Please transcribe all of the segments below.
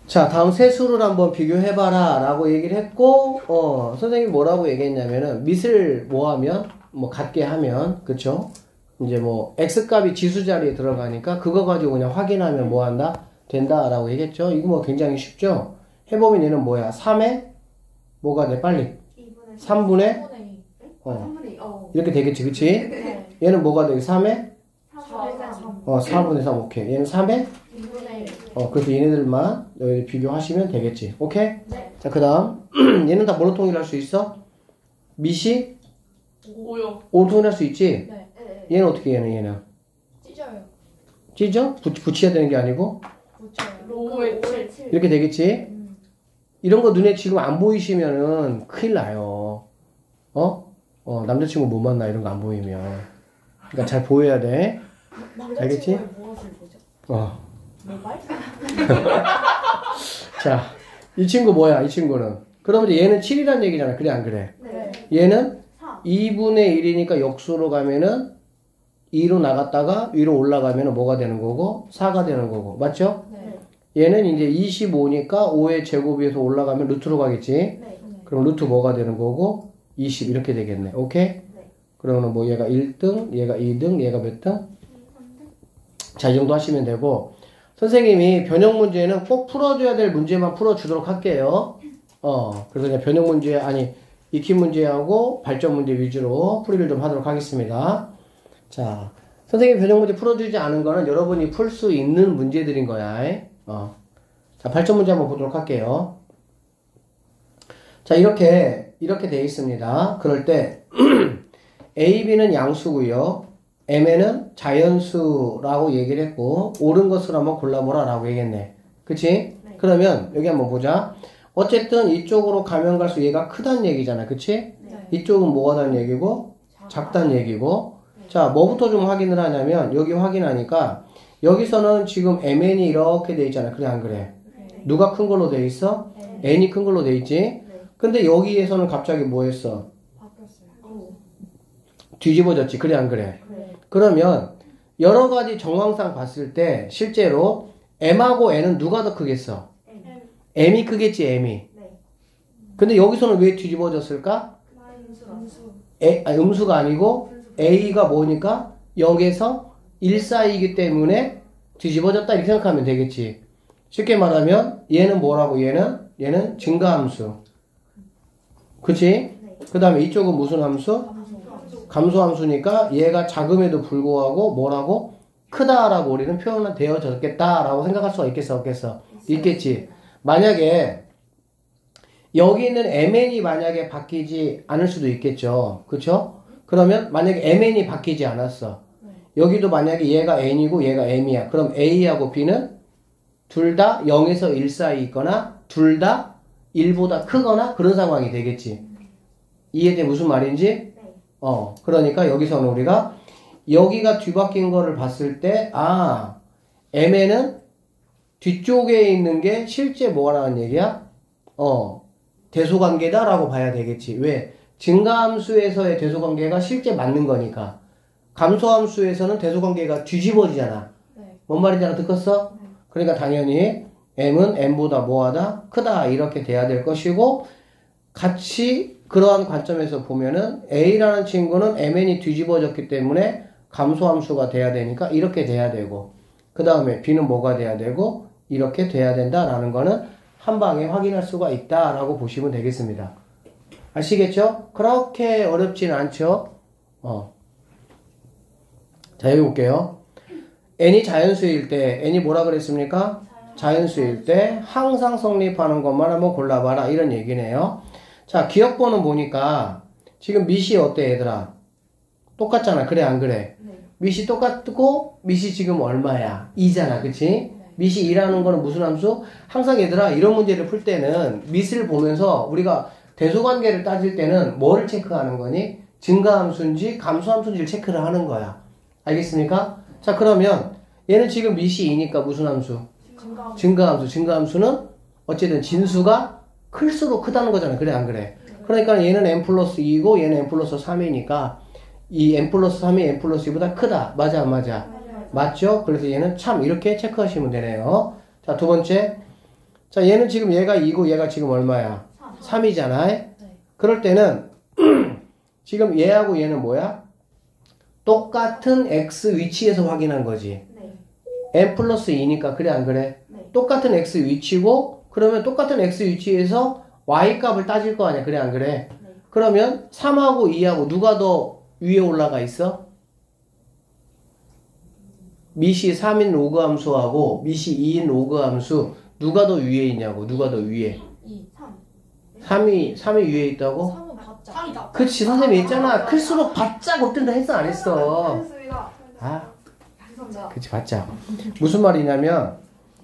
자, 다음 세수를 한번 비교해봐라 라고 얘기를 했고, 선생님이 뭐라고 얘기했냐면은, 밑을 뭐 하면, 뭐 같게 하면, 그쵸? 이제 뭐, x값이 지수 자리에 들어가니까, 그거 가지고 그냥 확인하면 뭐 한다? 된다 라고 얘기했죠? 이거 뭐 굉장히 쉽죠? 해보면 얘는 뭐야? 3에 뭐가 돼? 빨리. 3분의 3분의 2. 이렇게 되겠지, 그치? 네. 얘는 뭐가 돼? 3에? 4분의 3. 4분의 3, 오케이. 얘는 3에? 2분의 1. 그래서 얘네들만 여기 비교하시면 되겠지. 오케이? 네. 자, 그 다음. 얘는 다 뭐로 통일할 수 있어? 밑이 5요. 5로 통일할 수 있지? 네. 얘는 어떻게 얘는? 찢어요. 찢어? 붙여야 되는 게 아니고? 붙여요. 5에 7. 이렇게 되겠지? 이런 거 눈에 지금 안 보이시면은 큰일 나요. 남자친구 못 만나 이런 거 안 보이면. 그러니까 잘 보여야 돼. 알겠지? 무엇을 보죠? 모바일? 자, 이 친구 뭐야, 이 친구는? 그러면 이제 얘는 7이란 얘기잖아. 그래, 안 그래? 네. 얘는 4. 2분의 1이니까 역수로 가면은 2로 나갔다가 위로 올라가면은 뭐가 되는 거고? 4가 되는 거고. 맞죠? 네. 얘는 이제 25니까 5의 제곱에서 올라가면 루트로 가겠지? 네. 그럼 루트 뭐가 되는 거고? 20 이렇게 되겠네. 오케이? 네. 그러면 뭐 얘가 1등, 얘가 2등, 얘가 몇 등? 자, 이 정도 하시면 되고 선생님이 변형 문제는 꼭 풀어줘야 될 문제만 풀어주도록 할게요. 그래서 그냥 변형 문제, 아니 익힌 문제하고 발전 문제 위주로 풀이를 좀 하도록 하겠습니다. 자, 선생님이 변형 문제 풀어주지 않은 거는 여러분이 풀 수 있는 문제들인 거야. 자, 발전 문제 한번 보도록 할게요. 자, 이렇게 돼 있습니다. 그럴 때 A, B는 양수고요. M에는 자연수라고 얘기를 했고 옳은 것을 한번 골라보라 라고 얘기했네. 그치? 네. 그러면 여기 한번 보자. 어쨌든 이쪽으로 가면 갈수록 얘가 크다는 얘기잖아. 그치? 네. 이쪽은 뭐가 다는 얘기고 작다는 얘기고. 자, 뭐부터 좀 확인을 하냐면 여기 확인하니까 여기서는 지금 MN이 이렇게 돼 있잖아. 그래 안 그래? 네. 누가 큰 걸로 돼 있어? 네. N이 큰 걸로 돼 있지? 네. 근데 여기에서는 갑자기 뭐 했어? 바뀌었어요. 뒤집어졌지. 그래 안 그래? 네. 그러면 여러 가지 정황상 봤을 때 실제로 M하고 N은 누가 더 크겠어? M이 크겠지, M이. 네. 근데 여기서는 왜 뒤집어졌을까? 음수가 아니고 A가 뭐니까 0에서 1 사이이기 때문에 뒤집어졌다 이렇게 생각하면 되겠지. 쉽게 말하면 얘는 뭐라고? 얘는 증가함수. 그치? 네. 그 다음에 이쪽은 무슨 함수? 감소함수니까 얘가 작음에도 불구하고 뭐라고? 크다라고 우리는 표현은 되어졌겠다라고 생각할 수가 있겠어, 없겠어? 있겠지. 만약에 여기 있는 MN이 만약에 바뀌지 않을 수도 있겠죠. 그쵸? 그러면 만약에 MN이 바뀌지 않았어. 여기도 만약에 얘가 N이고 얘가 M이야. 그럼 A하고 B는 둘 다 0에서 1 사이 있거나 둘 다 1보다 크거나 그런 상황이 되겠지. 이해돼? 무슨 말인지? 그러니까 여기서는 우리가 여기가 뒤바뀐 거를 봤을 때 MN은 뒤쪽에 있는 게 실제 뭐라는 얘기야? 대소관계다라고 봐야 되겠지. 왜? 증가함수에서의 대소관계가 실제 맞는 거니까. 감소함수에서는 대소관계가 뒤집어지잖아. 네. 뭔 말인지 알아듣겠어? 그러니까 당연히 M은 N보다 뭐하다? 크다 이렇게 돼야 될 것이고 같이 그러한 관점에서 보면은 A라는 친구는 MN이 뒤집어졌기 때문에 감소함수가 돼야 되니까 이렇게 돼야 되고 그 다음에 B는 뭐가 돼야 되고 이렇게 돼야 된다라는 거는 한 방에 확인할 수가 있다라고 보시면 되겠습니다. 아시겠죠? 그렇게 어렵진 않죠? 자, 여기 볼게요. N이 자연수일 때 N이 뭐라 그랬습니까? 자연수일 때 항상 성립하는 것만 한번 골라봐라 이런 얘기네요. 자, 기억번호 보니까 지금 밑이 어때 얘들아? 똑같잖아. 그래 안 그래? 밑이 똑같고 밑이 지금 얼마야? 2잖아. 그치? 밑이 2라는 거는 무슨 함수? 항상 얘들아 이런 문제를 풀 때는 밑을 보면서 우리가 대소관계를 따질 때는 뭐를 체크하는 거니? 증가함수인지 감소함수인지를 체크를 하는 거야. 알겠습니까? 자, 그러면 얘는 지금 밑이 2니까 무슨 함수? 증가함수. 증가함수는 어쨌든 진수가 클수록 크다는 거잖아. 그래 안 그래? 그러니까 얘는 n 플러스 2고 얘는 n 플러스 3이니까 이 n 플러스 3이 n 플러스 2보다 크다. 맞아 안 맞아? 맞죠? 그래서 얘는 참 이렇게 체크하시면 되네요. 자, 두 번째 자, 얘는 지금 얘가 2고 얘가 지금 얼마야? 3이잖아. 네. 그럴 때는 지금 얘하고 얘는 뭐야? 똑같은 x 위치에서 확인한 거지. 네. n 플러스 2니까 그래 안 그래? 네. 똑같은 x 위치고 그러면 똑같은 x 위치에서 y 값을 따질 거 아니야. 그래 안 그래? 네. 그러면 3하고 2하고 누가 더 위에 올라가 있어? 미시 3인 로그 함수하고 미시 2인 로그 함수 누가 더 위에 있냐고. 누가 더 위에? 2, 3. 3이 위에 있다고? 3은 받자. 3이다. 그치 선생님이 했잖아. 클수록 바짝 없든다 했어 안 했어? 했습니다. 아 죄송합니다. 그치 바짝. 무슨 말이냐면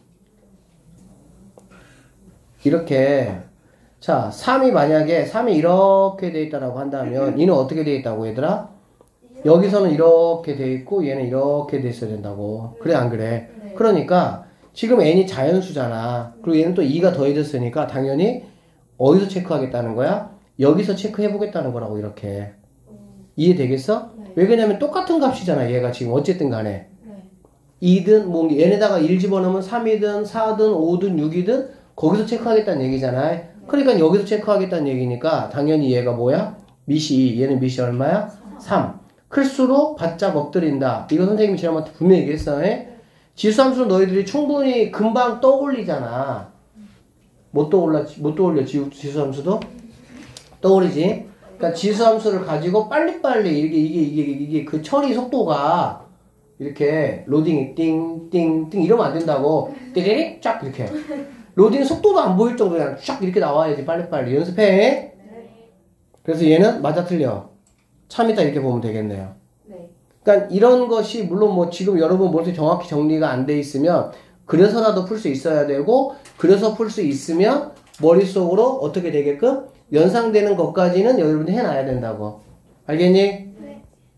이렇게 자 3이 만약에 3이 이렇게 돼 있다라고 한다면 얘는 어떻게 돼 있다고 얘들아? 여기서는 이렇게 돼 있고 얘는 이렇게 돼 있어야 된다고. 그래 안 그래? 네. 그러니까 지금 n이 자연수잖아. 그리고 얘는 또 2가 더해졌으니까 당연히 어디서 체크하겠다는 거야? 여기서 체크해 보겠다는 거라고 이렇게. 이해되겠어? 네. 왜 그러냐면 똑같은 값이잖아. 얘가 지금 어쨌든 간에. 네. 2든 뭐 얘네다가 1 집어넣으면 3이든 4든 5든 6이든 거기서 체크하겠다는 얘기잖아. 그러니까 여기서 체크하겠다는 얘기니까 당연히 얘가 뭐야? 미시 2. 얘는 미시 얼마야? 3. 클수록 바짝 엎드린다. 이거 선생님이 지난번에 분명히 얘기했어. 지수함수는 너희들이 충분히 금방 떠올리잖아. 못 떠올려 지수함수도? 떠오르지? 그러니까 지수함수를 가지고 빨리빨리 이게 그 처리 속도가 이렇게 로딩이 띵띵띵 이러면 안 된다고. 띠리릭 쫙 이렇게. 로딩 속도도 안 보일 정도로 그냥 쫙 이렇게 나와야지 빨리빨리. 연습해. 그래서 얘는 맞아 틀려. 참 이따 이렇게 보면 되겠네요. 네. 그러니까 이런 것이 물론 뭐 지금 여러분 머릿속에 정확히 정리가 안 돼 있으면 그래서라도 풀 수 있어야 되고 그래서 풀 수 있으면 머릿속으로 어떻게 되게끔 연상되는 것까지는 여러분이 해놔야 된다고. 알겠니? 네.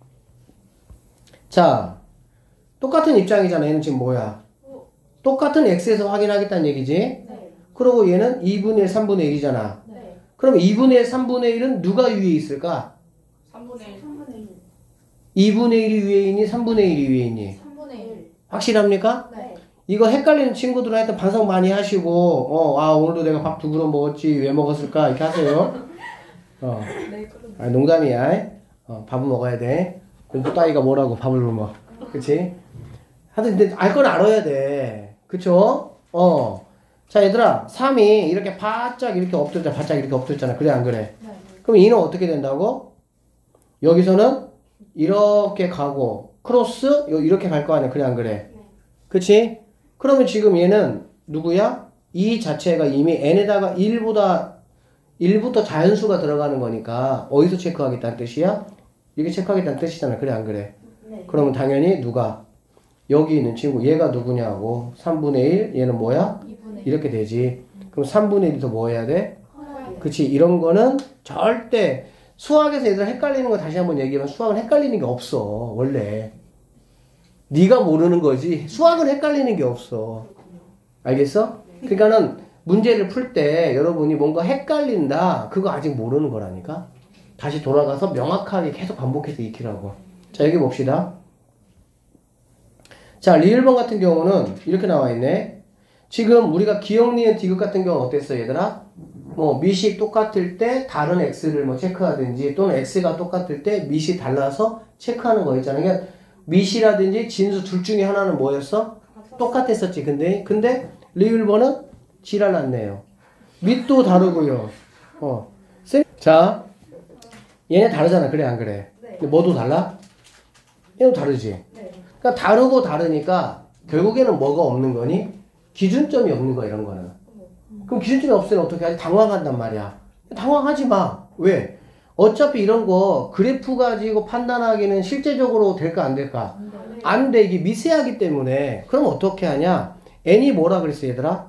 자, 똑같은 입장이잖아. 얘는 지금 뭐야? 똑같은 x에서 확인하겠다는 얘기지? 네. 그리고 얘는 2분의 1, 3분의 1이잖아. 네. 그럼 2분의 1, 3분의 1은 누가 위에 있을까? 3분의 1. 3분의 1. 2분의 1이 위에 있니? 3분의 1이 위에 있니? 3분의 1. 확실합니까? 네. 이거 헷갈리는 친구들은 하여튼 반성 많이 하시고, 오늘도 내가 밥 2그릇 먹었지, 왜 먹었을까? 이렇게 하세요. 네. 그럼. 농담이야. 밥은 먹어야 돼. 공부 따위가 뭐라고 밥을 굶어. 그치? 하여튼, 근데 알 건 알아야 돼. 그쵸? 자, 얘들아, 3이 이렇게 바짝 이렇게 엎드렸잖아. 바짝 이렇게 엎드렸잖아. 그래, 안 그래? 네. 그럼 2는 어떻게 된다고? 여기서는 이렇게 가고, 크로스, 이렇게 갈 거 아니야. 그래, 안 그래? 그치? 그러면 지금 얘는 누구야? 이 자체가 이미 n에다가 1부터 자연수가 들어가는 거니까 어디서 체크하겠다는 뜻이야? 이게 체크하겠다는 뜻이잖아. 그래 안 그래? 네. 그러면 당연히 누가? 여기 있는 친구 얘가 누구냐고 3분의 1 얘는 뭐야? 2분의 1. 이렇게 되지. 그럼 3분의 1이 뭐 해야 돼? 커야 그치? 이런 거는 절대 수학에서 얘들 헷갈리는 거 다시 한번 얘기하면 수학은 헷갈리는 게 없어. 원래. 네가 모르는 거지 수학은 헷갈리는 게 없어. 알겠어? 그러니까는 문제를 풀 때 여러분이 뭔가 헷갈린다 그거 아직 모르는 거라니까. 다시 돌아가서 명확하게 계속 반복해서 익히라고. 자 여기 봅시다. 자 리을번 같은 경우는 이렇게 나와 있네. 지금 우리가 기억 니은 디귿 같은 경우는 어땠어 얘들아? 뭐 미시 똑같을 때 다른 x를 뭐 체크하든지 또는 x가 똑같을 때 미시 달라서 체크하는 거 있잖아. 그러니까 미시라든지 진수 둘 중에 하나는 뭐였어? 똑같았었지. 근데 리을번은 지랄났네요. 밑도 다르고요. 자, 얘네 다르잖아. 그래 안 그래? 네. 근데 뭐도 달라? 얘도 다르지. 네. 그러니까 다르고 다르니까 결국에는 뭐가 없는 거니? 기준점이 없는 거야 이런 거는. 그럼 기준점이 없으면 어떻게 하지? 당황한단 말이야. 당황하지 마. 왜? 어차피 이런 거 그래프 가지고 판단하기는 실제적으로 될까 안 될까? 안 돼. 이게 미세하기 때문에. 그럼 어떻게 하냐? n이 뭐라 그랬어 얘들아?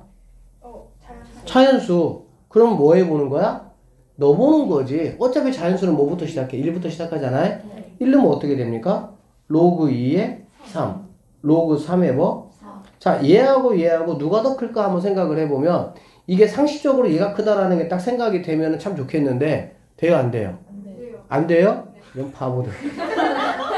자연수. 그럼 뭐 해보는 거야? 넣어보는 거지. 어차피 자연수는 뭐부터 시작해? 1부터 시작하잖아. 네. 1는 어떻게 됩니까? 로그 2에 3. 로그 3에 뭐? 4. 자, 얘하고 누가 더 클까 한번 생각을 해보면 이게 상식적으로 얘가 크다라는 게 딱 생각이 되면 참 좋겠는데 돼요 안 돼요? 안 돼요. 안 돼요? 이런 바보들.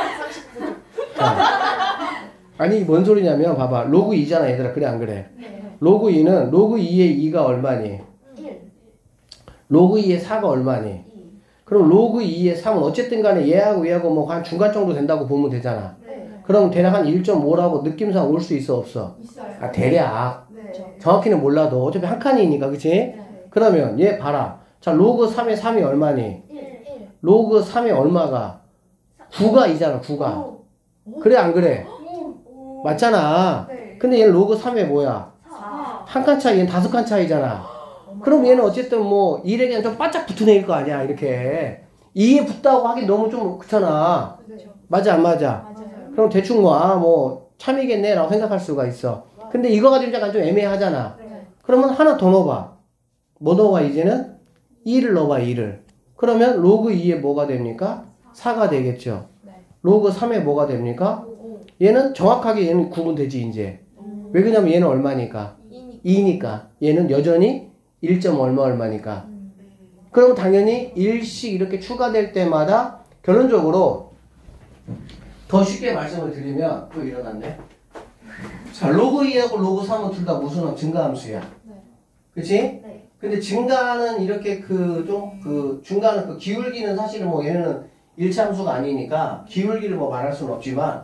자, 아니 뭔 소리냐면 봐봐 로그 2잖아 얘들아. 그래 안 그래? 네. 로그 2는 로그 2의 2가 얼마니? 1. 로그 2의 4가 얼마니? 2. 그럼 로그 2의 3은 어쨌든 간에 얘하고 얘하고 뭐 한 중간 정도 된다고 보면 되잖아. 네. 그럼 대략 한 1.5라고 느낌상 올 수 있어 없어? 있어요. 아 대략. 네. 정확히는 몰라도 어차피 한 칸이니까 그치? 네. 그러면 얘 봐라. 자 로그 3의 3이 얼마니? 1. 로그 3의 얼마가? 9가 이잖아 9가. 그래 안 그래? 오. 맞잖아. 네. 근데 얘는 로그 3의 뭐야? 4. 한 칸 차이, 얘는 5칸 차이잖아. 그럼 얘는 어쨌든 뭐 1에 그냥 좀 바짝 붙은 애일 거 아니야 이렇게. 2에 붙다고 하긴 너무 좀 그렇잖아. 그렇죠. 맞아 안 맞아? 맞아요. 그럼 대충 뭐 참이겠네 라고 생각할 수가 있어. 근데 이거 가지고 약간 좀 애매하잖아. 네. 그러면 하나 더 넣어봐. 뭐 넣어봐 이제는? 2를 넣어봐 2를. 그러면 로그 2에 뭐가 됩니까? 4가 되겠죠. 네. 로그 3에 뭐가 됩니까? 5. 얘는 정확하게 얘는 구분되지 이제. 왜 그러냐면 얘는 얼마니까? 2니까. 얘는 여전히 1. 얼마니까. 그럼 당연히 1씩 이렇게 추가될 때마다 결론적으로 더 쉽게 말씀을 드리면 또 일어났네. 자, 로그 2하고 로그 3은 둘 다 무슨 증가함수야. 네. 그치? 네. 근데 증가는 이렇게 중간은 그 기울기는 사실은 뭐 얘는 일차함수가 아니니까 기울기를 뭐 말할 수는 없지만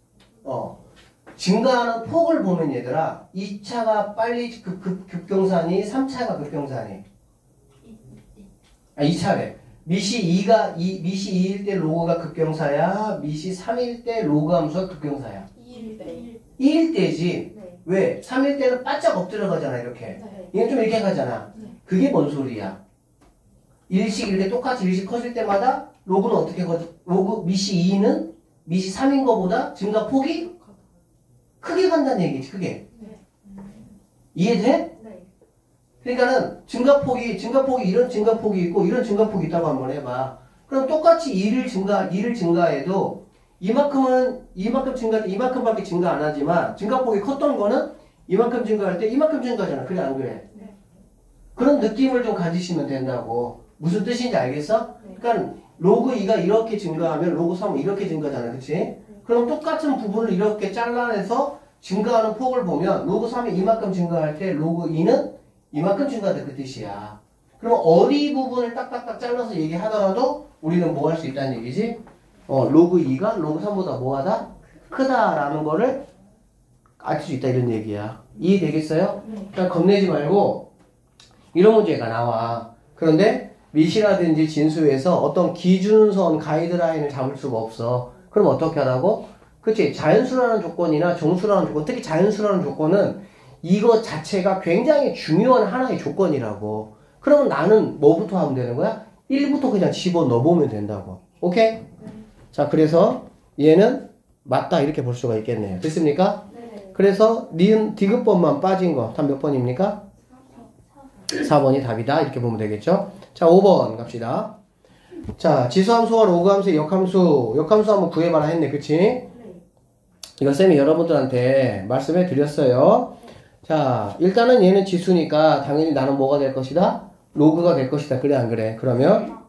증가하는 폭을 보면 얘들아 2차가 빨리 급경사니 3차가 급경사니 2차래. 미시 2일 때 로그가 급경사야? 미시 3일 때 로그 함수가 급경사야? 2일 때. 2일 때지. 네. 왜? 3일 때는 바짝 엎드려 가잖아 이렇게. 네. 얘는 좀 이렇게 가잖아. 네. 그게 뭔 소리야? 일식 이렇게 똑같이 일식 커질 때마다 로그는 어떻게 커져? 로그 미시 2는 미시 3인 거보다 증가폭이 크게 간다는 얘기지 크게. 네. 이해돼? 네. 그러니까는 증가폭이 이런 증가폭이 있고 이런 증가폭이 있다고 한번 해봐. 그럼 똑같이 2를 증가해도 이만큼 이만큼밖에 증가 안 하지만 증가폭이 컸던 거는 이만큼 증가할 때 이만큼 증가하잖아. 그래 안 그래? 네. 그런 느낌을 좀 가지시면 된다고. 무슨 뜻인지 알겠어? 네. 그러니까 로그 2가 이렇게 증가하면 로그 3은 이렇게 증가잖아. 그치? 그럼 똑같은 부분을 이렇게 잘라내서 증가하는 폭을 보면 로그 3이 이만큼 증가할 때 로그 2는 이만큼 증가한다 그 뜻이야. 그럼 어리 부분을 딱딱딱 잘라서 얘기하더라도 우리는 뭐 할 수 있다는 얘기지? 로그 2가 로그 3보다 뭐하다? 크다라는 거를 알 수 있다 이런 얘기야. 이해되겠어요? 그러니까 겁내지 말고 이런 문제가 나와. 그런데 미시라든지 진수에서 어떤 기준선 가이드라인을 잡을 수가 없어. 그럼 어떻게 하라고? 그치? 자연수라는 조건이나 정수라는 조건, 특히 자연수라는 조건은 이거 자체가 굉장히 중요한 하나의 조건이라고. 그러면 나는 뭐부터 하면 되는 거야? 1부터 그냥 집어넣어보면 된다고. 오케이? 자, 그래서 얘는 맞다 이렇게 볼 수가 있겠네요. 됐습니까? 네. 그래서 니은 디귿번만 빠진 거 답 몇 번입니까? 4번이 답이다 이렇게 보면 되겠죠. 자, 5번 갑시다. 자, 지수함수와 로그함수의 역함수 한번 구해봐라 했네. 그치? 네. 이거 쌤이 여러분들한테 말씀해 드렸어요. 자, 일단은 얘는 지수니까 당연히 나는 뭐가 될 것이다? 로그가 될 것이다. 그래 안 그래? 그러면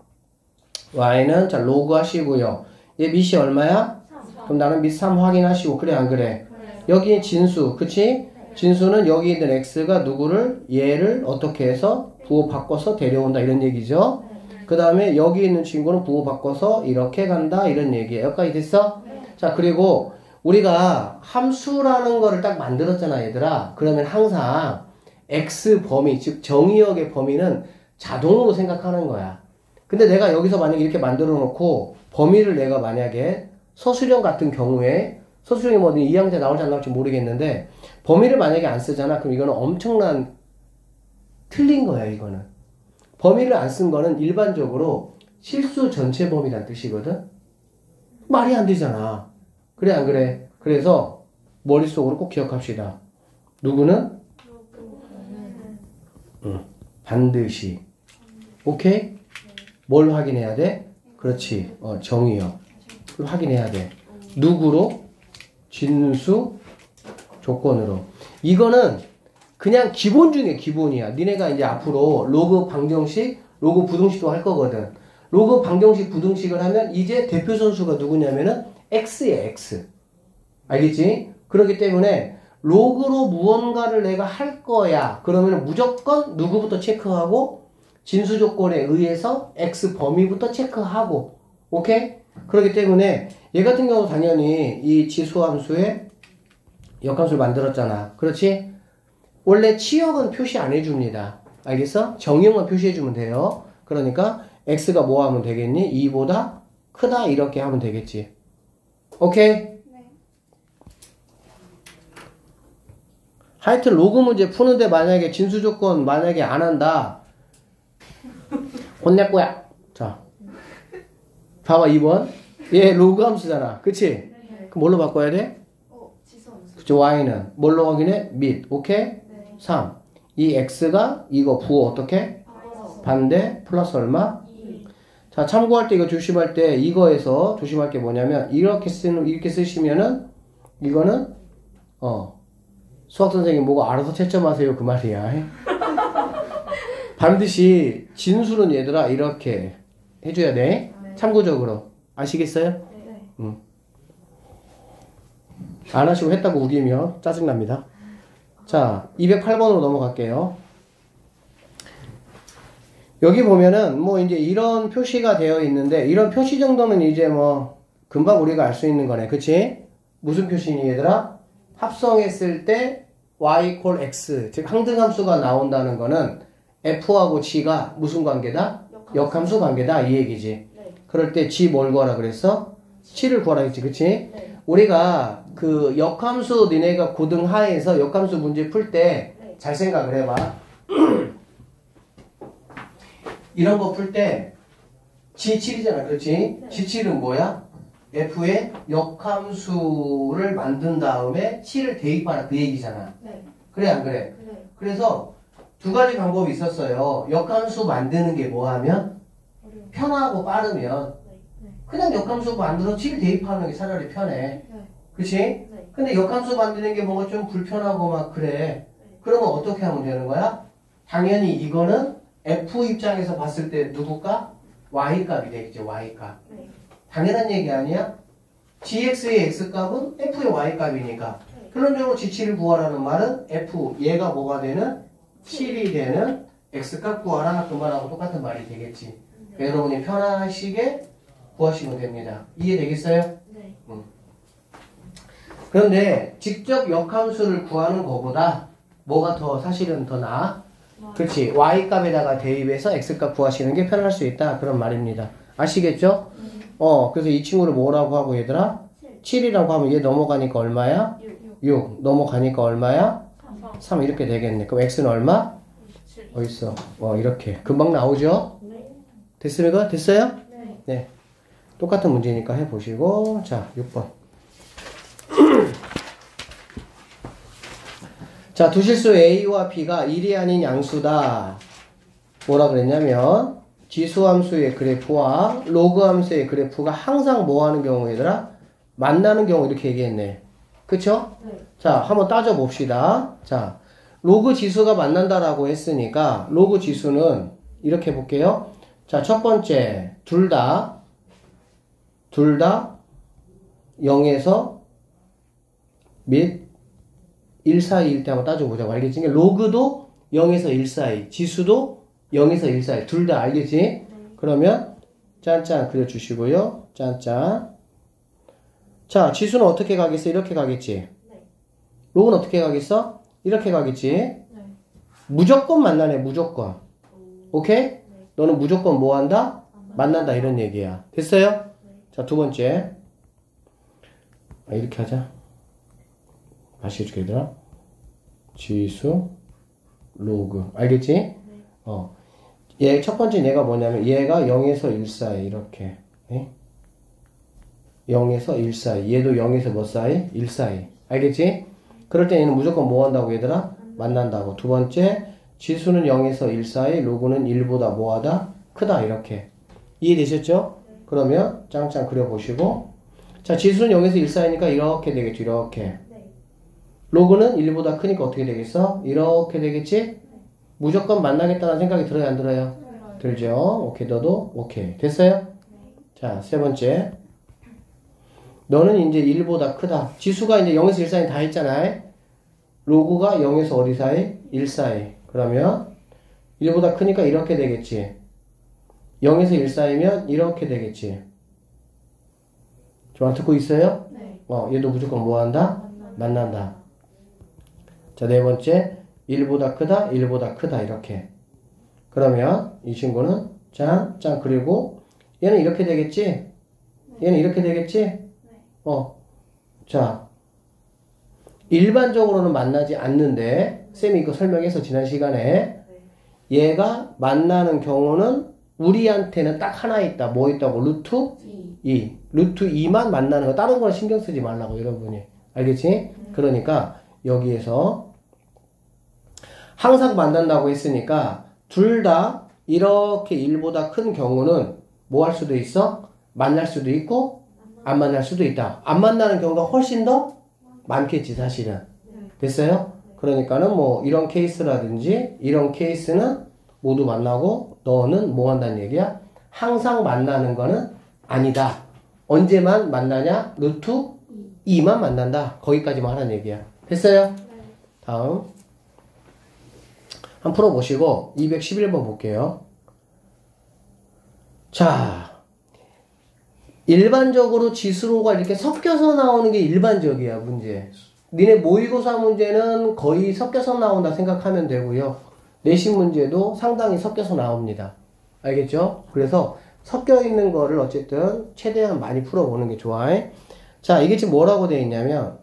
y는 자 로그 하시고요. 얘 밑이 얼마야? 3. 그럼 나는 밑 3 확인하시고. 그래 안 그래? 네. 여기 진수 그치? 진수는 여기 있는 x가 누구를 얘를 어떻게 해서 부호 바꿔서 데려온다 이런 얘기죠. 그 다음에 여기 있는 친구는 부호 바꿔서 이렇게 간다 이런 얘기예요. 여기까지 됐어? 자, 그리고 우리가 함수라는 거를 딱 만들었잖아 얘들아. 그러면 항상 x 범위 즉 정의역의 범위는 자동으로 생각하는 거야. 근데 내가 여기서 만약에 이렇게 만들어 놓고 범위를 내가 만약에 서술형 같은 경우에 서술형이 뭐 이항제 나올지 안 나올지 모르겠는데 범위를 만약에 안 쓰잖아. 그럼 이거는 엄청난 틀린 거야 이거는. 범위를 안 쓴 거는 일반적으로 실수 전체 범위란 뜻이거든. 말이 안 되잖아. 그래 안 그래? 그래서 머릿속으로 꼭 기억합시다. 누구는? 반드시. 오케이? 뭘 확인해야 돼? 그렇지. 정의역. 그걸 확인해야 돼. 누구로? 진수 조건으로. 이거는 그냥 기본 중에 기본이야. 니네가 이제 앞으로 로그 방정식, 로그 부등식도 할 거거든. 로그 방정식, 부등식을 하면 이제 대표 선수가 누구냐면은 x에 x. 알겠지? 그렇기 때문에 로그로 무언가를 내가 할 거야. 그러면 무조건 누구부터 체크하고 진수 조건에 의해서 x 범위부터 체크하고. 오케이? 그렇기 때문에 얘 같은 경우 당연히 이 지수함수의 역함수를 만들었잖아. 그렇지? 원래 치역은 표시 안 해줍니다. 알겠어? 정의만 표시해주면 돼요. 그러니까 x가 뭐 하면 되겠니? 2보다 크다 이렇게 하면 되겠지. 오케이? 네. 하여튼 로그 문제 푸는데 만약에 진수 조건 만약에 안 한다. 혼낼 거야. 자, 봐봐 2번. 얘 로그 함수잖아. 그치? 네. 그럼 뭘로 바꿔야 돼? 지수함수. 그쵸? y는 뭘로 확인해? 밑. 오케이? 네. 3. 이 x가 이거 부호 어떻게? 바꿔서. 반대 플러스 얼마? 2. 자, 참고할 때 이거 조심할 때 이거에서 조심할 게 뭐냐면 이렇게 쓰시면은 이거는 수학 선생님 보고 알아서 채점하세요 그 말이야. 반드시 진수는 얘들아 이렇게 해줘야 돼. 네. 참고적으로 아시겠어요? 네. 안 하시고 했다고 우기면 짜증납니다. 자, 208번으로 넘어갈게요. 여기 보면은 뭐 이제 이런 표시가 되어 있는데 이런 표시 정도는 이제 뭐 금방 우리가 알 수 있는 거네. 그치? 무슨 표시니 얘들아? 합성했을 때 y equal x 즉 항등함수가 나온다는 거는 f하고 g가 무슨 관계다? 역함수 관계다 이 얘기지. 네. 그럴 때 g 뭘 구하라 그랬어? g를 구하라 했지. 그치? 네. 우리가 그 역함수 니네가 고등 하에서 역함수 문제 풀 때 잘 생각을 해봐. 이런 거 풀 때 G7이잖아. 그렇지? 네. G7은 뭐야? F의 역함수를 만든 다음에 7을 대입하라 그 얘기잖아. 네. 그래 안 그래? 네. 그래서 두 가지 방법이 있었어요. 역함수 만드는 게 뭐하면? 어려워. 편하고 빠르면 네. 그냥 역함수 만들어서 7 대입하는 게 차라리 편해. 네. 그치? 네. 근데 역함수 만드는 게 뭔가 좀 불편하고 막 그래. 그러면 어떻게 하면 되는 거야? 당연히 이거는 F 입장에서 봤을 때 누구가? Y값이 되겠죠. Y값. 네. 당연한 얘기 아니야? GX의 X값은 F의 Y값이니까. 네. 결론적으로 G7을 구하라는 말은 F, 얘가 뭐가 되는? 7이 되는 X값 구하라. 그 말하고 똑같은 말이 되겠지. 네. 여러분이 편하시게 구하시면 됩니다. 이해되겠어요? 네. 그런데 직접 역함수를 구하는 것보다 뭐가 더 사실은 더 나아? 그렇지. Y값에다가 대입해서 X값 구하시는 게 편할 수 있다. 그런 말입니다. 아시겠죠? 그래서 이 친구를 뭐라고 하고 얘들아? 7이라고 하면 얘 넘어가니까 얼마야? 6. 넘어가니까 얼마야? 3 이렇게 되겠네. 그럼 X는 얼마? 7. 어딨어? 이렇게. 금방 나오죠? 네. 됐습니까? 됐어요? 네. 네. 똑같은 문제니까 해보시고. 자, 6번. 자, 두실수 A와 B가 1이 아닌 양수다. 뭐라 그랬냐면 지수함수의 그래프와 로그함수의 그래프가 항상 뭐 하는 경우 얘들아? 만나는 경우 이렇게 얘기했네. 그쵸? 네. 자, 한번 따져봅시다. 자, 로그 지수가 만난다라고 했으니까 로그 지수는 이렇게 볼게요. 자, 첫 번째 둘 다 0에서 및 1 사이일 때 한번 따져보자고. 알겠지? 그러니까 로그도 0에서 1 사이, 지수도 0에서 1 사이. 둘 다 알겠지? 네. 그러면 짠짠 그려주시고요. 짠짠. 자, 지수는 어떻게 가겠어? 이렇게 가겠지? 네. 로그는 어떻게 가겠어? 이렇게 가겠지? 네. 무조건 만나네, 무조건. 오케이? 네. 너는 무조건 뭐 한다? 만난다, 이런 얘기야. 됐어요? 자, 두 번째. 이렇게 하자. 다시 해줄게, 얘들아. 지수, 로그. 알겠지? 얘, 첫 번째 얘가 뭐냐면, 얘가 0에서 1 사이, 이렇게. 예? 0에서 1 사이. 얘도 0에서 몇 사이? 1 사이. 알겠지? 그럴 때 얘는 무조건 뭐 한다고, 얘들아? 만난다고. 두 번째, 지수는 0에서 1 사이, 로그는 1보다 뭐하다? 크다, 이렇게. 이해되셨죠? 그러면 짱짱 그려보시고. 자, 지수는 0에서 1 사이니까 이렇게 되겠죠, 이렇게. 네. 로그는 1보다 크니까 어떻게 되겠어? 이렇게 되겠지? 무조건 만나겠다는 생각이 들어요, 안 들어요? 들죠? 오케이, 너도? 오케이. 됐어요? 자, 세 번째. 너는 이제 1보다 크다. 지수가 이제 0에서 1 사이 다 했잖아. 로그가 0에서 어디 사이? 1 사이. 그러면 1보다 크니까 이렇게 되겠지. 0에서 1 사이면 이렇게 되겠지. 좀 안 듣고 있어요? 네. 얘도 무조건 뭐 한다? 만난다. 자, 네 번째. 1보다 크다, 1보다 크다, 이렇게. 그러면 이 친구는 짠, 짠, 그리고 얘는 이렇게 되겠지? 얘는 이렇게 되겠지? 자, 일반적으로는 만나지 않는데, 쌤이 이거 설명해서 지난 시간에, 얘가 만나는 경우는 우리한테는 딱 하나 있다. 뭐 있다고? 루트 2. 루트 2만 만나는 거. 다른 거는 신경 쓰지 말라고, 여러분이. 알겠지? 그러니까 여기에서 항상 만난다고 했으니까 둘 다 이렇게 1보다 큰 경우는 뭐 할 수도 있어? 만날 수도 있고 안 만날 수도 있다. 안 만나는 경우가 훨씬 더 많겠지, 사실은. 됐어요? 그러니까는 뭐 이런 케이스라든지 이런 케이스는 모두 만나고 너는 뭐 한다는 얘기야? 항상 만나는 거는 아니다. 언제만 만나냐? 루트 2만 만난다. 거기까지만 하라는 얘기야. 됐어요? 다음 한번 풀어보시고 211번 볼게요. 자, 일반적으로 지수로가 이렇게 섞여서 나오는 게 일반적이야, 문제. 니네 모의고사 문제는 거의 섞여서 나온다 생각하면 되고요. 내신 문제도 상당히 섞여서 나옵니다. 알겠죠? 그래서 섞여 있는 거를 어쨌든 최대한 많이 풀어보는 게 좋아. 자, 이게 지금 뭐라고 되어 있냐면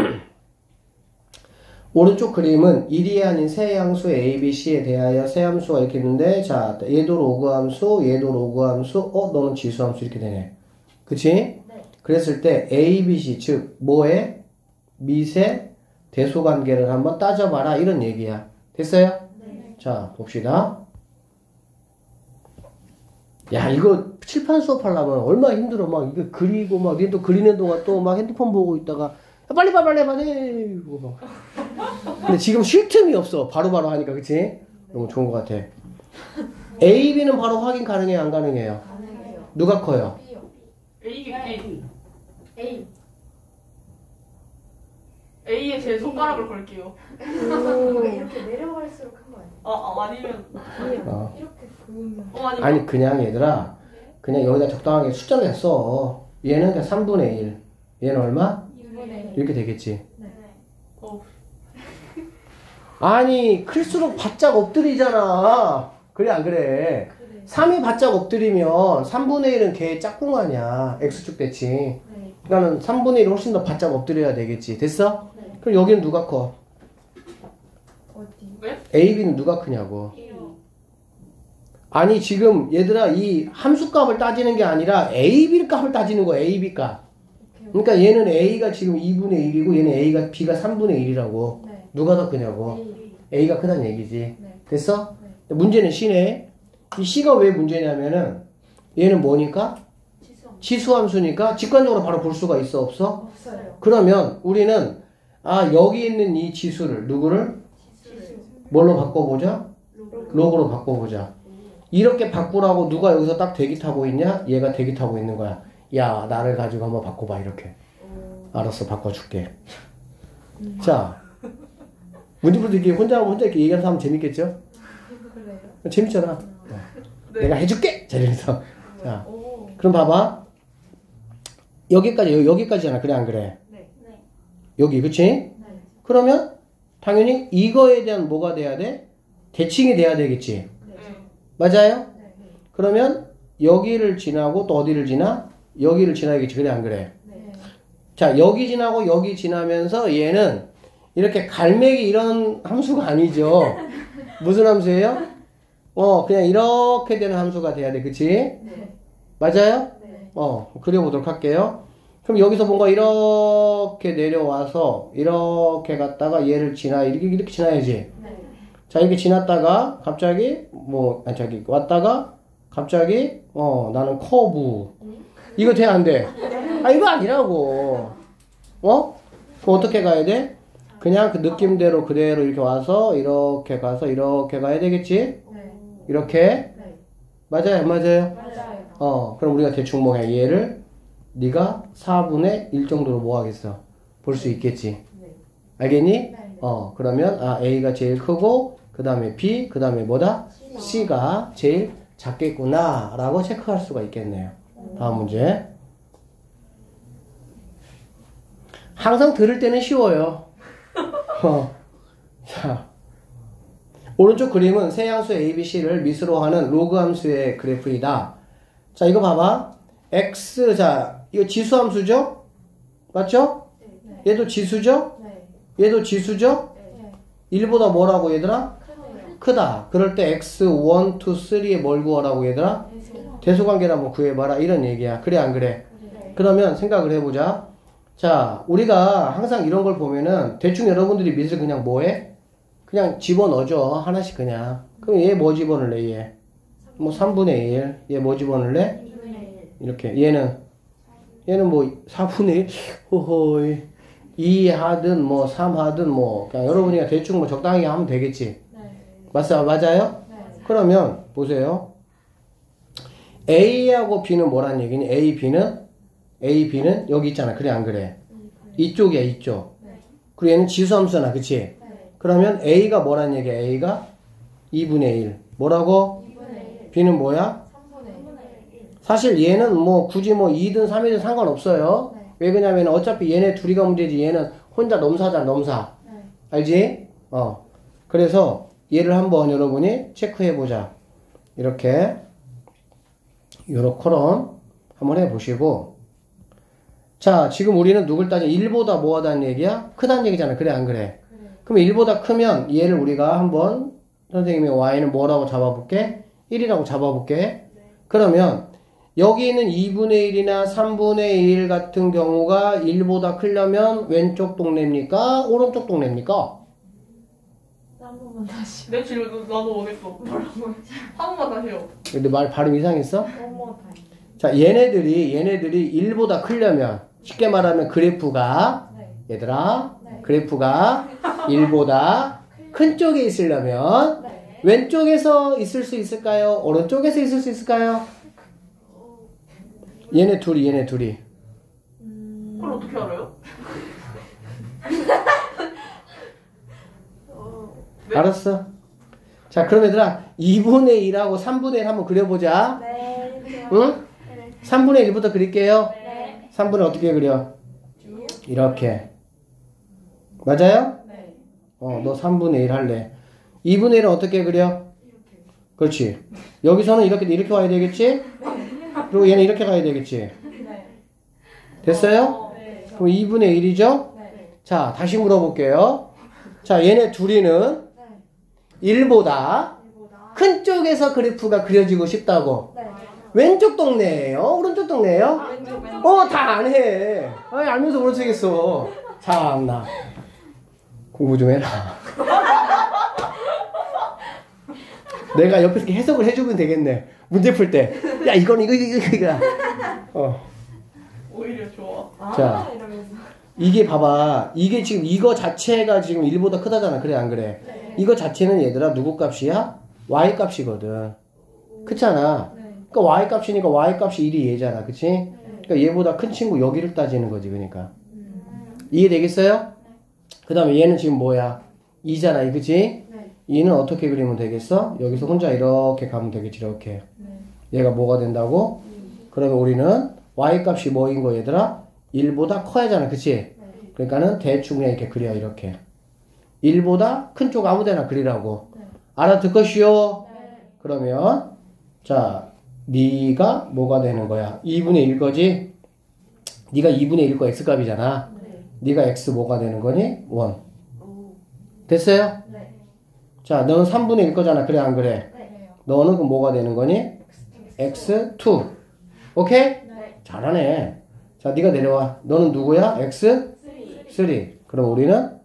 오른쪽 그림은 1이 아닌 세 양수 A, B, C에 대하여 세 함수가 이렇게 있는데, 자, 얘도 로그 함수, 얘도 로그 함수, 너는 지수 함수 이렇게 되네. 그치? 네. 그랬을 때 A, B, C, 즉 뭐의 미세 대소관계를 한번 따져봐라, 이런 얘기야. 됐어요? 네. 자, 봅시다. 야, 이거 칠판 수업하려면 얼마나 힘들어. 막 이거 그리고 막 니도 그리는 동안 또 막 핸드폰 보고 있다가 빨리 이러고 막. 근데 지금 쉴 틈이 없어. 바로바로 하니까. 그치? 너무 좋은 것 같아. A, B는 바로 확인 가능해요? 안 가능해요? 가능해요. 누가 커요? A에 제 손가락을 걸게요. 이렇게 내려갈수록 큰 거 아니에요? 아니면 이렇게 그으면. 아니면 아니, 그냥 얘들아. 그냥 여기다 적당하게 숫자를 써. 얘는 그냥 3분의 1. 얘는 얼마? 2분의 1. 이렇게 되겠지. 네. 아니, 클수록 바짝 엎드리잖아. 그래, 안 그래? 3이 바짝 엎드리면 3분의 1은 걔 짝꿍 아니야. X축 대칭. 네. 그러니까는 3분의 1을 훨씬 더 바짝 엎드려야 되겠지. 됐어? 네. 그럼 여기는 누가 커? 어디? A, B는 누가 크냐고. 1. 아니, 지금 얘들아, 이 함수값을 따지는 게 아니라 A, B 값을 따지는 거야. A, B 값. 그러니까 얘는 A가 지금 2분의 1이고 얘는 A가 B가 3분의 1이라고. 네. 누가 더 크냐고. A가 크다는 얘기지. 네. 됐어? 문제는 C네. 이 C가 왜 문제냐면은 얘는 뭐니까? 지수함수니까 직관적으로 바로 볼 수가 있어, 없어? 없어요. 그러면 우리는 여기 있는 이 지수를 누구를 지수. 뭘로 바꿔보자? 로그. 로그로 바꿔보자. 이렇게 바꾸라고 누가 여기서 딱 대기 타고 있냐? 얘가 대기 타고 있는 거야. 야, 나를 가지고 한번 바꿔봐, 이렇게. 알았어, 바꿔줄게. 자, 문제부터 이렇게 혼자 이렇게 얘기하면서 하면 재밌겠죠? 그래요? 재밌잖아. 네. 내가 해줄게! 자, 이러면서. 자, 오. 그럼 봐봐. 여기까지잖아. 그래, 안 그래? 네. 네. 여기, 그치? 네. 그러면 당연히 이거에 대한 뭐가 돼야 돼? 대칭이 돼야 되겠지. 맞아요? 네. 그러면 여기를 지나고 또 어디를 지나? 여기를 지나야겠지. 그래, 안 그래? 네. 자, 여기 지나고 여기 지나면서 얘는 이렇게 갈매기 이런 함수가 아니죠. 무슨 함수예요? 그냥 이렇게 되는 함수가 돼야 돼. 그치? 네. 맞아요? 네. 그려보도록 할게요. 그럼 여기서 뭔가 이렇게 내려와서 이렇게 갔다가 얘를 이렇게 지나야지. 네. 자, 이렇게 지났다가 갑자기 왔다가 갑자기 나는 커브. 이거 돼, 안 돼? 이거 아니라고. 그럼 어떻게 가야 돼? 그냥 그 느낌대로 그대로 이렇게 와서 이렇게 가서 이렇게 가야 되겠지? 네. 이렇게. 네. 맞아요, 안 맞아요? 맞아요. 그럼 우리가 대충 뭐 해? 얘를 네가 4분의 1 정도로 뭐 하겠어? 볼 수 있겠지. 네. 알겠니? 네. 그러면 A가 제일 크고 그 다음에 B, 그 다음에 뭐다? C가 제일 작겠구나 라고 체크할 수가 있겠네요. 다음 문제. 항상 들을 때는 쉬워요. 자, 오른쪽 그림은 세 양수 A, B, C를 미수로 하는 로그 함수의 그래프이다. 자, 이거 봐봐. X, 자, 이거 지수함수죠? 맞죠? 얘도 지수죠? 얘도 지수죠? 1보다 뭐라고 얘들아? 크다. 그럴 때 X, 1, 2, 3에 뭘 구하라고 얘들아? 대소관계를 한번 구해봐라. 이런 얘기야. 그래, 안 그래? 그러면 생각을 해보자. 자, 우리가 항상 이런 걸 보면은 대충 여러분들이 미술 그냥 뭐해? 그냥 집어넣어줘. 하나씩 그냥. 그럼 얘 뭐 집어넣을래, 얘? 뭐 3분의 1. 얘 뭐 집어넣을래? 이렇게. 얘는 뭐 4분의 1. 호호이. 2 하든 뭐 3 하든 뭐 그냥 여러분이 대충 뭐 적당히 하면 되겠지. 맞아요? 그러면 보세요. A하고 B는 뭐란 얘기니? A, B는 여기 있잖아. 그래, 안 그래? 이쪽이야, 이쪽. 그리고 얘는 지수함수잖아. 그치? 그러면 A가 뭐란 얘기야? A가 2분의 1. 뭐라고? 2분의 1. B는 뭐야? 3분의 1. 사실 얘는 뭐 굳이 뭐 2든 3이든 상관없어요. 왜 그러냐면 어차피 얘네 둘이가 문제지. 얘는 혼자 넘사잖아, 넘사. 알지? 그래서 얘를 한번 여러분이 체크해보자. 이렇게. 요렇게럼 한번 해보시고. 자, 지금 우리는 누굴 따지? 1보다 뭐 하다는 얘기야? 크다는 얘기잖아. 그래, 안 그래? 그럼 1보다 크면 얘를 우리가 한번 선생님이 y는 뭐라고 잡아볼게? 1이라고 잡아볼게. 그러면 여기 있는 2분의 1이나 3분의 1 같은 경우가 1보다 크려면 왼쪽 동네입니까? 오른쪽 동네입니까? 한 번만 다시. 내 질문 나도 원했어. 뭐라고? 한 번만 다시 해요. 근데 말 발음 이상했어? 어머 다행. 자, 얘네들이 1보다 크려면 쉽게 말하면 그래프가 얘들아 그래프가 1보다 큰 쪽에 있으려면 왼쪽에서 있을 수 있을까요? 오른쪽에서 있을 수 있을까요? 얘네 둘이. 그걸 어떻게 알아요? 네? 알았어. 자, 그럼 얘들아 2분의 1하고 3분의 1 한번 그려보자. 네. 응? 3분의 1부터 그릴게요. 네. 3분의 어떻게 그려? 이렇게. 맞아요? 네. 너 3분의 1 할래. 2분의 1은 어떻게 그려? 그렇지. 여기서는 이렇게 와야 되겠지? 그리고 얘는 이렇게 가야 되겠지? 네. 됐어요? 네. 그럼 2분의 1이죠? 네. 자, 다시 물어볼게요. 자, 얘네 둘이는 1보다 큰 쪽에서 그래프가 그려지고 싶다고. 네. 왼쪽 동네예요? 오른쪽 동네예요? 왼쪽. 다 안 해. 아니, 알면서 모르겠어. 참나. 공부 좀 해라. 내가 옆에서 이렇게 해석을 해주면 되겠네. 문제 풀 때. 야, 이거. 오히려 좋아. 자. 이러면서. 이게 봐봐. 이게 지금 이거 자체가 지금 1보다 크다잖아. 그래, 안 그래? 네. 이거 자체는 얘들아 누구 값이야? y 값이거든. 그렇잖아. 네. 그러니까 y 값이니까 y 값이 1이 얘잖아. 그치? 그러니까 얘보다 큰 친구 여기를 따지는 거지. 그러니까. 이해되겠어요? 그 다음에 얘는 지금 뭐야? 2잖아. 그치? 네. 2는 어떻게 그리면 되겠어? 여기서 혼자 이렇게 가면 되겠지. 이렇게. 네. 얘가 뭐가 된다고? 그러면 우리는 y 값이 뭐인 거 얘들아? 1보다 커야잖아. 그치? 네. 그러니까는 대충 그냥 이렇게 그려. 이렇게. 1보다 큰 쪽 아무데나 그리라고. 네. 알아듣것이요? 네. 그러면 자, 네가 뭐가 되는 거야? 2분의 1 거지? 네가 2분의 1 거 x값이잖아. 네. 네가 x 뭐가 되는 거니? 1. 됐어요? 네. 자, 너는 3분의 1 거잖아. 그래, 안 그래? 네. 너는 그럼 뭐가 되는 거니? x2. 오케이? 네. 잘하네. 자, 네가 내려와. 너는 누구야? x3. 3. 그럼 우리는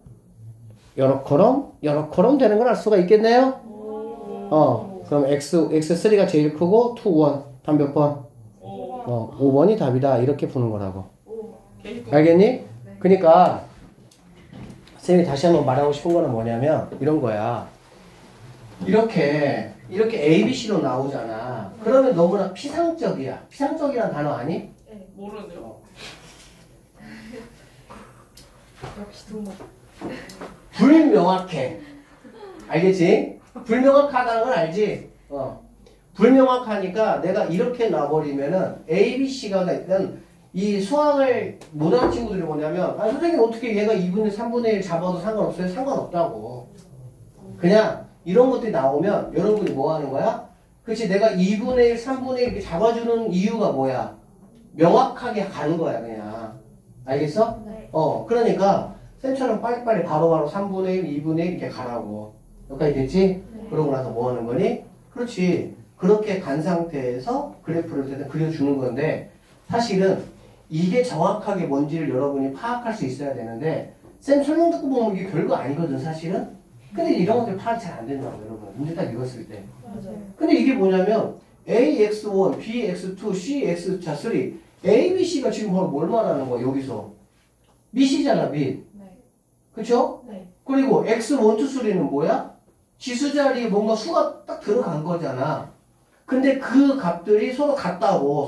요렇게럼 되는 걸 알 수가 있겠네요? 그럼 x3가 제일 크고 2, 1. 답 몇 번? 5번이 답이다. 이렇게 푸는 거라고. 알겠니? 그러니까 쌤이 다시 한번 말하고 싶은 거는 뭐냐면 이런 거야. 이렇게 A, B, C로 나오잖아. 그러면 너무나 피상적이야. 피상적이란 단어 아니? 네, 모르는데요. 역시 동목. 불명확해. 알겠지? 불명확하다는 건 알지? 불명확하니까 내가 이렇게 놔버리면은 A, B, C가 일단 이 수학을 못하는 친구들이 뭐냐면 선생님 어떻게 얘가 2분의 3분의 1 잡아도 상관없어요? 상관없다고. 그냥 이런 것들이 나오면 여러분이 뭐 하는 거야? 그치 내가 2분의 1, 3분의 1 이렇게 잡아주는 이유가 뭐야? 명확하게 가는 거야 그냥. 알겠어? 네. 그러니까 쌤처럼 빨리빨리 바로바로 3분의 1, 2분의 1 이렇게 가라고. 여기까지 됐지? 네. 그러고 나서 뭐 하는 거니? 그렇지. 그렇게 간 상태에서 그래프를 일단 그려주는 건데 사실은 이게 정확하게 뭔지를 여러분이 파악할 수 있어야 되는데 쌤 설명 듣고 보면 이게 별거 아니거든 사실은. 근데 이런 것들 파악 잘 안 된다고 여러분. 문제 딱 읽었을 때. 맞아요. 근데 이게 뭐냐면 AX1, BX2, CX3 A, B, C가 지금 뭘 말하는 거야 여기서. 밑이잖아 밑. 네. 그쵸? 네. 그리고 X1, 2, 3는 뭐야? 지수 자리에 뭔가 수가 딱 들어간 거잖아. 근데 그 값들이 서로 같다고.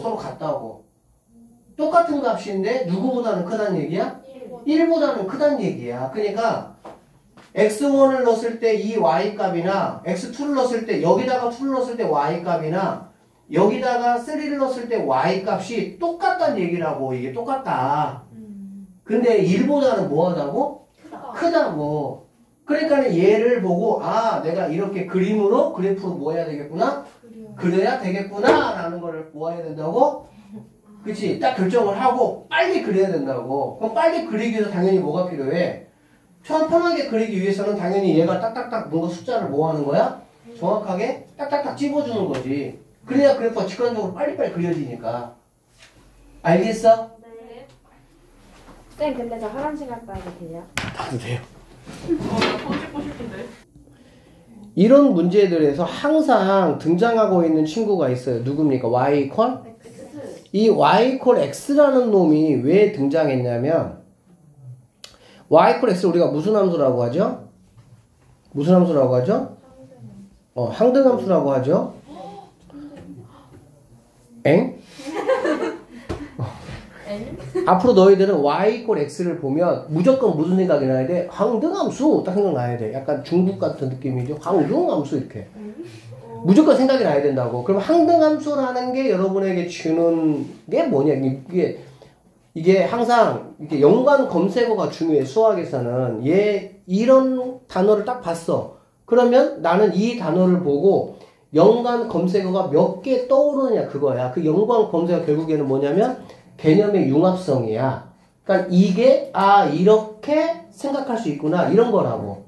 똑같은 값인데 누구보다는 크다는 얘기야? 1보다는 크다는 얘기야. 그러니까 x1을 넣었을 때 이 y 값이나 x2를 넣었을 때 여기다가 2를 넣었을 때 y 값이나 여기다가 3를 넣었을 때 y 값이 똑같다는 얘기라고. 이게 똑같다. 근데 1보다는 뭐하다고? 크다고. 그러니까 얘를 보고 내가 이렇게 그림으로 그래프로 뭐 해야 되겠구나? 그려야 되겠구나 라는 거를 뭐 해야 된다고? 그치? 딱 결정을 하고 빨리 그려야 된다고. 그럼 빨리 그리기 위해서 당연히 뭐가 필요해? 편하게 그리기 위해서는 당연히 얘가 딱딱딱 뭔가 숫자를 뭐 하는 거야? 정확하게 딱딱딱 찝어주는 거지. 그래야 그래프가 직관적으로 빨리빨리 그려지니까. 알겠어? 네. 쌤 근데 저 화장실 갔다 와도 돼요? 가도 돼요. 돈 찍고 싶은데. 이런 문제들에서 항상 등장하고 있는 친구가 있어요. 누굽니까? y 이퀄? 이 y 이퀄 x라는 놈이 왜 등장했냐면 y 이퀄 x를 우리가 무슨 함수라고 하죠? 무슨 함수라고 하죠? 항등함수라고 하죠? 엥? 앞으로 너희들은 y 이퀄 x를 보면 무조건 무슨 생각이 나야 돼? 항등함수 딱 생각나야 돼. 약간 중국 같은 느낌이죠. 항등함수 이렇게. 무조건 생각이 나야 된다고. 그럼 항등함수라는 게 여러분에게 주는 게 뭐냐? 이게 항상 이렇게 연관 검색어가 중요해. 수학에서는 이런 단어를 딱 봤어. 그러면 나는 이 단어를 보고 연관 검색어가 몇 개 떠오르느냐 그거야. 그 연관 검색어 결국에는 뭐냐면 개념의 융합성이야. 그러니까 이게 이렇게 생각할 수 있구나 이런 거라고.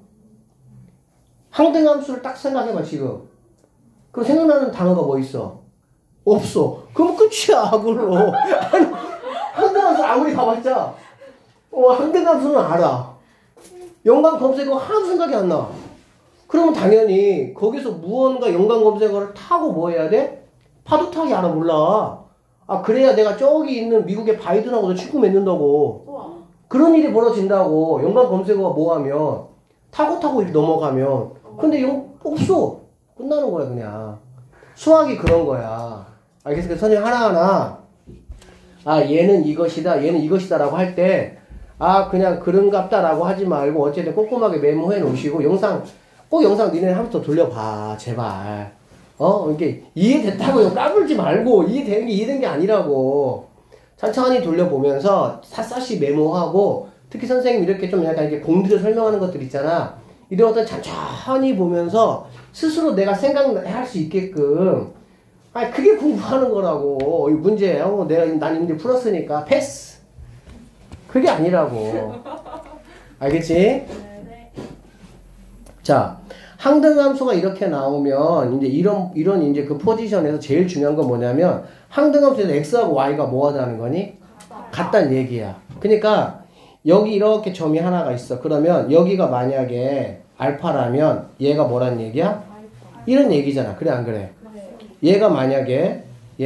항등함수를 딱 생각해봐 지금. 그럼 생각나는 단어가 뭐 있어? 없어. 그럼 끝이야 그걸로. 아니, 항등함수 아무리 가봤자 항등함수는 알아. 연관 검색어 하나도 생각이 안 나. 그러면 당연히 거기서 무언가 연관 검색어를 타고 뭐 해야 돼? 파도 타기 알아 몰라. 그래야 내가 저기 있는 미국의 바이든하고도 친구 맺는다고. 그런 일이 벌어진다고. 연관 검색어가 뭐 하면 타고 이렇게 넘어가면. 근데 없어. 끝나는 거야 그냥. 수학이 그런 거야. 알겠어? 그래서 선생님 하나하나 얘는 이것이다 얘는 이것이다 라고 할 때 그냥 그런갑다 라고 하지 말고 어쨌든 꼼꼼하게 메모해 놓으시고 꼭 영상 니네 한 번 더 돌려봐 제발. 이게 이해됐다고 까불지 말고 이해되는 게 이해된 게 아니라고. 천천히 돌려보면서 샅샅이 메모하고 특히 선생님 이렇게 좀 약간 이렇게 공들여 설명하는 것들 있잖아. 이런 것들 천천히 보면서 스스로 내가 생각할 수 있게끔 그게 공부하는 거라고. 이 문제 난 문제 풀었으니까 패스. 그게 아니라고. 알겠지? 네. 자, 항등함수가 이렇게 나오면 이제 이런 이제 그 포지션에서 제일 중요한 건 뭐냐면 항등함수에서 x하고 y가 뭐 하다는 거니? 같다는 얘기야. 그러니까 여기 이렇게 점이 하나가 있어. 그러면 여기가 만약에 알파라면 얘가 뭐라는 얘기야? 이런 얘기잖아. 그래 안 그래? 얘가 만약에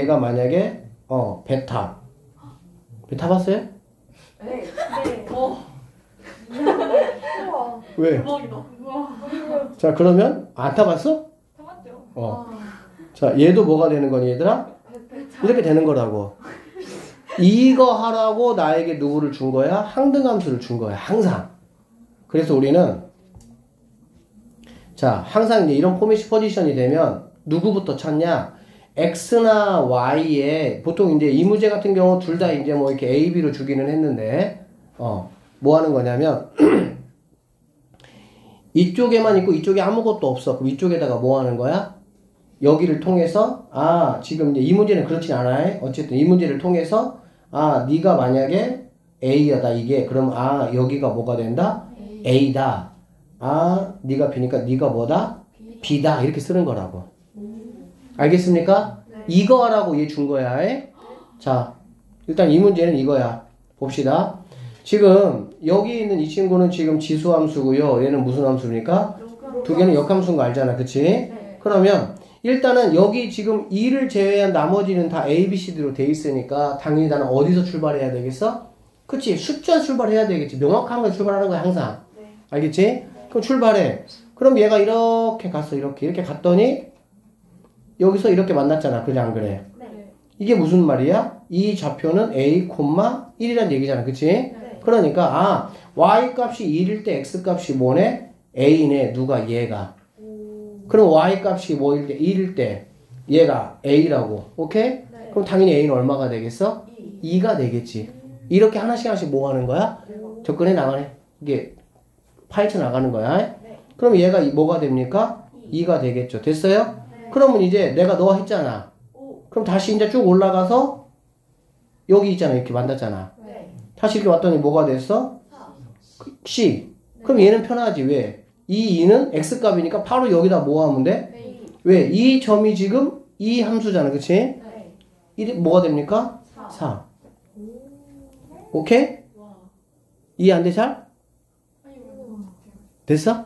베타 봤어요? 네. 왜? 대박이다. 자 그러면 안 타봤어? 타봤죠. 자 얘도 뭐가 되는 거니 얘들아? 이렇게 되는 거라고. 이거 하라고 나에게 누구를 준 거야? 항등함수를 준 거야 항상. 그래서 우리는 자, 항상 이제 이런 포메시 포지션이 되면 누구부터 찾냐? X나 Y에 보통 이제 이 문제 같은 경우 둘 다 이제 뭐 이렇게 A, B로 주기는 했는데, 뭐 하는 거냐면, 이쪽에만 있고 이쪽에 아무것도 없어. 그럼 이쪽에다가 뭐 하는 거야? 여기를 통해서, 지금 이제 이 문제는 그렇진 않아요. 어쨌든 이 문제를 통해서, 네가 만약에 A야다, 이게. 그럼, 여기가 뭐가 된다? A다. 네가 B니까 네가 뭐다? B다. 이렇게 쓰는 거라고. 알겠습니까? 네. 이거 하라고 얘 준 거야. 자, 일단 이 문제는 이거야. 봅시다. 지금 여기 있는 이 친구는 지금 지수함수고요. 얘는 무슨 함수입니까? 두 개는 역함수인 거 알잖아. 그치? 네. 그러면 일단은 여기 지금 2를 제외한 나머지는 다 A, B, C, D로 돼 있으니까 당연히 나는 어디서 출발해야 되겠어? 그치? 숫자 출발해야 되겠지. 명확한 걸 출발하는 거야 항상. 네. 알겠지? 그럼 출발해. 그럼 얘가 이렇게 갔어. 이렇게 갔더니 여기서 이렇게 만났잖아. 그래 안 그래? 네. 이게 무슨 말이야? 이 좌표는 A, 1이란 얘기잖아. 그치? 네. 그러니까 Y 값이 1일 때 X 값이 뭐네? A네. 누가? 얘가. 그럼 Y 값이 뭐일 때? 1일 때 얘가 A라고. 오케이? 네. 그럼 당연히 A는 얼마가 되겠어? 2. 2가 되겠지. 이렇게 하나씩 뭐 하는 거야? 접근해 나가네. 이게 파헤쳐 나가는 거야. 네. 그럼 얘가 뭐가 됩니까? 2가 되겠죠. 됐어요? 네. 그러면 이제 내가 너 했잖아. 그럼 다시 이제 쭉 올라가서 여기 있잖아. 이렇게 만났잖아. 네. 다시 이렇게 왔더니 뭐가 됐어? 4. C. 그럼 얘는 편하지. 왜? 이 2는 X값이니까 바로 여기다 뭐 하면 돼? 네. 왜? 이 점이 지금 이 함수잖아. 그치? 네. 이 뭐가 됩니까? 4. 4. 오케이? 와. 이해 안 돼, 잘? 됐어?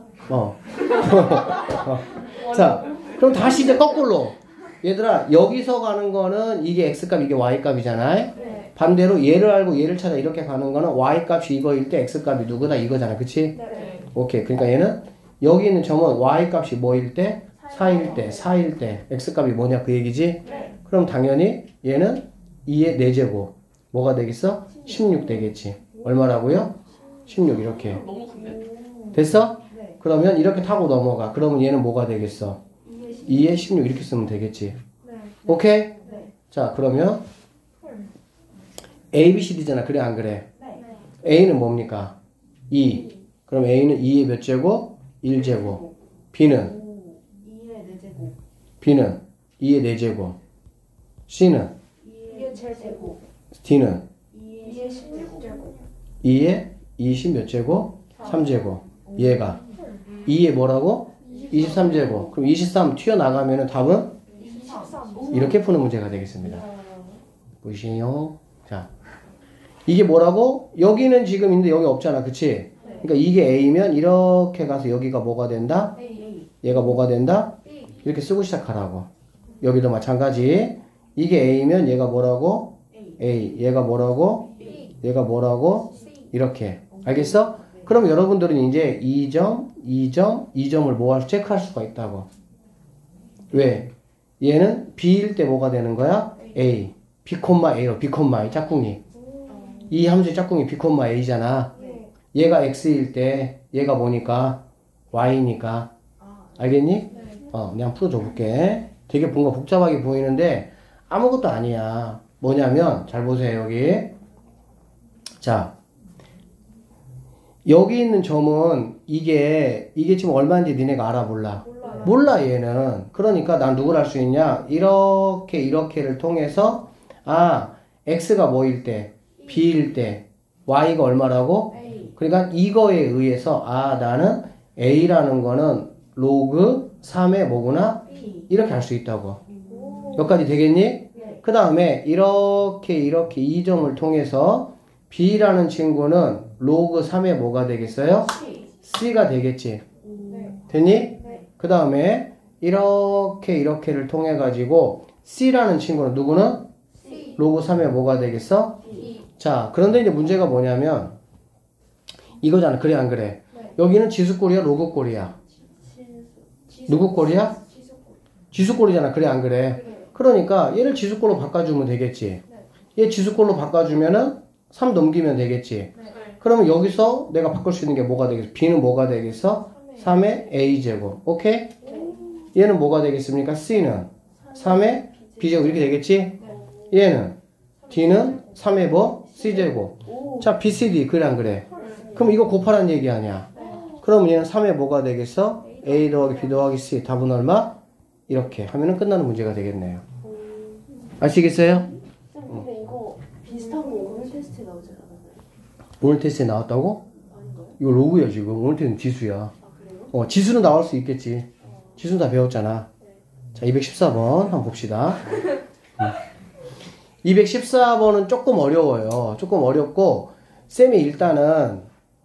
자, 그럼 다시 이제 거꾸로. 얘들아, 여기서 가는 거는 이게 X값, 이게 Y값이잖아. 네. 반대로 얘를 알고 얘를 찾아 이렇게 가는 거는 Y값이 이거일 때 X값이 누구다 이거잖아. 그치? 네. 오케이. 그러니까 얘는 여기 있는 점은 Y값이 뭐일 때? 4일 때 X값이 뭐냐 그 얘기지? 네. 그럼 당연히 얘는 2의 4제곱. 뭐가 되겠어? 16 되겠지. 얼마라고요? 16 이렇게. 너무 큰데? 됐어? 네. 그러면 이렇게 타고 넘어가. 그러면 얘는 뭐가 되겠어? 2의 16 이렇게 쓰면 되겠지. 네. 오케이? 네. 자, 그러면 A, B, C, D잖아. 그래 안 그래? 네. A는 뭡니까? 2. 그럼 A는 2의 몇 제곱? 1제곱. B는? 2의 4제곱. B는 2의 4제곱. C는? 2의 7제곱. D는? 2의 16제곱. 2의 20 몇 제곱? 3제곱. 얘가 2의 뭐라고? 23제곱. 그럼 23 튀어나가면 답은 23. 이렇게 푸는 문제가 되겠습니다. 보시요. 자, 이게 뭐라고? 여기는 지금 있는데 여기 없잖아. 그치? 그러니까 이게 A면 이렇게 가서 여기가 뭐가 된다? A. 얘가 뭐가 된다? 이렇게 쓰고 시작하라고. 여기도 마찬가지. 이게 A면 얘가 뭐라고? A. 얘가 뭐라고? 얘가 뭐라고? 이렇게. 알겠어? 그럼 여러분들은 이제 2점, 2점, 2점을 뭐 할 체크할 수가 있다고. 왜? 얘는 B일 때 뭐가 되는 거야? A. B, A로. B, 이 짝꿍이. 이 함수의 짝꿍이 B, A잖아. 네. 얘가 X일 때 얘가 뭐니까? Y니까. 알겠니? 네. 그냥 풀어줘 볼게. 되게 뭔가 복잡하게 보이는데 아무것도 아니야. 뭐냐면 잘 보세요. 여기. 자. 여기 있는 점은 이게 지금 얼마인지 니네가 알아 몰라? 몰라요. 몰라 얘는. 그러니까 난 누굴 알 수 있냐? 이렇게를 통해서 X가 뭐일 때? B일 때 Y가 얼마라고? A. 그러니까 이거에 의해서 나는 A라는 거는 로그 3의 뭐구나? B. 이렇게 알 수 있다고. 오. 여기까지 되겠니? 네. 그 다음에 이렇게 이 점을 통해서 B라는 친구는 로그 3의 뭐가 되겠어요? C. C가 되겠지. 네. 됐니? 네. 그 다음에 이렇게를 통해 가지고 C라는 친구는 누구는? C. 로그 3의 뭐가 되겠어? D. 자, 그런데 이제 문제가 뭐냐면 이거잖아. 그래 안 그래? 네. 여기는 지수꼴이야, 로그꼴이야? 누구 꼴이야? 지수꼴이잖아. 그래 안 그래? 네. 그러니까 얘를 지수꼴로 바꿔주면 되겠지. 얘 지수꼴로 바꿔주면은 3 넘기면 되겠지. 네. 그러면 여기서 내가 바꿀 수 있는 게 뭐가 되겠어? B는 뭐가 되겠어? 3의 a제곱. 오케이? 얘는 뭐가 되겠습니까? c는 3의 b제곱 이렇게 되겠지? 얘는 d는 3의 뭐? c제곱. 자, bcd 그래 안 그래? 그럼 이거 곱하라는 얘기 아니야. 그럼 얘는 3의 뭐가 되겠어? a 더하기 b 더하기 c 답은 얼마? 이렇게 하면은 끝나는 문제가 되겠네요. 아시겠어요? 근데 이거 비슷한 거 오늘 테스트에 나오지 않았나요? 오늘 테스트에 나왔다고? 아닌가요? 이거 로그야 지금. 오늘 테스트는 지수야. 아 그래요? 지수는 나올 수 있겠지. 지수는 다 배웠잖아. 자, 214번 한번 봅시다. 214번은 조금 어려워요. 조금 어렵고 쌤이 일단은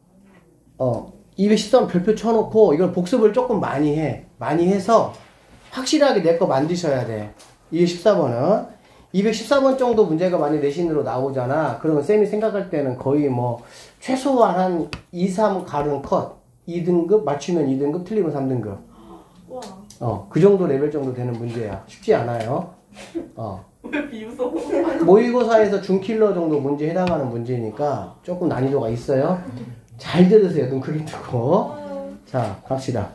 214번 별표 쳐놓고 이걸 복습을 조금 많이 해. 많이 해서 확실하게 내 거 만드셔야 돼. 214번은 214번 정도 문제가 만약 내신으로 나오잖아. 그러면 쌤이 생각할 때는 거의 뭐 최소한 한 2, 3 가른 컷 2등급 맞추면 2등급 틀리면 3등급 와. 그 정도 레벨 정도 되는 문제야. 쉽지 않아요. 왜 비웃어? 모의고사에서 준킬러 정도 문제에 해당하는 문제니까 조금 난이도가 있어요. 잘 들으세요. 눈 크게 뜨고. 자, 갑시다.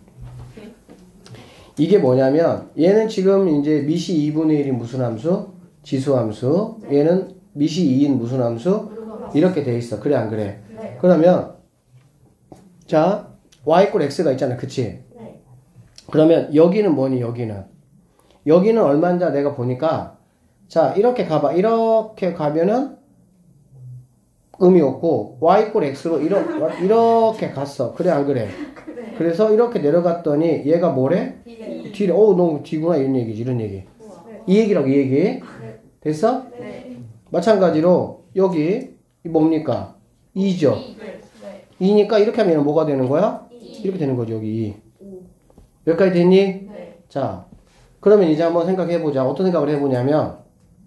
이게 뭐냐면 얘는 지금 이제 미시 2분의 1인 무슨 함수? 지수 함수. 얘는 미시 2인 무슨 함수? 이렇게 돼 있어. 그래 안 그래? 네. 그러면 자, y = x가 있잖아. 그치? 네. 그러면 여기는 뭐니? 여기는 얼마인지 내가 보니까 자, 이렇게 가봐. 이렇게 가면은 의미 없고 y = x로 이렇게 갔어. 그래 안 그래? 그래. 그래서 이렇게 내려갔더니 얘가 뭐래? 뒤래. 너무 뒤구나 이런 얘기지. 네. 이 얘기라고 이 얘기. 됐어? 네. 마찬가지로 여기 뭡니까? 2죠. 네. 2니까 이렇게 하면 뭐가 되는 거야? 이렇게 되는 거죠. 여기 2. 여기까지 됐니? 네. 자, 그러면 이제 한번 생각해보자. 어떤 생각을 해보냐면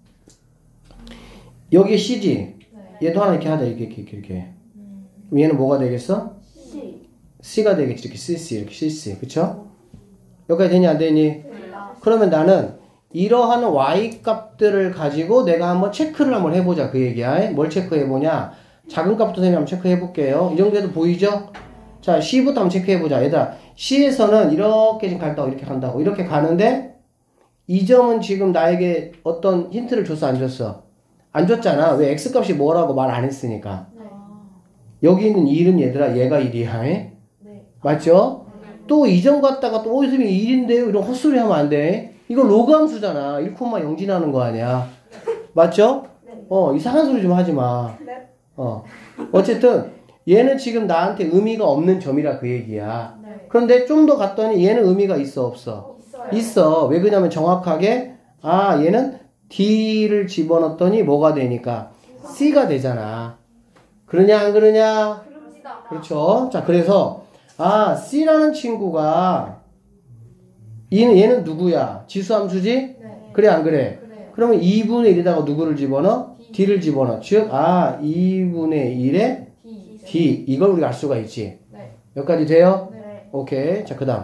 여기 C지. 얘도 하나 이렇게 하자. 이렇게. 얘는 뭐가 되겠어? C. C가 되겠지. 이렇게 CC. 이렇게 CC. 그쵸? 여기까지 되니 안 되니? 네. 그러면 나는 이러한 Y 값들을 가지고 내가 한번 체크를 한번 해보자. 그 얘기야. 뭘 체크해보냐? 작은 값부터 선생님이 한번 체크해볼게요. 이 정도에도 보이죠? 자, C부터 한번 체크해보자. 얘들아, C에서는 이렇게 지금 간다고, 이렇게 간다고. 이렇게 가는데 이 점은 지금 나에게 어떤 힌트를 줬어, 안 줬어? 안 줬잖아. 왜 X값이 뭐라고 말 안 했으니까. 네. 여기 있는 1은 얘들아, 얘가 1이야. 네. 맞죠? 또 이 점 갖다가 또 선생님이 1인데요? 이런 헛소리 하면 안 돼. 이거 로그 함수잖아. 1,0 지나는 거 아니야. 맞죠? 네. 이상한 소리 좀 하지 마. 네. 어쨌든 얘는 지금 나한테 의미가 없는 점이라 그 얘기야. 네. 그런데 좀 더 갔더니 얘는 의미가 있어, 없어? 있어요. 있어. 왜 그러냐면 정확하게 얘는 D를 집어넣었더니 뭐가 되니까 C가 되잖아. 그러냐 안 그러냐? 그럽니다. 그렇죠. 자, 그래서 C라는 친구가 얘는 누구야? 지수함수지? 네. 그래 안 그래? 그래요. 그러면 2분의 1에다가 누구를 집어넣어? D를 집어넣어. 즉 2분의 1에 D. D 이걸 우리가 알 수가 있지. 네. 여기까지 돼요? 네. 오케이. 자, 그 다음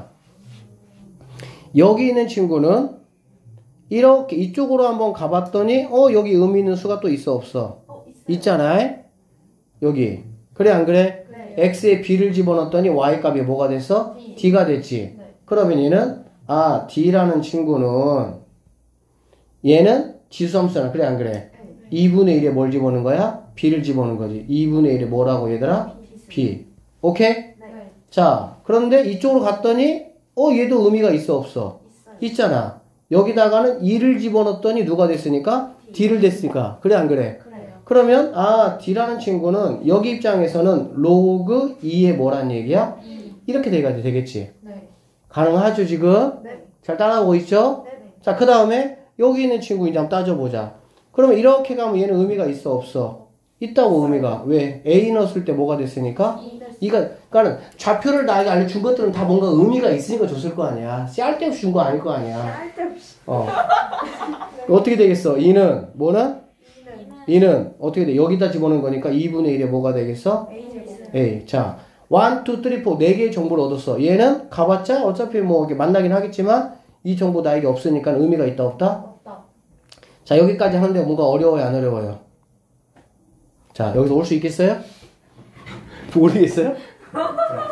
여기 있는 친구는 이렇게 이쪽으로 한번 가봤더니 여기 의미 있는 수가 또 있어 없어? 있어요. 있잖아. 여기. 그래 안 그래? 네. x에 b를 집어넣었더니 y 값이 뭐가 됐어? D. d가 됐지. 네. 그러면 얘는 d라는 친구는 얘는 지수함수잖아. 그래 안 그래? 2분의 1에 뭘 집어넣는 거야? b를 집어넣는 거지. 2분의 1에 뭐라고 얘들아? b. 오케이? 네. 자, 그런데 이쪽으로 갔더니 얘도 의미가 있어 없어? 있어요. 있잖아. 여기다가는 2를 집어넣었더니 누가 됐으니까? d를 됐으니까. 그래 안 그래? 그래요. 그러면 d라는 친구는 여기 입장에서는 로그 2의 뭐란 얘기야? 이렇게 되겠지. 네. 가능하죠 지금? 네. 잘 따라오고 있죠? 네. 자, 그 다음에 여기 있는 친구 이제 한번 따져보자. 그러면 이렇게 가면 얘는 의미가 있어 없어? 있다고 의미가. 왜? A 넣었을 때 뭐가 됐으니까? 그러니까는 좌표를 나에게 알려준 것들은 다 뭔가 의미가 있으니까 줬을 거 아니야. 쓸데없이 준 거 아닐 거 아니야. 쓸데없이. 어떻게 되겠어? 2는 뭐는? E는 2는 어떻게 돼? 여기다 집어넣은 거니까 2분의 1에 뭐가 되겠어? A제곱. A. 자, 1, 2, 3, 4, 4개의 정보를 얻었어. 얘는 가봤자 어차피 뭐 이렇게 만나긴 하겠지만 이 정보 나에게 없으니까 의미가 있다 없다? 없다. 자, 여기까지 하는데 뭔가 어려워요 안 어려워요? 자, 여기서 올 수 있겠어요? 모르겠어요?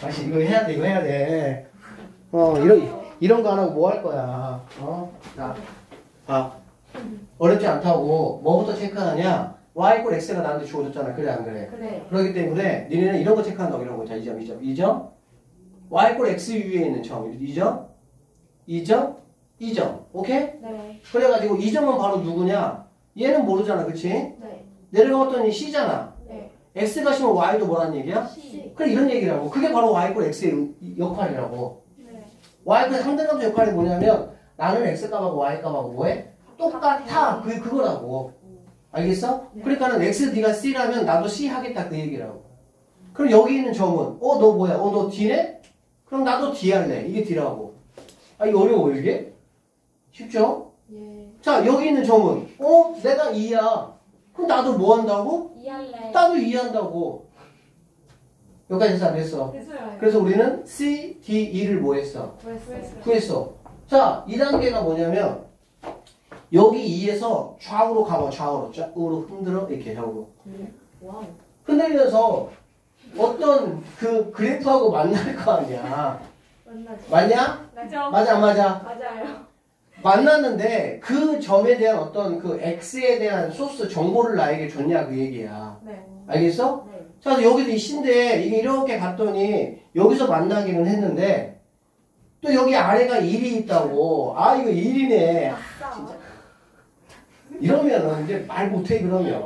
다시 이거 해야 돼, 이거 해야 돼. 이런 거 안 하고 뭐 할 거야. 자, 봐. 어렵지 않다고 뭐부터 체크하냐? y 이퀄 x가 나한테 주어졌잖아. 그래, 안 그래? 그래. 그렇기 때문에 니네는 이런 거 체크한다고 이런 거. 자, 2점. y 이퀄 x 위에 있는 점. 2점. 오케이? 네. 그래가지고 2점은 바로 누구냐? 얘는 모르잖아. 그치? 네. 내려갔더니 c잖아. 네. x가 시면 y도 뭐란 얘기야? C. 그래, 이런 얘기라고. 그게 바로 y 이퀄 x의 역할이라고. 네. y 이퀄 상대값의 역할이 뭐냐면 나는 x값하고 y값하고 뭐해? 똑같아. 그거라고. 알겠어? 네. 그러니까는 x, d가 c라면 나도 c 하겠다 그 얘기라고. 그럼 여기 있는 점은 너 뭐야? 너 d네? 그럼 나도 d 할래. 이게 d라고. 이거 어려워 이게? 쉽죠? 예. 자, 여기 있는 점은 내가 2야. 그럼 나도 뭐 한다고? 이할래. 나도 2 한다고. 여기까지 해서 안 됐어. 됐어요. 그래서 우리는 c, d, e를 뭐 했어? 구했어. 자, 2단계가 뭐냐면 여기 2에서 좌우로 가봐. 좌우로 흔들어. 이렇게 좌우로. 와우. 흔들면서 어떤 그 그래프하고 만날 거 아니야. 만나지. 맞냐? 그죠? 맞아, 안 맞아? 맞아요. 만났는데 그 점에 대한 어떤 그 x에 대한 소스 정보를 나에게 줬냐 그 얘기야. 네. 알겠어? 네. 자, 그래서 여기도 이 C인데 이게 이렇게 갔더니 여기서 만나기는 했는데 또 여기 아래가 1이 있다고. 이거 1이네. 아싸. 이러면은 이제 말 못해 그러면.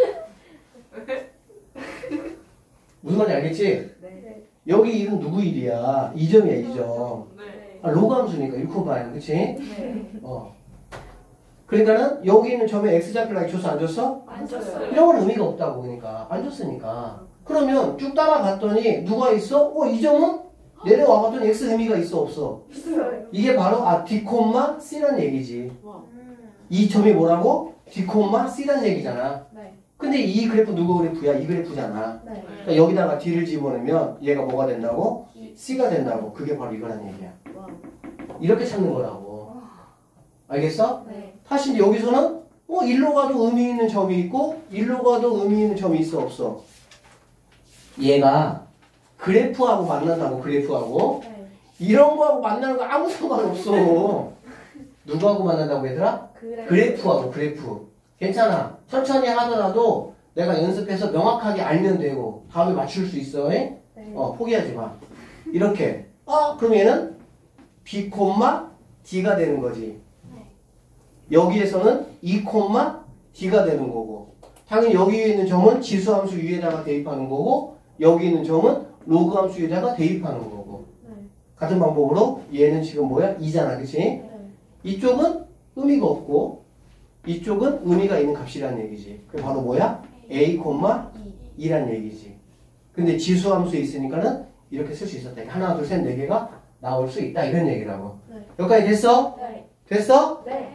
무슨 말인지 알겠지? 네. 여기 1은 누구 1이야? 2점이야 2점. 네. 로그 함수니까 1코바야. 그치? 네. 그러니까는 여기 있는 점에 x좌표를 줬어 안 줬어? 안 줬어요. 이런 건 의미가 없다고. 그러니까 안 줬으니까. 그러면 쭉 따라갔더니 누가 있어? 이 점은 내려와 봤더니 x 의미가 있어 없어? 있어요. 이게 바로 D, C란 얘기지. 와. 이 점이 뭐라고? D, C란 얘기잖아. 네. 근데 이 그래프 누구 그래프야? 이 그래프잖아. 네. 그러니까 여기다가 D를 집어넣으면 얘가 뭐가 된다고? 이. C가 된다고. 그게 바로 이거란 얘기야. 와. 이렇게 찾는 거라고. 알겠어? 네. 사실 여기서는 일로 가도 의미 있는 점이 있고 일로 가도 의미 있는 점이 있어 없어? 얘가 그래프하고 만난다고. 그래프하고 네. 이런 거하고 만나는 거 아무 상관없어. 누구하고 만난다고 얘들아? 그래프하고. 그래프. 괜찮아. 천천히 하더라도 내가 연습해서 명확하게 알면 되고 답을 맞출 수 있어. 네. 포기하지 마. 이렇게. 그럼 얘는 B, D가 되는 거지. 여기에서는 2, D가 되는 거고. 당연히 여기 있는 점은 지수함수 위에다가 대입하는 거고 여기 있는 점은 로그 함수 위에다가 대입하는 거고. 네. 같은 방법으로 얘는 지금 뭐야? 2잖아. 그치? 네. 이쪽은 의미가 없고 이쪽은 의미가 있는 값이라는 얘기지. 그게 바로 뭐야? A, 2란 얘기지. 근데 지수함수에 있으니까는 이렇게 쓸 수 있었다. 하나, 둘, 셋, 네 개가 나올 수 있다. 이런 얘기라고. 네. 여기까지 됐어? 네. 됐어? 네.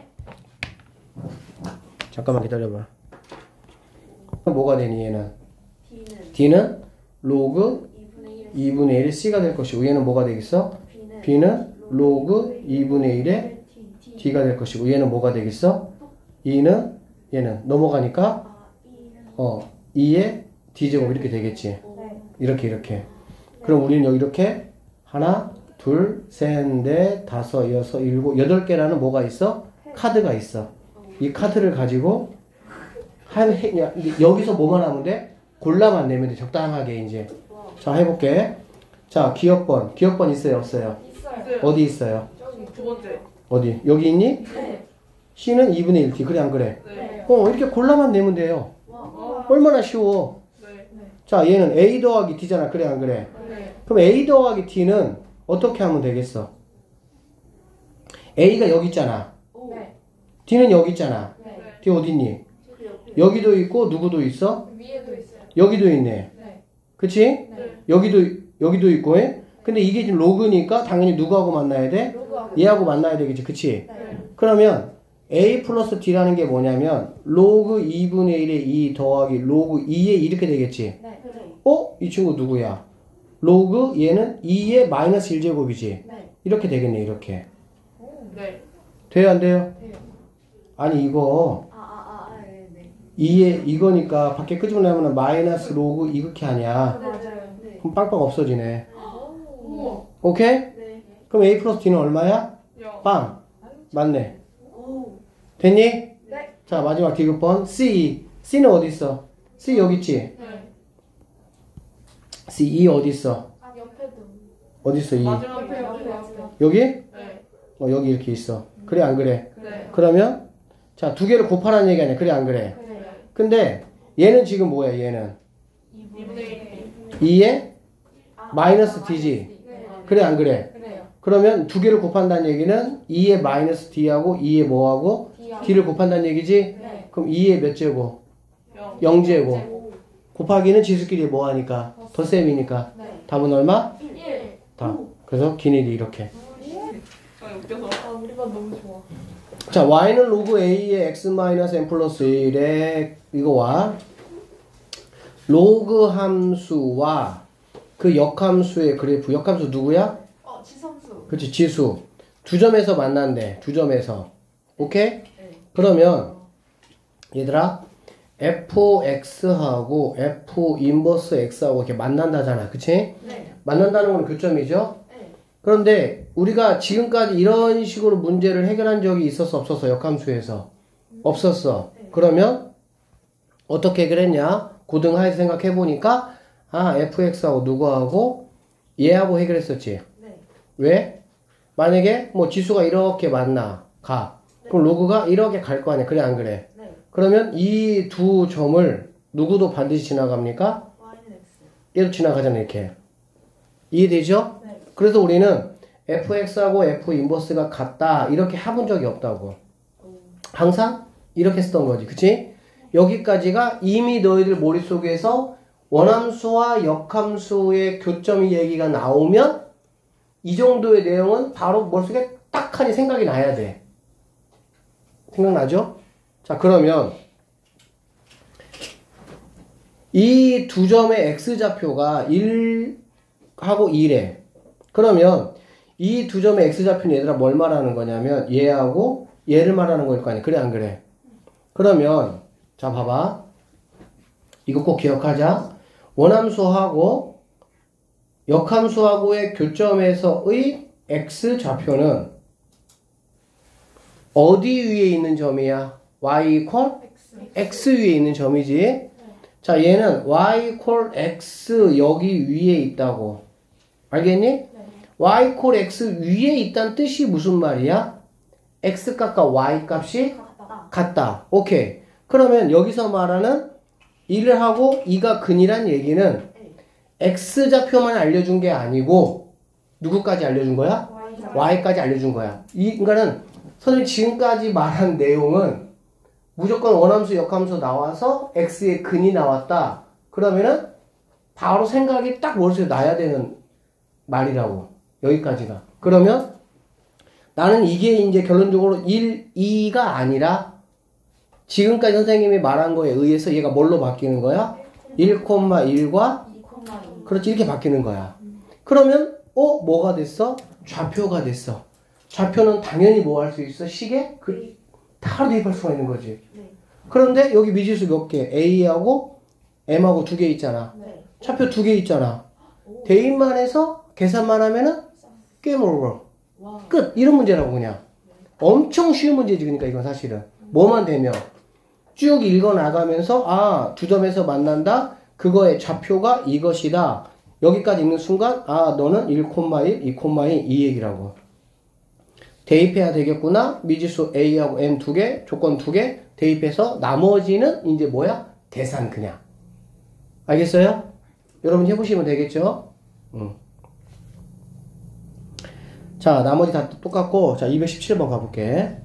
잠깐만 기다려봐. 뭐가 되니 얘는? D는 D는 로그 2분의 1. 2분의 1의 C가 될 것이고 얘는 뭐가 되겠어? B는 로그 2분의 1의 D가 될 것이고 얘는 뭐가 되겠어? 얘는 넘어가니까 2의 D제곱 이렇게 되겠지. 네. 이렇게. 그럼 우리는 여기 이렇게 하나, 둘, 셋, 넷, 다섯, 여섯, 일곱, 8개라는 뭐가 있어? 카드가 있어. 이 카드를 가지고 여기서 뭐만 하면 돼? 골라만 내면 돼. 적당하게 이제. 자, 해볼게. 자, 기억번 있어요, 없어요? 있어요. 어디 있어요? 저기 두 번째. 어디? 여기 있니? 네. C는 2분의 1t. 그래, 안 그래? 네. 이렇게 골라만 내면 돼요. 와. 얼마나 쉬워. 네. 자, 얘는 A 더하기 T잖아. 그래, 안 그래? 네. 그럼 A 더하기 T는 어떻게 하면 되겠어? A가 여기 있잖아. 네. T는 여기 있잖아. 네. T 어디 있니? 여기도 있고, 누구도 있어? 위에도 있어요. 여기도 있네. 네. 그치? 네. 여기도 있고, 해? 근데 이게 지금 로그니까 당연히 누구하고 만나야 돼? 로그하고. 얘하고 만나야 되겠지. 그치? 네. 그러면 A 플러스 D라는 게 뭐냐면 로그 2분의 1의 2 더하기 로그 2의 이렇게 되겠지. 네. 이 친구 누구야? 로그 얘는 2의 마이너스 1제곱이지. 네. 이렇게 되겠네. 이렇게. 네. 돼요 안 돼요? 돼요. 아니 이거 네. 2의 이거니까 밖에 끄집어내면 마이너스 로그 이렇게 하냐. 맞아요. 네. 그럼 빵빵 없어지네. 우와. 오케이? 네. 그럼 A 플러스 D는 얼마야? 야. 빵. 맞네. 오. 됐니? 네. 자, 마지막 디귿번. C. C는 어디 있어? C 여기 있지? 네. C, E 어디 있어? 아, 옆에도. 어디 있어, E? 마지막에 옆에. 여기? 네. 여기 이렇게 있어. 그래, 안 그래? 네. 그러면, 자, 두 개를 곱하라는 얘기 아니야. 그래, 안 그래? 그래요. 근데, 얘는 지금 뭐야, 얘는? 2분의 2에 아, 마이너스 D지? 네. 그래, 안 그래? 그래요. 그러면 두 개를 곱한다는 얘기는 2에 마이너스 D하고 2에 뭐하고? D를 곱한다는 얘기지? 네. 그럼 2에 몇 제곱? 0. 0제곱. 오. 곱하기는 지수끼리 뭐 하니까? 덧셈이니까. 네. 답은 얼마? 1. 다. 그래서 기닐이 이렇게. 아, 웃겨서. 아, 우리 반 너무 좋아. 자, y는 로그 a의 x-n 플러스 1의 이거와 로그 함수와 그 역함수의 그래프. 역함수 누구야? 지성수. 그렇지, 지수. 두 점에서 만난대. 두 점에서. 오케이? 네. 그러면 얘들아 fx하고 f 인버스 x하고 이렇게 만난다잖아. 그치? 네. 만난다는 건 교점이죠? 네. 그런데 우리가 지금까지 이런 식으로 문제를 해결한 적이 있었어, 없었어? 역함수에서 없었어. 그러면 어떻게 해결했냐? 고등하에서 생각해 보니까 fx하고 누구하고 얘하고 해결했었지. 네. 왜? 만약에 뭐 지수가 이렇게 가. 그럼 로그가 이렇게 갈 거 아니야. 그래, 안 그래? 네. 그러면 이 두 점을 누구도 반드시 지나갑니까? y는 x. 얘도 지나가잖아, 이렇게. 이해되죠? 네. 그래서 우리는 fx하고 f 인버스가 같다 이렇게 해본 적이 없다고. 항상 이렇게 쓰던 거지. 그치? 여기까지가 이미 너희들 머릿속에서 원함수와 역함수의 교점이 얘기가 나오면 이 정도의 내용은 바로 머릿속에 딱 하니 생각이 나야 돼. 생각나죠? 자, 그러면 이 두 점의 x좌표가 1하고 1에 그러면 이 두 점의 x좌표는 얘들아 뭘 말하는 거냐면 얘하고 얘를 말하는 거일 거 아니야. 그래, 안 그래? 그러면 자, 봐봐. 이거 꼭 기억하자. 원함수하고 역함수하고의 교점에서의 x좌표는 어디 위에 있는 점이야? y 이퀄 x 위에 있는 점이지. 자, 얘는 y 이퀄 x 여기 위에 있다고. 알겠니? y 이퀄 x 위에 있다는 뜻이 무슨 말이야? x 값과 y 값이 같다. 오케이. 그러면 여기서 말하는 1을 하고 2가 근이란 얘기는 x좌표만 알려준 게 아니고 누구까지 알려준 거야? y까지 알려준 거야. 그러니까는 선생님이 지금까지 말한 내용은 무조건 원함수, 역함수 나와서 x의 근이 나왔다. 그러면은 바로 생각이 딱 머릿속에 나야 되는 말이라고. 여기까지가. 그러면 나는 이게 이제 결론적으로 1, 2가 아니라 지금까지 선생님이 말한 거에 의해서 얘가 뭘로 바뀌는 거야? 1,1과 2,2. 그렇지, 이렇게 바뀌는 거야. 그러면 뭐가 됐어? 좌표가 됐어. 좌표는 당연히 뭐 할 수 있어? 시계? 다 대입할 수가 있는 거지. 네. 그런데 여기 미지수 몇 개? A하고 M하고 두 개 있잖아. 네. 좌표 두 개 있잖아. 대입만 해서 계산만 하면은 게임 오버. 와. 끝. 이런 문제라고 그냥. 엄청 쉬운 문제지. 그러니까 이건 사실은. 뭐만 되면 쭉 읽어 나가면서 두 점에서 만난다. 그거의 좌표가 이것이다. 여기까지 읽는 순간 너는 1,1, 2,2 이 얘기라고. 대입해야 되겠구나. 미지수 A하고 M 두 개, 조건 두 개 대입해서 나머지는 이제 뭐야? 계산 그냥. 알겠어요? 여러분 해보시면 되겠죠? 자, 나머지 다 똑같고, 자, 217번 가볼게.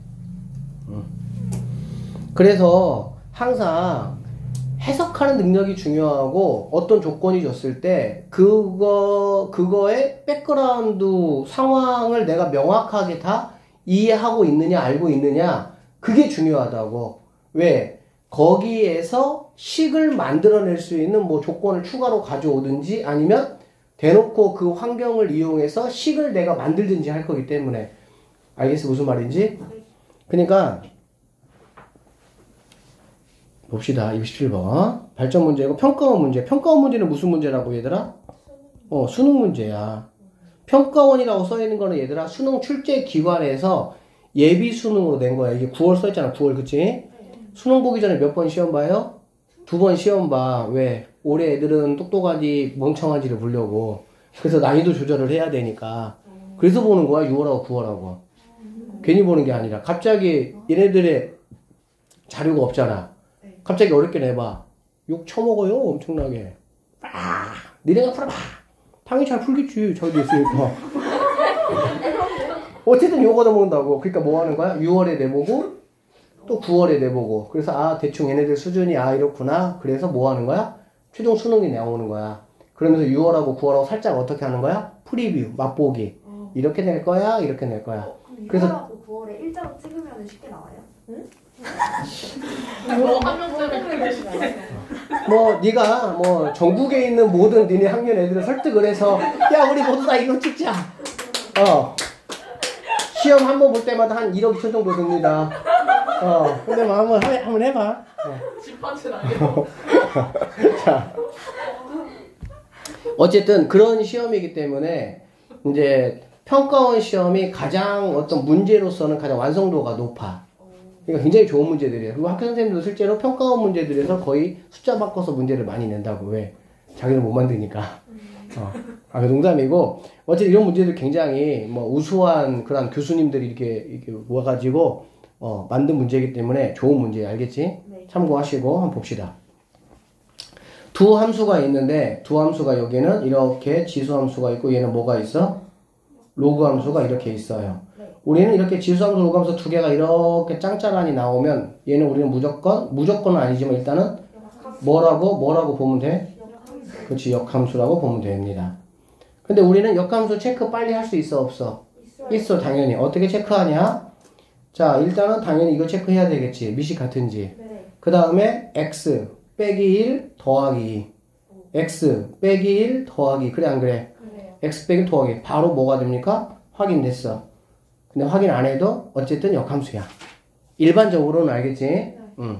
그래서 항상 해석하는 능력이 중요하고 어떤 조건이 줬을 때 그거의 백그라운드 상황을 내가 명확하게 다 이해하고 있느냐 알고 있느냐 그게 중요하다고. 왜? 거기에서 식을 만들어낼 수 있는 뭐 조건을 추가로 가져오든지 아니면 대놓고 그 환경을 이용해서 식을 내가 만들든지 할 거기 때문에. 알겠어? 무슨 말인지? 그러니까 봅시다. 27번. 발전 문제고 평가원 문제. 평가원 문제는 무슨 문제라고 얘들아? 수능 문제야. 평가원이라고 써 있는 거는 얘들아 수능 출제 기관에서 예비 수능으로 낸 거야. 이게 9월 써 있잖아. 9월 그치? 수능 보기 전에 몇 번 시험 봐요? 2번 시험 봐. 왜? 올해 애들은 똑똑하지 멍청하지를 보려고. 그래서 난이도 조절을 해야 되니까. 그래서 보는 거야. 6월하고 9월하고. 괜히 보는 게 아니라 갑자기 얘네들의 자료가 없잖아. 갑자기 어렵게 내봐. 욕 쳐먹어요. 엄청나게. 아, 니네가 풀어봐. 당연히 잘 풀겠지. 자기도 있으니까. 어쨌든 욕 얻어먹는다고. 그러니까 뭐 하는 거야? 6월에 내보고 또 9월에 내보고. 그래서 아 대충 얘네들 수준이 아 이렇구나. 그래서 뭐 하는 거야? 최종 수능이 나오는 거야. 그러면서 6월하고 9월하고 살짝 어떻게 하는 거야? 프리뷰, 맛보기. 이렇게 낼 거야? 이렇게 낼 거야. 그래서 6월하고 9월에 일자로 찍으면 쉽게 나와요? 응? 한명 때문에 뭐 네가 뭐 전국에 있는 모든 니네 학년 애들을 설득을 해서 야 우리 모두 다 이거 찍자. 시험 한 번 볼 때마다 한 1억 2천 정도 듭니다. 근데 뭐 한번 해봐. 집한채는 아니고. 자, 어쨌든 그런 시험이기 때문에 이제 평가원 시험이 가장 어떤 문제로서는 가장 완성도가 높아. 그러니까 굉장히 좋은 문제들이에요. 그리고 학교 선생님도 실제로 평가원 문제들에서 거의 숫자 바꿔서 문제를 많이 낸다고. 왜? 자기는 못 만드니까. 그 농담이고, 어쨌든 이런 문제들 굉장히 뭐 우수한 그런 교수님들이 이렇게 모아가지고, 만든 문제이기 때문에 좋은 문제예요. 알겠지? 네. 참고하시고 한번 봅시다. 두 함수가 있는데, 두 함수가 여기는 이렇게 지수 함수가 있고, 얘는 뭐가 있어? 로그 함수가 이렇게 있어요. 네. 우리는 이렇게 지수 함수, 로그 함수 두 개가 이렇게 짱짱하니 나오면, 얘는 우리는 무조건은 아니지만 일단은 뭐라고 보면 돼? 그렇지, 역함수라고 보면 됩니다. 근데 우리는 역함수 체크 빨리 할 수 있어, 없어? 있어, 당연히. 어떻게 체크하냐? 자, 일단은 당연히 이거 체크해야 되겠지. 미시 같은지. 네. 그 다음에 x 빼기 1 더하기 2. x 빼기 1 더하기. 그래, 안 그래? 그래요. x 빼기 1 더하기. 바로 뭐가 됩니까? 확인됐어. 근데 확인 안 해도 어쨌든 역함수야. 일반적으로는 알겠지? 응.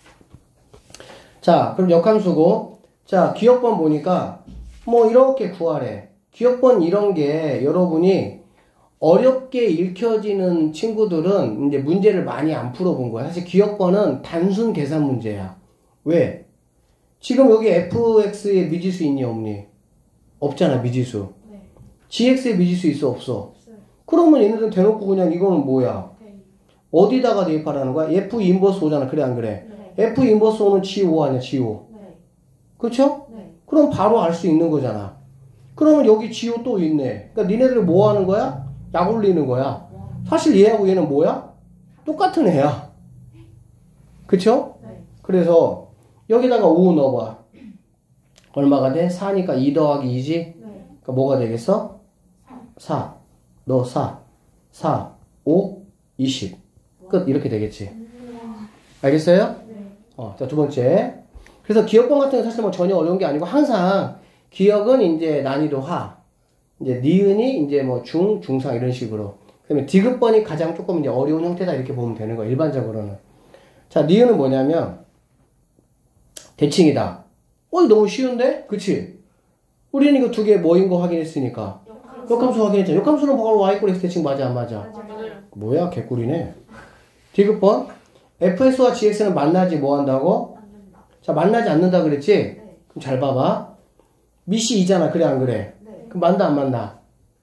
자, 그럼 역함수고. 자, 기억번 보니까 뭐 이렇게 구하래. 기억번 이런 게 여러분이 어렵게 읽혀지는 친구들은 이제 문제를 많이 안 풀어본 거야. 사실 기억번은 단순 계산 문제야. 왜? 지금 여기 fx에 미지수 있니 없니? 없잖아, 미지수. 네. gx에 미지수 있어 없어? 없어요. 그러면 얘네들은 대놓고 그냥 이거는 뭐야? 네. 어디다가 대입하라는 거야? f 인버스 5잖아. 그래 안 그래? 네. f 인버스 5는 g5 아니야, g5. 네. 그렇죠? 네. 그럼 바로 알 수 있는 거잖아. 그러면 여기 g5 또 있네. 그러니까 니네들 뭐 하는 거야? 약 올리는 거야. 사실 얘하고 얘는 뭐야? 똑같은 애야. 그쵸? 네. 그래서 여기다가 5 넣어봐. 얼마가 돼? 4니까 2 더하기 2지? 네. 그러니까 뭐가 되겠어? 4. 너 4. 4. 5. 20. 끝. 이렇게 되겠지. 알겠어요? 네. 자, 두 번째. 그래서 기억번 같은 거 사실 뭐 전혀 어려운 게 아니고 항상 기억은 이제 난이도 하. 이제 니은이 이제 뭐 중, 중상 이런 식으로. 그다음에 디귿번이 가장 조금 이제 어려운 형태다 이렇게 보면 되는 거야. 일반적으로는. 자, 니은은 뭐냐면 대칭이다. 이거 너무 쉬운데? 그치? 우리는 이거 두 개 뭐인 거 확인했으니까. 역함수 확인했잖아. 역함수는 바로 y 꼴 x 대칭 맞아 안 맞아? 맞아요. 뭐야 개꿀이네. 디귿번 fs와 gx는 만나지 뭐 한다고? 맞는다. 자, 만나지 않는다 그랬지? 네. 그럼 잘 봐봐. 미시 2잖아. 그래 안 그래? 네. 그럼 만나 안 만나?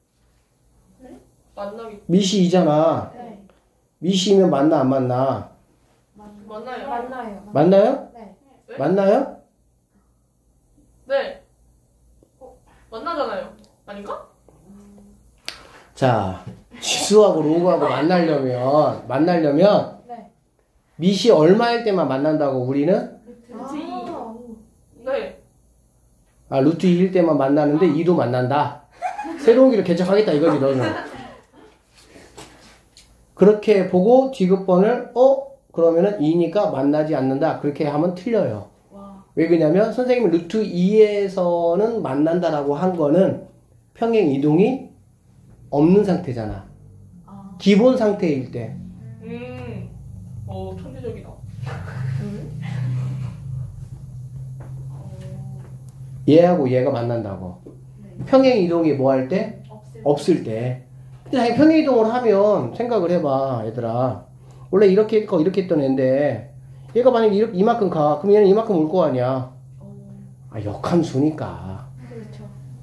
만나기 미시 2잖아. 네. 미시면 만나 안 만나? 만나요. 만나요. 만나요? 네. 네? 만나요? 네. 만나잖아요. 아닌가? 자, 지수하고 로그하고 만나려면 네. 미시 얼마일 때만 만난다고 우리는? 아. 네. 아, 루트 2일 때만 만나는데 2도 만난다. 새로운 길을 개척하겠다 이거지 너는. 그렇게 보고 디귿번을 그러면은 2니까 만나지 않는다. 그렇게 하면 틀려요. 와. 왜 그러냐면 선생님이 루트 2에서는 만난다라고 한 거는 평행 이동이 없는 상태잖아. 아. 기본 상태일 때. 천재적이다. 얘하고 얘가 만난다고. 네. 평행 이동이 뭐 할 때? 없을 없을 때. 근데 당연히 평행이동을 하면 생각을 해봐, 얘들아. 원래 이렇게 있고 이렇게 있던 애인데 얘가 만약에 이만큼 가. 그럼 얘는 이만큼 올 거 아니야. 아, 역함수니까. 그렇죠.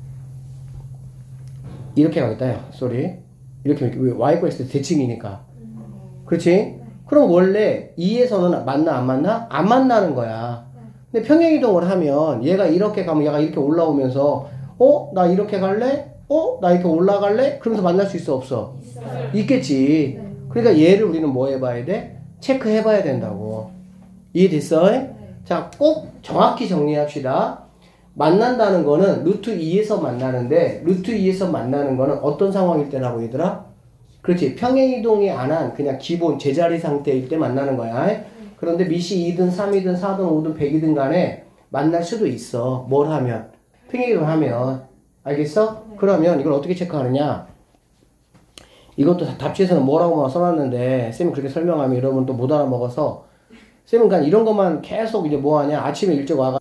이렇게 가겠다, 야, 쏘리. 이렇게, Y과 X 대칭이니까. 그렇지? 그럼 원래 2에서는 맞나, 안 맞나? 안 만나는 거야. 근데 평행이동을 하면 얘가 이렇게 가면 얘가 이렇게 올라오면서, 나 이렇게 갈래? 나 이렇게 올라갈래? 그러면서 만날 수 있어, 없어? 있어요. 있겠지. 그러니까 얘를 우리는 뭐 해봐야 돼? 체크해봐야 된다고. 이해됐어? 자, 꼭 정확히 정리합시다. 만난다는 거는 루트 2에서 만나는데 루트 2에서 만나는 거는 어떤 상황일 때라고 얘들아? 그렇지. 평행이동이 안 한 그냥 기본 제자리 상태일 때 만나는 거야. 그런데 밑이 2든 3이든 4든 5든 100이든 간에 만날 수도 있어. 뭘 하면? 평행이동 하면. 알겠어? 그러면 이걸 어떻게 체크하느냐? 이것도 답지에서는 뭐라고 써놨는데 쌤이 그렇게 설명하면 여러분 또 못 알아먹어서 쌤은 그냥 이런 것만 계속 이제 뭐 하냐? 아침에 일찍 와가.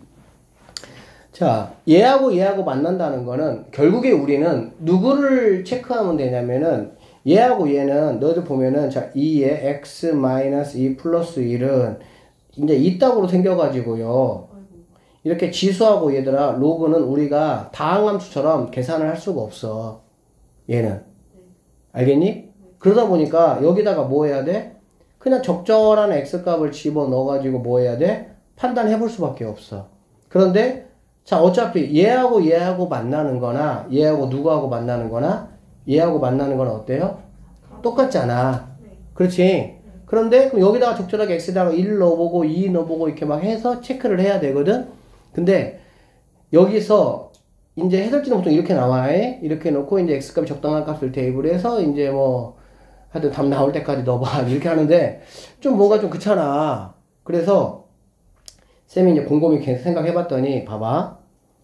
자, 얘하고 만난다는 거는 결국에 우리는 누구를 체크하면 되냐면은 얘하고 얘는 너희들 보면은 자 2에 x-2 플러스 1은 이제 이따구로 생겨가지고요. 이렇게 지수하고 얘들아 로그는 우리가 다항함수처럼 계산을 할 수가 없어. 얘는. 알겠니? 그러다 보니까 여기다가 뭐 해야 돼? 그냥 적절한 x값을 집어넣어가지고 뭐 해야 돼? 판단해 볼 수밖에 없어. 그런데 자 어차피 얘하고 만나는 거나 얘하고 누구하고 만나는 거나 얘하고 만나는 건 어때요? 똑같잖아. 그렇지? 그런데 그럼 여기다가 적절하게 x에다가 1 넣어보고 2 넣어보고 이렇게 막 해서 체크를 해야 되거든? 근데 여기서 이제 해설지는 보통 이렇게 나와. 이렇게 놓고 이제 x값이 적당한 값을 대입을 해서 이제 뭐 하여튼 답 나올 때까지 넣어봐. 이렇게 하는데 좀 뭔가 좀 그렇잖아. 그래서 쌤이 이제 곰곰이 계속 생각해봤더니 봐봐.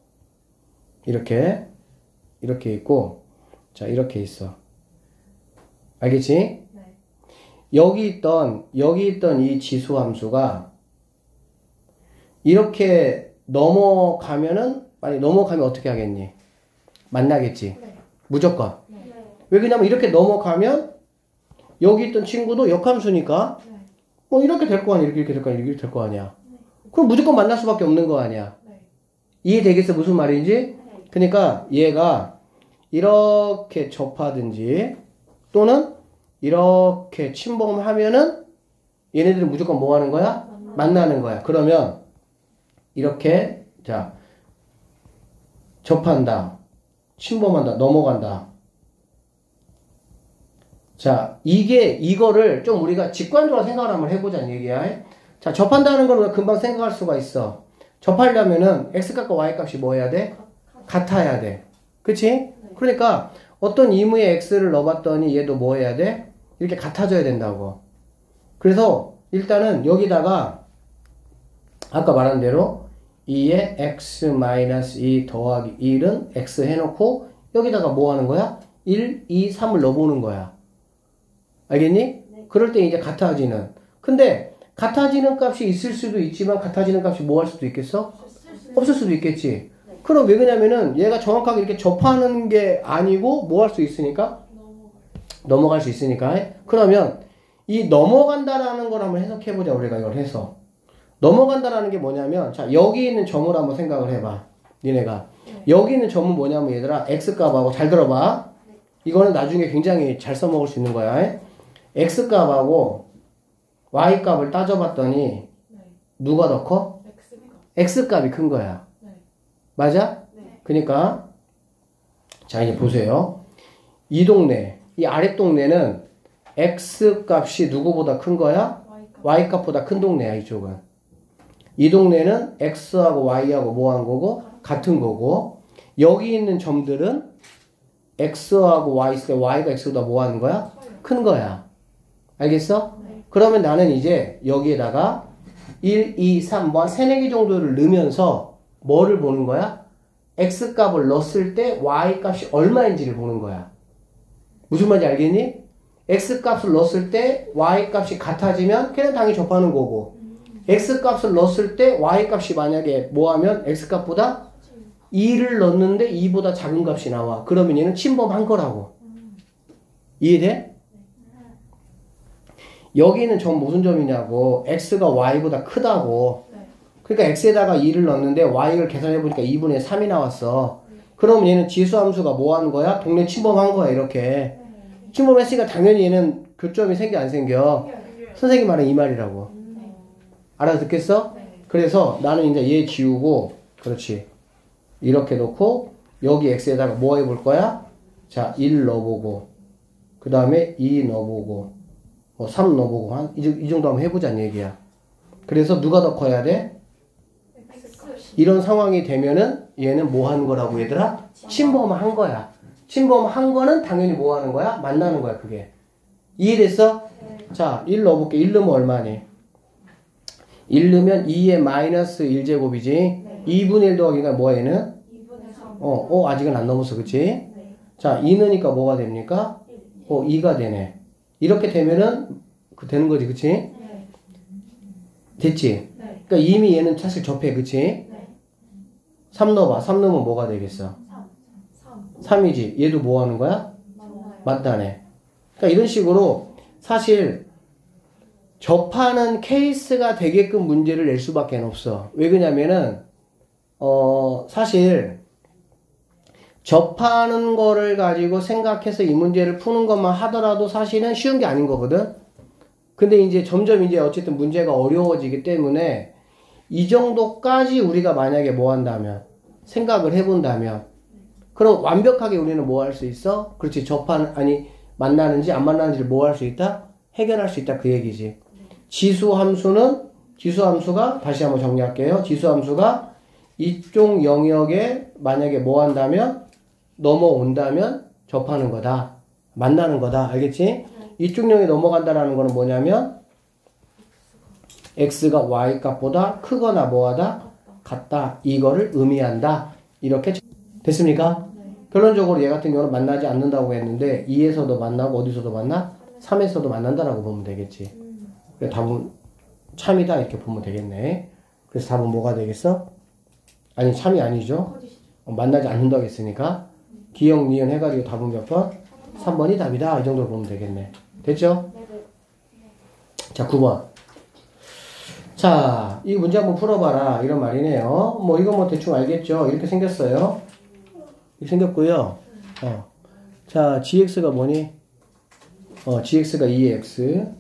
이렇게 있고 자 이렇게 있어. 알겠지? 네. 여기 있던 이 지수 함수가 이렇게 넘어가면은 만약 넘어가면 어떻게 하겠니? 만나겠지. 네. 무조건. 네. 왜 그러냐면 이렇게 넘어가면 여기 있던 친구도 역함수니까 네. 뭐 이렇게 될 거 아니야. 이렇게 될 거 아니야. 이렇게 될 거 아니야. 네. 그럼 무조건 만날 수밖에 없는 거 아니야. 네. 이해되겠어? 무슨 말인지? 그러니까 얘가 이렇게 접하든지 또는 이렇게 침범하면은 얘네들은 무조건 뭐 하는 거야? 만나는 거야. 그러면 이렇게 자 접한다, 침범한다, 넘어간다. 자 이거를 좀 우리가 직관적으로 생각을 한번 해보자는 얘기야. 자 접한다는 걸 우리가 금방 생각할 수가 있어. 접하려면은 x값과 y값이 뭐 해야 돼? 같아야 돼. 그치? 그러니까 어떤 임의의 x를 넣어봤더니 얘도 뭐 해야 돼? 이렇게 같아져야 된다고. 그래서 일단은 여기다가 아까 말한 대로 2에 x-2 더하기 1은 x 해놓고 여기다가 뭐 하는 거야? 1, 2, 3을 넣어보는 거야. 알겠니? 네. 그럴 때 이제 같아지는. 근데 같아지는 값이 있을 수도 있지만 같아지는 값이 뭐 할 수도 있겠어? 없을 수도 있겠지. 그럼 왜 그러냐면은 얘가 정확하게 이렇게 접하는 게 아니고 뭐 할 수 있으니까? 넘어갈 수 있으니까. 그러면 이 넘어간다라는 걸 한번 해석해보자. 우리가 이걸 해서. 넘어간다라는 게 뭐냐면 자 여기 있는 점을 한번 생각을 해봐. 니네가. 여기 있는 점은 뭐냐면 얘들아 x값하고 잘 들어봐. 이거는 나중에 굉장히 잘 써먹을 수 있는 거야. x값하고 y값을 따져봤더니 누가 더 커? x값이 큰 거야. 맞아? 그러니까 자 이제 보세요. 이 동네, 이 아랫 동네는 x값이 누구보다 큰 거야? y값보다 큰 동네야 이쪽은. 이 동네는 x하고 y하고 뭐 한 거고? 같은 거고. 여기 있는 점들은 x하고 y 있을 때 y가 x보다 뭐 하는 거야? 큰 거야. 알겠어? 그러면 나는 이제 여기에다가 1, 2, 3, 뭐 한 3, 4개 정도를 넣으면서 뭐를 보는 거야? x값을 넣었을 때 y값이 얼마인지를 보는 거야. 무슨 말인지 알겠니? x값을 넣었을 때 y값이 같아지면 걔는 당연히 접하는 거고 x값을 넣었을 때 y값이 만약에 뭐 하면 x값보다 2를 넣었는데 2보다 작은 값이 나와. 그러면 얘는 침범한 거라고. 이해돼? 여기는 점 무슨 점이냐고. x가 y보다 크다고. 그러니까 x에다가 2를 넣었는데 y를 계산해보니까 2분의 3이 나왔어. 그럼 얘는 지수함수가 뭐 하는 거야? 동네 침범한 거야 이렇게. 침범했으니까 당연히 얘는 교점이 생겨 안 생겨? 선생님 말은 이 말이라고. 알아듣겠어? 그래서 나는 이제 얘 지우고 그렇지. 이렇게 놓고 여기 x에다가 뭐 해볼 거야? 자, 1 넣어보고 그 다음에 2 넣어보고 3 넣어보고 이 정도 한번 해보자는 얘기야. 그래서 누가 더 커야 돼? 이런 상황이 되면은 얘는 뭐 하는 거라고 얘들아? 침범한 거야. 침범한 거는 당연히 뭐 하는 거야? 만나는 거야 그게. 이해됐어? 자, 1 넣어볼게. 1 넣으면 얼마니? 1 넣으면 2의 마이너스 1제곱이지. 2분의 1 더하기가 뭐야 얘는? 아직은 안 넘었어. 그치? 자, 2 넣으니까 뭐가 됩니까? 2가 되네. 이렇게 되면은 되는 거지. 그치? 됐지? 그러니까 이미 얘는 사실 접해. 그치? 3 넣어봐. 3 넣으면 뭐가 되겠어? 3이지. 얘도 뭐 하는 거야? 맞다네. 그러니까 이런 식으로 사실 접하는 케이스가 되게끔 문제를 낼 수밖에 없어. 왜 그러냐면은 사실 접하는 거를 가지고 생각해서 이 문제를 푸는 것만 하더라도 사실은 쉬운 게 아닌 거거든. 근데 이제 점점 이제 어쨌든 문제가 어려워지기 때문에 이 정도까지 우리가 만약에 뭐 한다면 생각을 해본다면 그럼 완벽하게 우리는 뭐 할 수 있어? 그렇지. 만나는지 안 만나는지를 뭐 할 수 있다? 해결할 수 있다 그 얘기지. 지수함수가 다시 한번 정리할게요. 지수함수가 이쪽 영역에 만약에 뭐 한다면 넘어온다면 접하는 거다. 만나는 거다. 알겠지? 이쪽 영역에 넘어간다라는 거는 뭐냐면 x가 y 값보다 크거나 뭐하다? 같다. 이거를 의미한다. 이렇게 됐습니까? 결론적으로 얘 같은 경우는 만나지 않는다고 했는데 2에서도 만나고 어디서도 만나? 3에서도 만난다라고 보면 되겠지. 그래서 답은 참이다 이렇게 보면 되겠네. 그래서 답은 뭐가 되겠어? 아니 참이 아니죠. 만나지 않는다고 했으니까 기역, 니은 해가지고 답은 몇 번? 3번이 답이다. 이 정도로 보면 되겠네. 됐죠? 자 9번. 자, 이 문제 한번 풀어봐라. 이런 말이네요. 이거 뭐 대충 알겠죠? 이렇게 생겼어요. 이렇게 생겼고요. 자, gx가 뭐니? gx가 2x,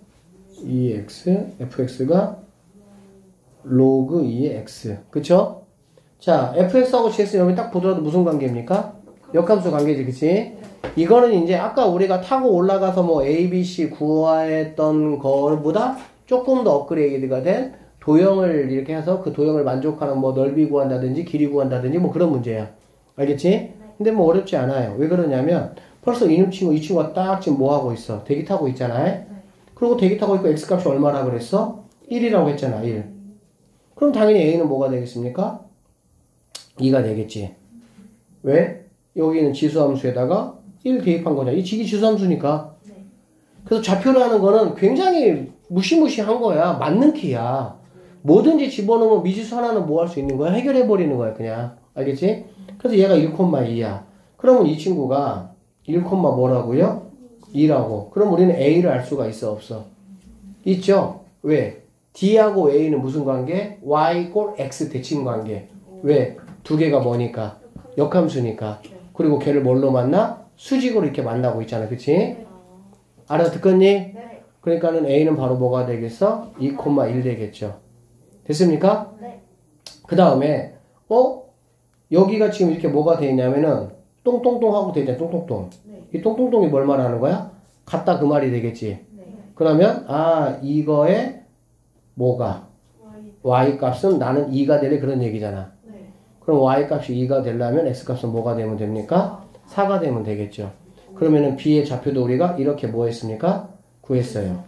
fx가 로그 2의 x. 그쵸? 자, fx하고 gx는 여기 딱 보더라도 무슨 관계입니까? 역함수 관계지, 그치? 이거는 이제 아까 우리가 타고 올라가서 뭐 a, b, c 구하했던 거보다 조금 더 업그레이드가 된 도형을 이렇게 해서 그 도형을 만족하는 뭐 넓이 구한다든지 길이 구한다든지 뭐 그런 문제야. 알겠지? 근데 뭐 어렵지 않아요. 왜 그러냐면 벌써 이 친구가 딱 지금 뭐 하고 있어? 대기 타고 있잖아요. 그리고 대기 타고 있고 x값이 얼마라 그랬어? 1이라고 했잖아. 1. 그럼 당연히 a는 뭐가 되겠습니까? 2가 되겠지. 왜? 여기는 지수함수에다가 1 대입한 거잖아. 이 지기 지수함수니까. 그래서 좌표라는 거는 굉장히 무시무시한 거야. 맞는 키야. 뭐든지 집어넣으면 미지수 하나는 뭐 할 수 있는 거야? 해결해버리는 거야, 그냥. 알겠지? 그래서 얘가 1,2야. 그러면 이 친구가 1, 뭐라고요? 2라고. 그럼 우리는 A를 알 수가 있어, 없어? 있죠? 왜? D하고 A는 무슨 관계? Y 꼴 X 대칭 관계. 왜? 두 개가 뭐니까? 역함수니까. 그리고 걔를 뭘로 만나? 수직으로 이렇게 만나고 있잖아, 그치? 알아듣겠니? 네. 그러니까는 A는 바로 뭐가 되겠어? 2,1 되겠죠. 됐습니까? 네. 그 다음에, 여기가 지금 이렇게 뭐가 돼 있냐면은, 똥똥똥 하고 돼 있잖아, 똥똥똥. 네. 이 똥똥똥이 뭘 말하는 거야? 같다 그 말이 되겠지. 네. 그러면, 이거에 뭐가? Y 값은 나는 2가 되래 그런 얘기잖아. 네. 그럼 Y 값이 2가 되려면 X 값은 뭐가 되면 됩니까? 4가 되면 되겠죠. 그러면은 B의 좌표도 우리가 이렇게 뭐 했습니까? 구했어요.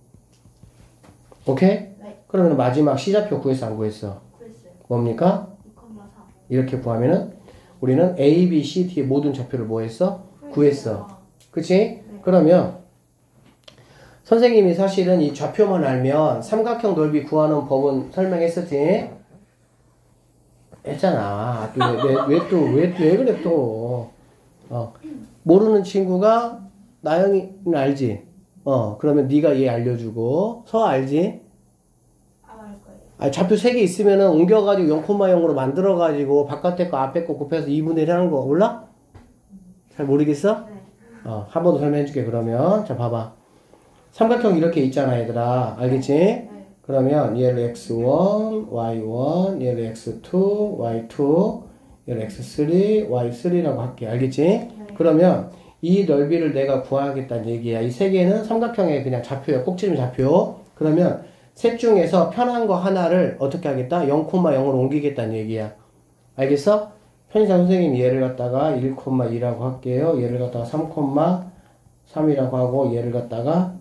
오케이? 네. 그러면 마지막 C좌표 구했어, 안 구했어? 구했어요. 뭡니까? 2,4. 이렇게 구하면은 우리는 A, B, C, D의 모든 좌표를 뭐 했어? 구했어. 그치? 네. 그러면 선생님이 사실은 이 좌표만 알면 삼각형 넓이 구하는 법은 설명했었지? 했잖아. 왜 그래 또. 모르는 친구가 나영이는 알지? 그러면 네가 얘 알려주고. 서 알지? 알 거예요. 아니, 좌표 3개 있으면은 옮겨가지고 0,0으로 만들어가지고 바깥에 거 앞에 거 곱해서 2분의 1 하는 거 몰라? 잘 모르겠어? 네. 한 번 더 설명해줄게, 그러면. 자, 봐봐. 삼각형 이렇게 있잖아, 얘들아. 알겠지? 네. 그러면 얘를 x1, y1, 얘를 x2, y2, 얘를 x3, y3라고 할게. 알겠지? 그러면 이 넓이를 내가 구하겠다는 얘기야. 이 세 개는 삼각형의 그냥 좌표야. 꼭지름 좌표. 그러면 셋 중에서 편한 거 하나를 어떻게 하겠다? 0,0으로 옮기겠다는 얘기야. 알겠어? 편의상 선생님이 얘를 갖다가 1,2라고 할게요. 얘를 갖다가 3,3이라고 하고 얘를 갖다가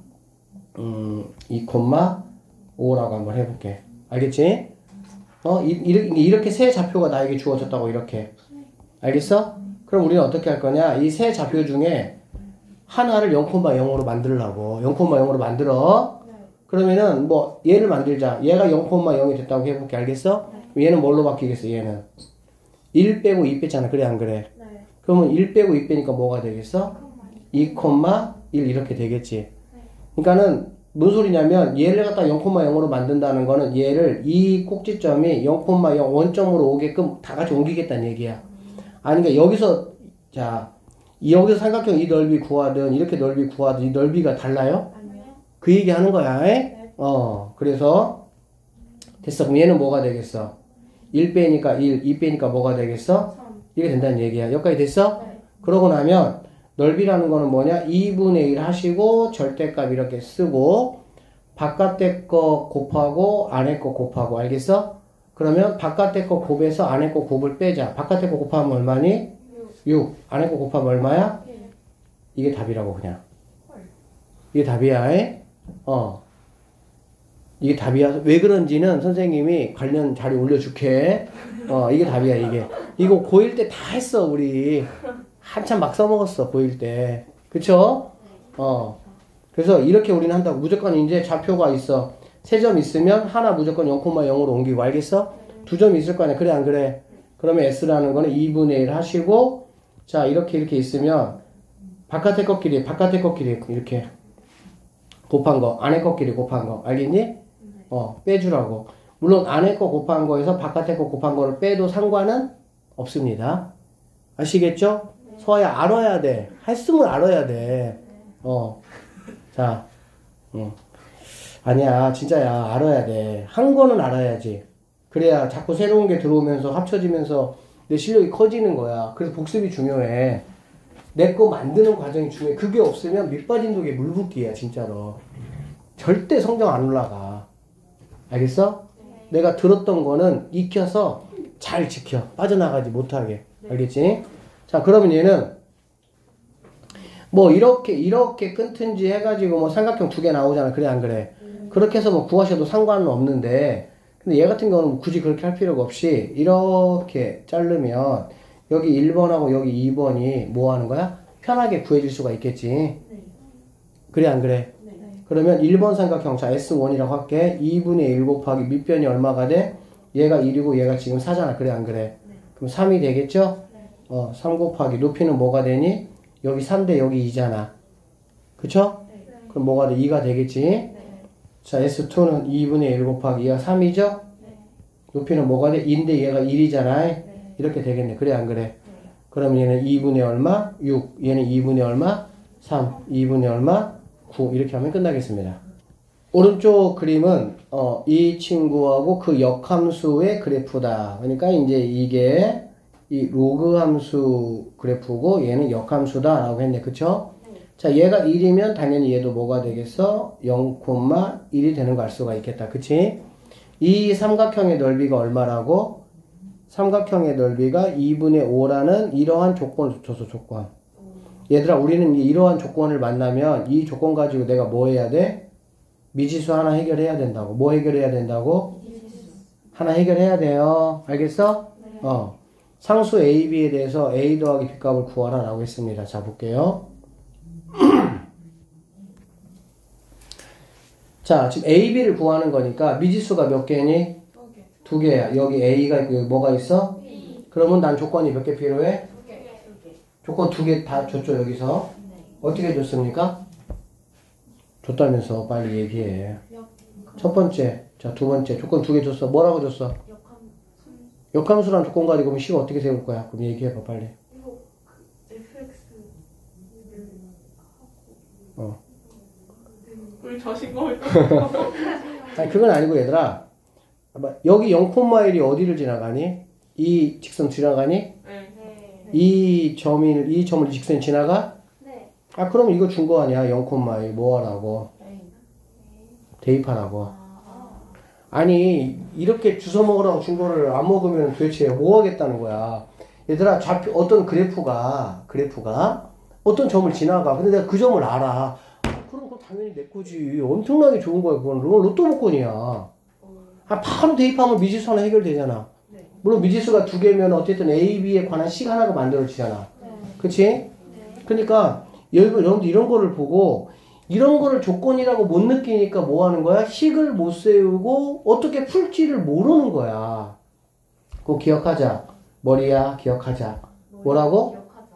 2,5라고 한번 해볼게. 알겠지? 이렇게 세 좌표가 나에게 주어졌다고 이렇게. 알겠어? 그럼 우리는 어떻게 할 거냐? 이 세 좌표 중에 하나를 0,0으로 만들려고. 0,0으로 만들어. 그러면은 뭐 얘를 만들자. 얘가 0,0이 됐다고 해볼게. 알겠어? 얘는 뭘로 바뀌겠어? 얘는 1 빼고 2 뺐잖아. 그래 안 그래? 네. 그러면 1 빼고 2 빼니까 뭐가 되겠어? 2,1 이렇게 되겠지. 그러니까는 무슨 소리냐면 얘를 갖다 0,0으로 만든다는 거는 얘를 이 꼭지점이 0,0 원점으로 오게끔 다 같이 옮기겠다는 얘기야. 아니 그러니까 여기서 삼각형 이 넓이 구하든 이렇게 넓이 구하든 이 넓이가 달라요? 아니요. 그 얘기 하는 거야. 네. 그래서 됐어. 그럼 얘는 뭐가 되겠어? 1 빼니까 1, 2 빼니까 뭐가 되겠어? 3. 이게 된다는 얘기야. 여기까지 됐어? 네. 그러고 나면 넓이라는 거는 뭐냐? 2분의 1 하시고 절대값 이렇게 쓰고 바깥에 거 곱하고 안에 거 곱하고. 알겠어? 그러면 바깥에 거 곱해서 안에 거 곱을 빼자. 바깥에 거 곱하면 얼마니? 6. 안에 거 곱하면 얼마야? 1. 이게 답이라고 그냥. 헐. 이게 답이야. 이게 답이야. 왜 그런지는 선생님이 관련 자료 올려줄게. 이게 답이야, 이게. 이거 고1 때 다 했어, 우리. 한참 막 써먹었어, 고1 때. 그쵸? 그래서 이렇게 우리는 한다고. 무조건 이제 좌표가 있어. 3점 있으면 하나 무조건 0,0으로 옮기고. 알겠어? 2점 있을 거 아니야. 그래, 안 그래? 그러면 S라는 거는 2분의 1 하시고, 자, 이렇게 있으면, 바깥에 것끼리 이렇게 곱한 거, 안에 것끼리 곱한 거. 알겠니? 빼주라고. 물론 안에 거 곱한 거에서 바깥에 거 곱한 거를 빼도 상관은 없습니다. 아시겠죠? 서야 알아야 돼. 했으면 알아야 돼. 자, 아니야, 진짜야. 알아야 돼. 한 거는 알아야지. 그래야 자꾸 새로운 게 들어오면서 합쳐지면서 내 실력이 커지는 거야. 그래서 복습이 중요해. 내 거 만드는 과정이 중요해. 그게 없으면 밑빠진 독에 물 붓기야, 진짜로. 절대 성적 안 올라가. 알겠어? 내가 들었던 거는 익혀서 잘 지켜. 빠져나가지 못하게. 알겠지? 자, 그러면 얘는 뭐 이렇게 끊든지 해가지고 뭐 삼각형 2개 나오잖아. 그래 안 그래? 그렇게 해서 뭐 구하셔도 상관은 없는데, 근데 얘 같은 경우는 굳이 그렇게 할 필요가 없이 이렇게 자르면 여기 1번하고 여기 2번이 뭐 하는 거야? 편하게 구해질 수가 있겠지. 그래 안 그래? 그러면 1번 삼각형, 자 S1이라고 할게. 2분의 1 곱하기 밑변이 얼마가 돼? 얘가 1이고 얘가 지금 4잖아. 그래 안 그래? 그럼 3이 되겠죠? 3 곱하기 높이는 뭐가 되니? 여기 3대 여기 2잖아. 그쵸? 그럼 뭐가 돼? 2가 되겠지? 자 S2는 2분의 1 곱하기 얘가 3이죠? 높이는 뭐가 돼? 2인데 얘가 1이잖아. 이렇게 되겠네. 그래 안 그래? 그럼 얘는 2분의 얼마? 6. 얘는 2분의 얼마? 3. 2분의 얼마? 9. 이렇게 하면 끝나겠습니다. 오른쪽 그림은 이 친구하고 그 역함수의 그래프다. 그러니까 이제 이게 이 로그 함수 그래프고 얘는 역함수다 라고 했네. 그쵸? 자, 얘가 1이면 당연히 얘도 뭐가 되겠어? 0,1이 되는 거 알 수가 있겠다. 그치? 이 삼각형의 넓이가 얼마라고? 삼각형의 넓이가 2분의 5라는 이러한 조건을 줘서 조건. 얘들아, 우리는 이러한 조건을 만나면 이 조건 가지고 내가 뭐 해야 돼? 미지수 하나 해결해야 된다고. 뭐 해결해야 된다고? 하나 해결해야 돼요. 알겠어? 상수 A, B에 대해서 A 더하기 B 값을 구하라 라고 했습니다. 자, 볼게요. 자, 지금 A, B를 구하는 거니까 미지수가 몇 개니? 2개야. 여기 A가 있고 여기 뭐가 있어? 그러면 난 조건이 몇 개 필요해? 두 개. 조건 2개 다 줬죠, 여기서. 어떻게 줬습니까? 줬다면서 빨리 얘기해. 첫 번째, 자, 두 번째, 조건 2개 줬어. 뭐라고 줬어? 역함수란 조건 가지고 그러면 식을 어떻게 세울 거야? 그럼 얘기해봐, 빨리. 이거 fx를 어. 우리 자신감을 아니, 그건 아니고, 얘들아. 여기 0,1이 어디를 지나가니? 이 직선 지나가니? 네. 이 점을 이 직선이 지나가? 네. 아, 그럼 이거 준 거 아니야? 0,1 뭐 하라고? 대입하라고. 아니, 이렇게 주워 먹으라고 준 거를 안 먹으면 도대체 뭐 하겠다는 거야? 얘들아, 좌표, 어떤 그래프가 어떤 점을 지나가. 근데 내가 그 점을 알아. 그럼 그건 당연히 내 거지. 엄청나게 좋은 거야. 그건 로또 복권이야. 아, 바로 대입하면 미지수 하나 해결되잖아. 물론 미지수가 2개면 어쨌든 A, B에 관한 식 하나가 만들어지잖아. 그치? 그러니까 여러분들 이런 거를 보고 이런 거를 조건이라고 못 느끼니까 뭐 하는 거야? 식을 못 세우고 어떻게 풀지를 모르는 거야. 그거 기억하자. 머리야, 기억하자. 뭐라고?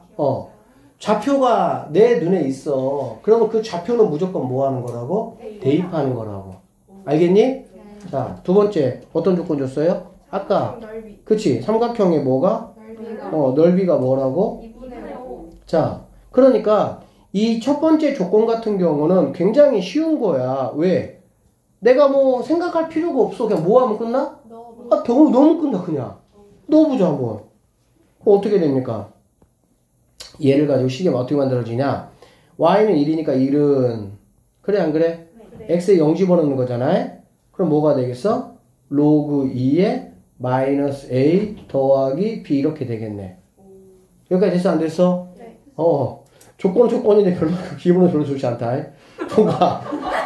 좌표가 내 눈에 있어. 그러면 그 좌표는 무조건 뭐 하는 거라고? 대입하는 거라고. 알겠니? 자, 두 번째. 어떤 조건 줬어요? 아까. 넓이. 그치? 삼각형의 뭐가? 넓이가 넓이가 뭐라고? 2분의 5. 자, 그러니까 이 첫 번째 조건 같은 경우는 굉장히 쉬운 거야. 왜? 내가 뭐 생각할 필요가 없어. 그냥 뭐 하면 끝나? 아, 너무 끝나, 그냥. 넣어보자, 한번. 그럼 어떻게 됩니까? 얘를 가지고 식이 어떻게 만들어지냐? y는 1이니까 1은, 그래, 안 그래? x에 0 집어넣는 거잖아. 그럼 뭐가 되겠어? 로그 2에 마이너스 a 더하기 b 이렇게 되겠네. 여기까지 됐어, 안 됐어? 네. 조건인데 기분은 별로 좋지 않다. 뭔가.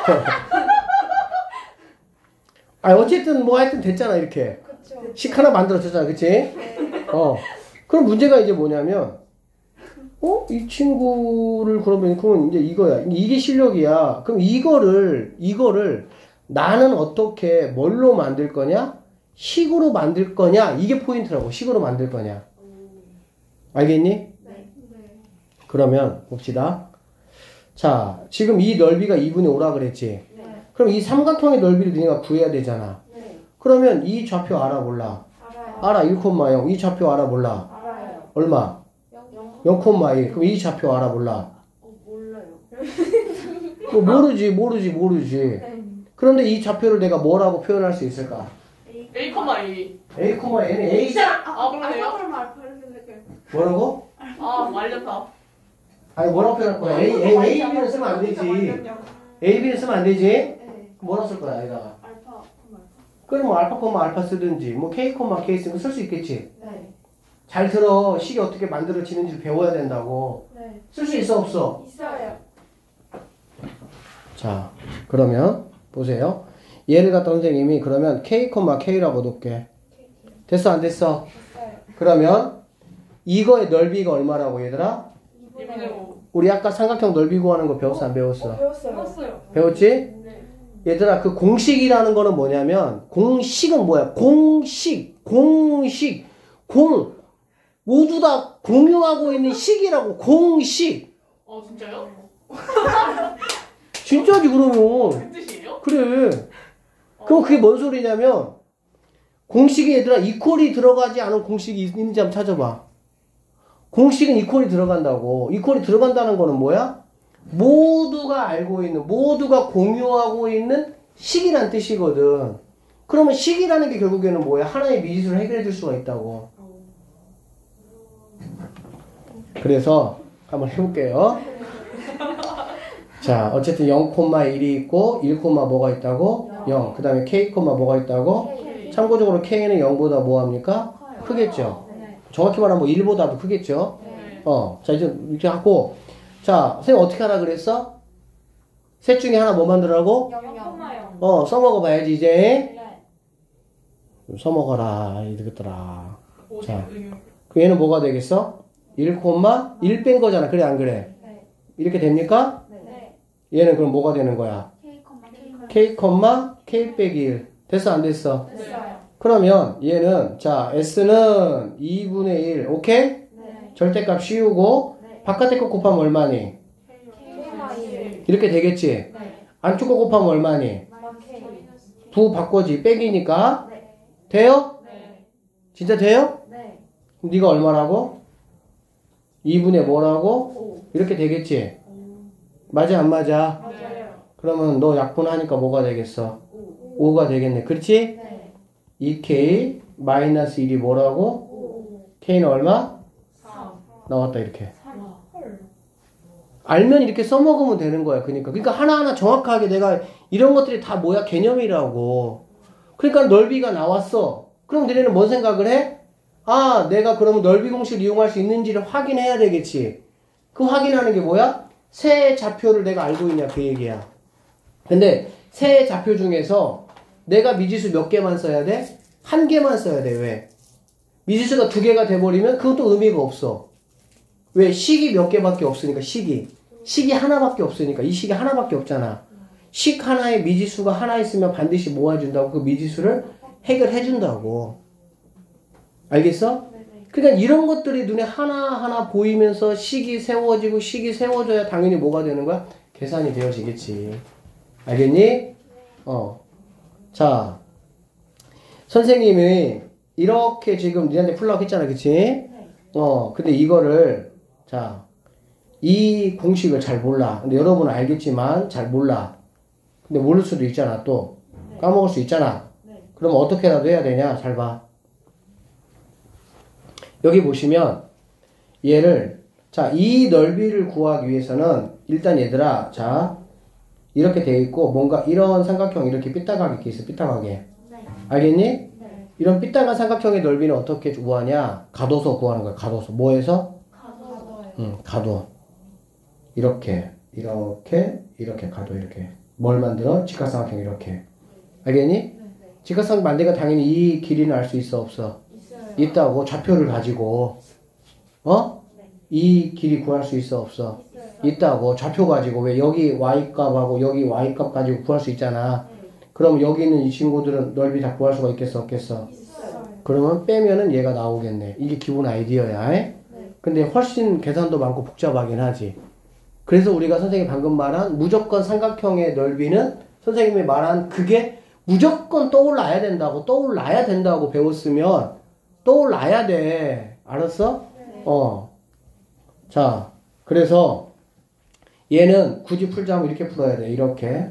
어쨌든 뭐 하여튼 됐잖아, 이렇게. 그쵸. 식 하나 만들어졌잖아, 그치? 그럼 문제가 이제 뭐냐면, 이 친구를 그러면 이제 이거야. 이게 실력이야. 그럼 이거를 나는 어떻게, 뭘로 만들 거냐? 식으로 만들 거냐? 이게 포인트라고. 식으로 만들 거냐? 알겠니? 네. 그러면 봅시다. 자, 지금 이 넓이가 2분의 5라 그랬지? 네. 그럼 이 삼각형의 넓이를 네가 구해야 되잖아. 네. 그러면 이 좌표 알아, 몰라? 알아요. 알아, 1,0. 이 좌표 알아, 몰라? 알아요. 얼마? 0,1. 그럼 이 좌표 알아, 몰라? 몰라요. 모르지. 그런데 이 좌표를 내가 뭐라고 표현할 수 있을까? A, A는 A잖아! 그러네요? 뭐라고? 말렸다. 아니, 뭐라고 표현할 거야? B는 쓰면 안 되지. B는 쓰면 안 되지? 네. 뭐라고 쓸 거야, 여기다가? 알파. 그럼 뭐 알파, 알파 쓰든지, 뭐 K, K 쓰면 쓸 수 있겠지? 네. 잘 들어. 식이 어떻게 만들어지는지를 배워야 된다고. 네. 쓸 수 있어, 없어? 있어요. 자, 그러면 보세요. 얘를 갖다 선생님이 그러면 K, K라고 놓을게. 됐어, 안 됐어? 됐어요. 그러면 이거의 넓이가 얼마라고, 얘들아? 2분의 5. 우리 아까 삼각형 넓이 구하는 거 배웠어, 안 배웠어? 배웠어요. 배웠지? 네. 얘들아, 그 공식이라는 거는 뭐냐면, 공식은 뭐야? 공식. 모두 다 공유하고 있는 식이라고, 공식. 진짜요? 진짜지, 그러면. 그 뜻이에요? 그래. 그럼 그게 뭔 소리냐면, 공식에 얘들아, 이퀄이 들어가지 않은 공식이 있는지 한번 찾아봐. 공식은 이퀄이 들어간다고. 이퀄이 들어간다는 거는 뭐야? 모두가 알고 있는, 모두가 공유하고 있는 식이란 뜻이거든. 그러면 식이라는 게 결국에는 뭐야? 하나의 미지수를 해결해 줄 수가 있다고. 그래서 한번 해볼게요. 자, 어쨌든 0,1이 있고 1, 뭐가 있다고? 0. 그 다음에 K, 뭐가 있다고? 참고적으로 K는 0보다 뭐합니까? 크겠죠. 정확히 말하면 뭐 1보다도 크겠죠. 자, 이제 이렇게 하고, 자, 선생님 어떻게 하라 그랬어? 셋 중에 하나 뭐 만들라고? 0. 써먹어 봐야지, 이제. 좀 써먹어라, 이것들아. 자, 그 얘는 뭐가 되겠어? 1, 1 뺀 거잖아. 그래, 안 그래? 네. 이렇게 됩니까? 네. 얘는 그럼 뭐가 되는 거야? K, K, K 빼기 1. 됐어, 안 됐어? 됐어요. 그러면 얘는 자 S는 2분의 1 오케이? 네. 절대값 씌우고 네. 바깥에 거 곱하면 얼마니? K-1. 이렇게 되겠지? 네. 안쪽 거 곱하면 얼마니? K. 부 바꿔지 빼기니까 네. 돼요? 네. 진짜 돼요? 네. 그럼 네가 얼마라고? 2분의 뭐라고? 5. 이렇게 되겠지? 맞아 안 맞아? 맞아요. 그러면 너 약분하니까 뭐가 되겠어? 5. 5가 되겠네 그렇지? 네. 2k 마이너스 1이 뭐라고? 5. k는 얼마? 4. 나왔다 이렇게 와. 헐. 알면 이렇게 써먹으면 되는 거야 그러니까 하나하나 정확하게 내가 이런 것들이 다 뭐야 개념이라고 그러니까 넓이가 나왔어 그럼 너네는 뭔 생각을 해? 아 내가 그러면 넓이 공식을 이용할 수 있는지를 확인해야 되겠지 그 확인하는 게 뭐야? 세 좌표를 내가 알고 있냐 그 얘기야 근데 세 좌표 중에서 내가 미지수 몇 개만 써야 돼? 한 개만 써야 돼 왜? 미지수가 두 개가 돼버리면 그것도 의미가 없어 왜? 식이 몇 개밖에 없으니까 식이 하나밖에 없으니까 이 식이 하나밖에 없잖아 식 하나에 미지수가 하나 있으면 반드시 모아준다고 그 미지수를 해결해준다고 알겠어? 그러니까 이런 것들이 눈에 하나하나 보이면서 식이 세워지고 식이 세워져야 당연히 뭐가 되는 거야? 계산이 되어지겠지 알겠니? 자 선생님이 이렇게 지금 니한테 풀라고 했잖아 그치? 근데 이거를 자 이 공식을 잘 몰라 근데 여러분은 알겠지만 잘 몰라 근데 모를 수도 있잖아 또 까먹을 수 있잖아 그러면 어떻게라도 해야 되냐 잘 봐 여기 보시면 얘를 자 이 넓이를 구하기 위해서는 일단 얘들아 자 이렇게 돼 있고 뭔가 이런 삼각형 이렇게 삐딱하게 이렇게 있어 삐딱하게 알겠니? 네. 이런 삐딱한 삼각형의 넓이는 어떻게 구하냐 가둬서 구하는 거야 가둬서 뭐해서? 가둬요. 가둬 이렇게 가둬 이렇게 뭘 만들어? 직각삼각형 이렇게 알겠니? 직각삼각형 만드니까 당연히 이 길이는 알 수 있어 없어? 있어요. 있다고 좌표를 가지고 이 길이 구할 수 있어 없어? 있다고 좌표 가지고 왜 여기 y값하고 여기 y값 가지고 구할 수 있잖아 그럼 여기 있는 이 친구들은 넓이 다 구할 수가 있겠어 없겠어? 있어요. 그러면 빼면은 얘가 나오겠네 이게 기본 아이디어야 근데 훨씬 계산도 많고 복잡하긴 하지 그래서 우리가 선생님이 방금 말한 무조건 삼각형의 넓이는 선생님이 말한 그게 무조건 떠올라야 된다고 배웠으면 떠올라야 돼 알았어? 자 그래서 얘는 굳이 풀자면 이렇게 풀어야 돼 이렇게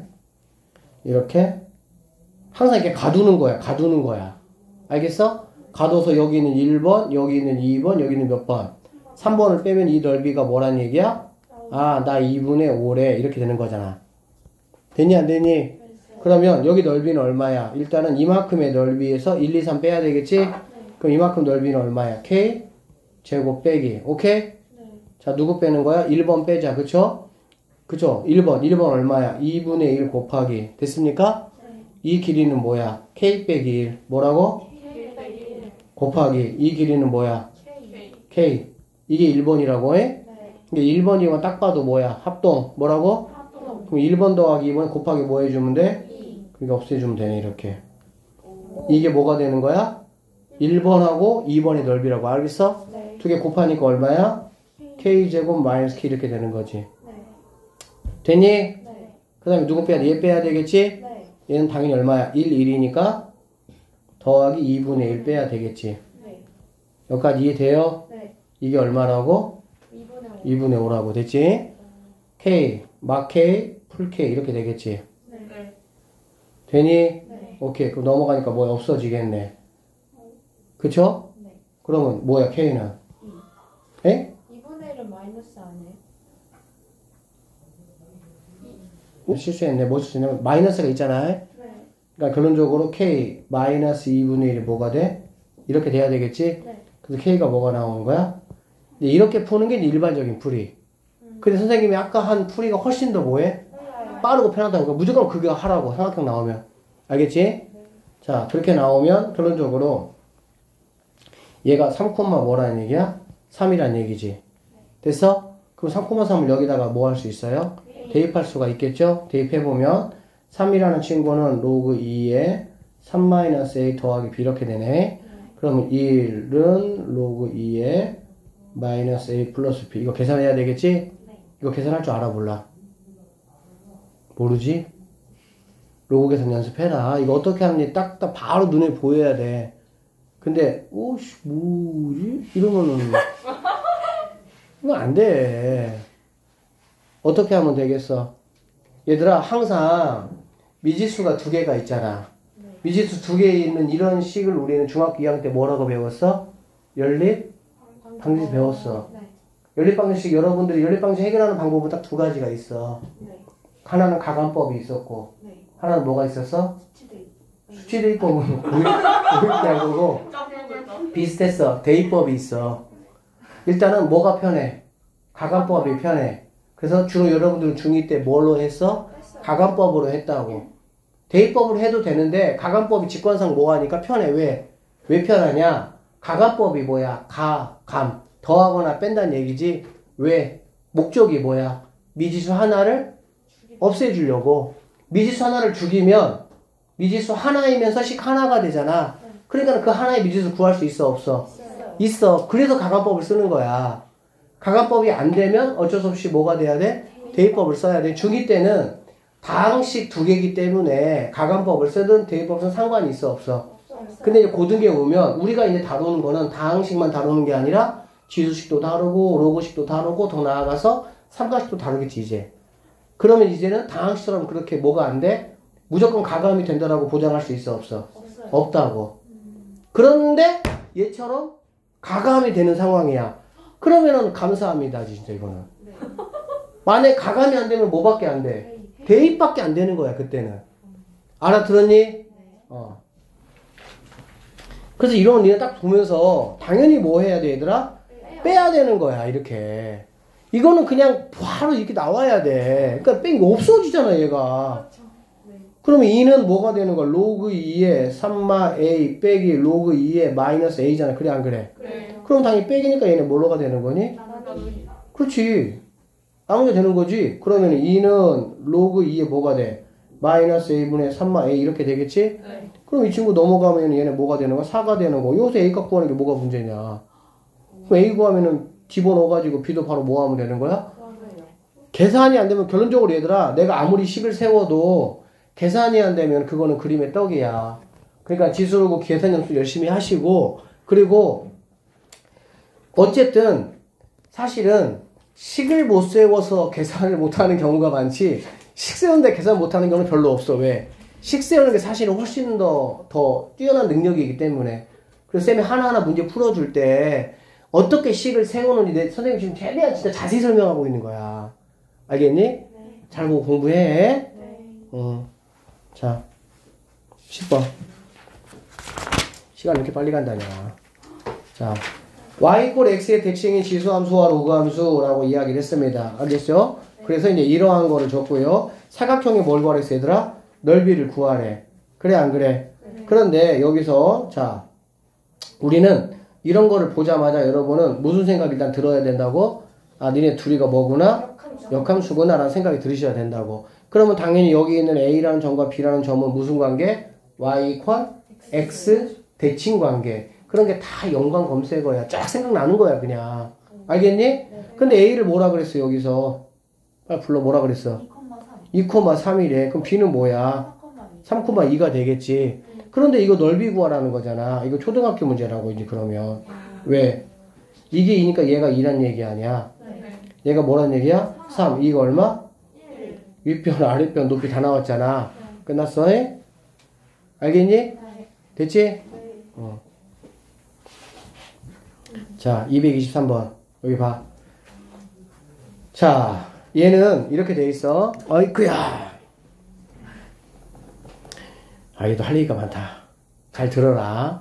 항상 이렇게 가두는 거야 알겠어? 가둬서 여기는 1번 여기는 2번 여기는 몇 번? 3번을 빼면 이 넓이가 뭐란 얘기야? 아 나 2분의 5래 이렇게 되는 거잖아 됐니 안 됐니? 그러면 여기 넓이는 얼마야? 일단은 이만큼의 넓이에서 1, 2, 3 빼야 되겠지? 그럼 이만큼 넓이는 얼마야? K 제곱 빼기 오케이? 자 누구 빼는 거야? 1번 빼자 그쵸? 1번 얼마야? 2분의 1 곱하기 됐습니까? 이 길이는 뭐야? K 빼기 1 뭐라고? 곱하기 이 길이는 뭐야? K 이게 1번이라고 해? 근데 1번이면 딱 봐도 뭐야? 합동 뭐라고? 그럼 1번 더하기 2번 곱하기 뭐 해주면 돼? 그러니까 없애주면 되네 이렇게 이게 뭐가 되는 거야? 1번하고 2번의 넓이라고 알겠어? 두 개 곱하니까 얼마야? K제곱 마이너스 K 이렇게 되는 거지 됐니? 그 다음에 누구 빼야 돼? 얘 빼야 되겠지? 얘는 당연히 얼마야? 1, 1이니까 더하기 2분의 1 빼야 되겠지 여기까지 이해돼요? 이게 얼마라고? 2분의 5라고 됐지? K, 막 K, 풀 K 이렇게 되겠지? 되니? 오케이 그럼 넘어가니까 뭐야 없어지겠네 그쵸? 그러면 뭐야 K는? 에? 2분의 1은 마이너스 아니에요? 실수했네 뭐 실수했냐면 마이너스가 있잖아 그러니까 결론적으로 K 마이너스 2분의 1이 뭐가 돼? 이렇게 돼야 되겠지? 그래서 K가 뭐가 나오는 거야? 이렇게 푸는 게 일반적인 풀이 근데 선생님이 아까 한 풀이가 훨씬 더 뭐해? 빠르고 편하다고 그러니까 무조건 그거 하라고 삼각형 나오면 알겠지? 자 그렇게 나오면 결론적으로 얘가 3, 뭐라는 얘기야? 3이란 얘기지 됐어? 그럼 3,3을 여기다가 뭐 할 수 있어요? 대입할 수가 있겠죠? 대입해보면 3이라는 친구는 로그 2에 3-a 더하기 b 이렇게 되네. 그러면 1은 로그 2에 마이너스 a 플러스 b. 이거 계산해야 되겠지? 이거 계산할 줄 알아 몰라? 모르지? 로그 계산 연습해라. 이거 어떻게 하는지 딱 바로 눈에 보여야 돼. 근데 오씨 뭐지? 이러면은 이거 안 돼. 어떻게 하면 되겠어? 얘들아 항상 미지수가 두 개가 있잖아. 미지수 두 개 있는 이런 식을 우리는 중학교 2학년 때 뭐라고 배웠어? 연립 방정식 배웠어. 연립 방정식 여러분들이 연립 방정식 해결하는 방법은 딱 두 가지가 있어. 하나는 가관법이 있었고 하나는 뭐가 있었어? 수치대입법은 고익대한 거고 비슷했어. 대입법이 있어. 일단은 뭐가 편해? 가관법이 편해. 그래서 주로 여러분들은 중2 때 뭘로 했어? 가관법으로 했다고. 대입법으로 해도 되는데 가관법이 직관상 뭐 하니까 편해. 왜? 왜 편하냐? 가관법이 뭐야? 감. 더하거나 뺀다는 얘기지. 왜? 목적이 뭐야? 미지수 하나를 없애주려고. 미지수 하나를 죽이면 미지수 하나이면서 식 하나가 되잖아. 그러니까 그 하나의 미지수 구할 수 있어 없어? 있어. 그래서 가관법을 쓰는 거야. 가관법이 안 되면 어쩔 수 없이 뭐가 돼야 돼? 대입법을 써야 돼. 중2 때는 다항식 두 개이기 때문에 가관법을 쓰든 대입법 쓰든 상관이 있어 없어? 근데 이제 고등계 오면 우리가 이제 다루는 거는 다항식만 다루는 게 아니라 지수식도 다루고 로그식도 다루고 더 나아가서 삼각식도 다루겠지 이제. 그러면 이제는 다항식처럼 그렇게 뭐가 안 돼? 무조건 가감이 된다라고 보장할 수 있어 없어? 없다고. 그런데 얘처럼 가감이 되는 상황이야. 그러면은 감사합니다 진짜 이거는. 만약에 가감이 안 되면 뭐밖에 안 돼? 대입밖에 안 되는 거야 그때는. 알아들었니? 그래서 이런 니네 딱 보면서 당연히 뭐 해야 돼 얘들아? 빼야 되는 거야 이렇게. 이거는 그냥 바로 이렇게 나와야 돼. 그러니까 뺀 게 없어지잖아 얘가. 그러면 2는 뭐가 되는 거야? 로그 2에 3a 빼기 로그 2에 마이너스 a잖아. 그래 안 그래? 그래. 그럼 당연히 빼기니까 얘는 뭐로가 되는 거니? 그렇지. 나누게 되는 거지. 그러면 2는 로그 2에 뭐가 돼? 마이너스 a분의 3a 이렇게 되겠지? 네. 그럼 이 친구 넘어가면 얘는 뭐가 되는 거야? 4가 되는 거. 여기서 a 값 구하는 게 뭐가 문제냐? 그럼 a 구하면은 집어넣어가지고 b도 바로 뭐 하면 되는 거야? 계산이 안 되면 결론적으로 얘들아 내가 아무리 식을 세워도 계산이 안 되면 그거는 그림의 떡이야. 그러니까 지수르고 계산 연습 열심히 하시고 그리고 어쨌든 사실은 식을 못 세워서 계산을 못하는 경우가 많지 식 세우는데 계산 못하는 경우는 별로 없어. 왜? 식 세우는 게 사실은 훨씬 더 뛰어난 능력이기 때문에. 그래서 쌤이 하나하나 문제 풀어줄 때 어떻게 식을 세우는지 내 선생님 지금 최대한 진짜 자세히 설명하고 있는 거야. 알겠니? 네. 잘 보고 공부해. 네. 자, 10번. 시간 왜 이렇게 빨리 간다냐. 자, y = x의 대칭인 지수함수와 로그함수라고 이야기를 했습니다. 알겠죠? 네. 그래서 이제 이러한 거를 줬고요. 사각형의 뭘 구하랬어, 얘들아? 넓이를 구하래. 그래, 안 그래? 네. 그런데 여기서, 자, 우리는 이런 거를 보자마자 여러분은 무슨 생각 일단 들어야 된다고? 아, 니네 둘이가 뭐구나? 역함수구나 라는 생각이 들으셔야 된다고. 그러면 당연히 여기 있는 A라는 점과 B라는 점은 무슨 관계? Y = X 대칭 관계. 그런 게 다 연관 검색어야. 쫙 생각나는 거야 그냥. 알겠니? 근데 A를 뭐라 그랬어 여기서? 빨리 불러 뭐라 그랬어? 2,3이래. 그럼 B는 뭐야? 3,2가 되겠지. 그런데 이거 넓이 구하라는 거잖아. 이거 초등학교 문제라고 이제 그러면. 왜? 이게 2니까 얘가 2란 얘기 아니야. 얘가 뭐란 얘기야? 3. 이거 얼마? 윗변, 아랫변, 높이 다 나왔잖아. 끝났어? 알겠니? 됐지? 자, 223번. 여기 봐. 자, 얘는 이렇게 돼 있어. 어이쿠야. 아, 얘도 할 얘기가 많다. 잘 들어라.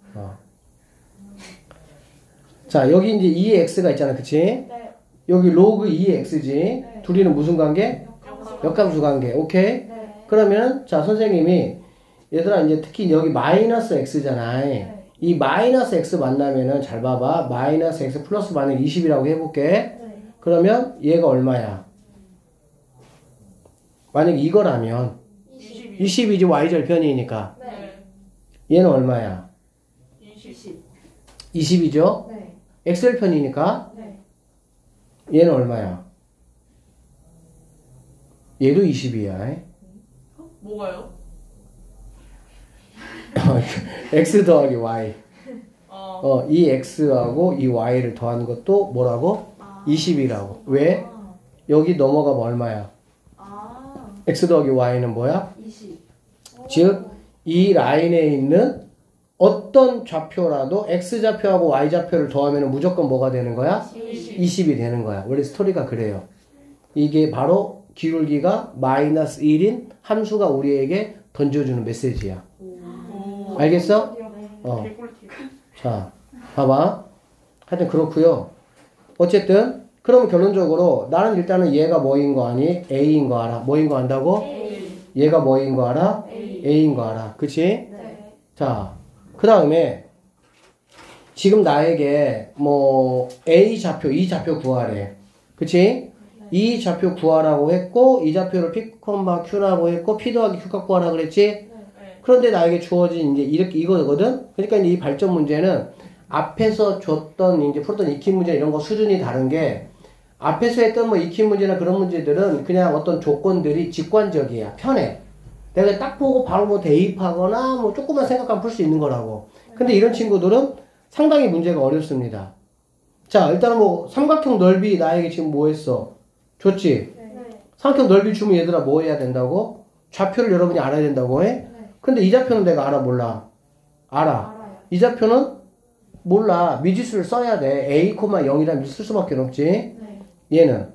자, 여기 이제 2x가 있잖아. 그치? 네. 여기 로그 2x지. 네. 둘이는 무슨 관계? 역함수 관계. 오케이? 네. 그러면, 자, 선생님이, 얘들아, 이제 특히 여기 마이너스 x잖아. 네. 이 마이너스 x 만나면은, 잘 봐봐. 마이너스 x 플러스 마이너스 20이라고 해볼게. 네. 그러면 얘가 얼마야? 만약 이거라면, 20이지 y절편이니까. 네. 얘는 얼마야? 20. 20이죠? 네. xl편이니까 네. 얘는 얼마야? 얘도 20이야. 뭐가요? x 더하기 y. 어. 이 x하고 이 y를 더하는 것도 뭐라고? 20이라고. 왜? 여기 넘어가면 얼마야? x 더하기 y는 뭐야? 20. 즉, 이 라인에 있는 어떤 좌표라도 x좌표하고 y좌표를 더하면 무조건 뭐가 되는 거야? 20이 되는 거야. 원래 스토리가 그래요. 이게 바로 기울기가 마이너스 1인 함수가 우리에게 던져주는 메시지야. 알겠어? 개꿀팁. 자, 봐봐. 하여튼 그렇고요. 어쨌든 그러면 결론적으로 나는 일단은 얘가 뭐인 거 아니? A인 거 알아. 뭐인 거 안다고? 얘가 뭐인 거 알아? A인 거 알아. 그치? 네. 자, 그 다음에 지금 나에게 뭐 A 좌표, E 좌표 구하래. 그치? 이 좌표 구하라고 했고 이 좌표를 P, Q라고 했고 P 더하기 Q 갖고 하라 그랬지? 네. 그런데 나에게 주어진 이제 이렇게 이거거든. 그러니까 이제 이 발전 문제는 앞에서 줬던 이제 풀었던 익힌 문제 이런 거 수준이 다른 게 앞에서 했던 뭐 익힌 문제나 그런 문제들은 그냥 어떤 조건들이 직관적이야. 편해. 내가 딱 보고 바로 뭐 대입하거나 뭐 조금만 생각하면 풀 수 있는 거라고. 근데 이런 친구들은 상당히 문제가 어렵습니다. 자, 일단은 뭐 삼각형 넓이 나에게 지금 뭐 했어? 줬지? 네. 삼각형 넓이 주면 얘들아 뭐 해야 된다고? 좌표를 여러분이 알아야 된다고 해? 근데 이 좌표는 내가 알아 몰라? 알아. 알아요. 이 좌표는 몰라. 미지수를 써야 돼. a, 0이라는 미지 쓸 수밖에 없지. 네. 얘는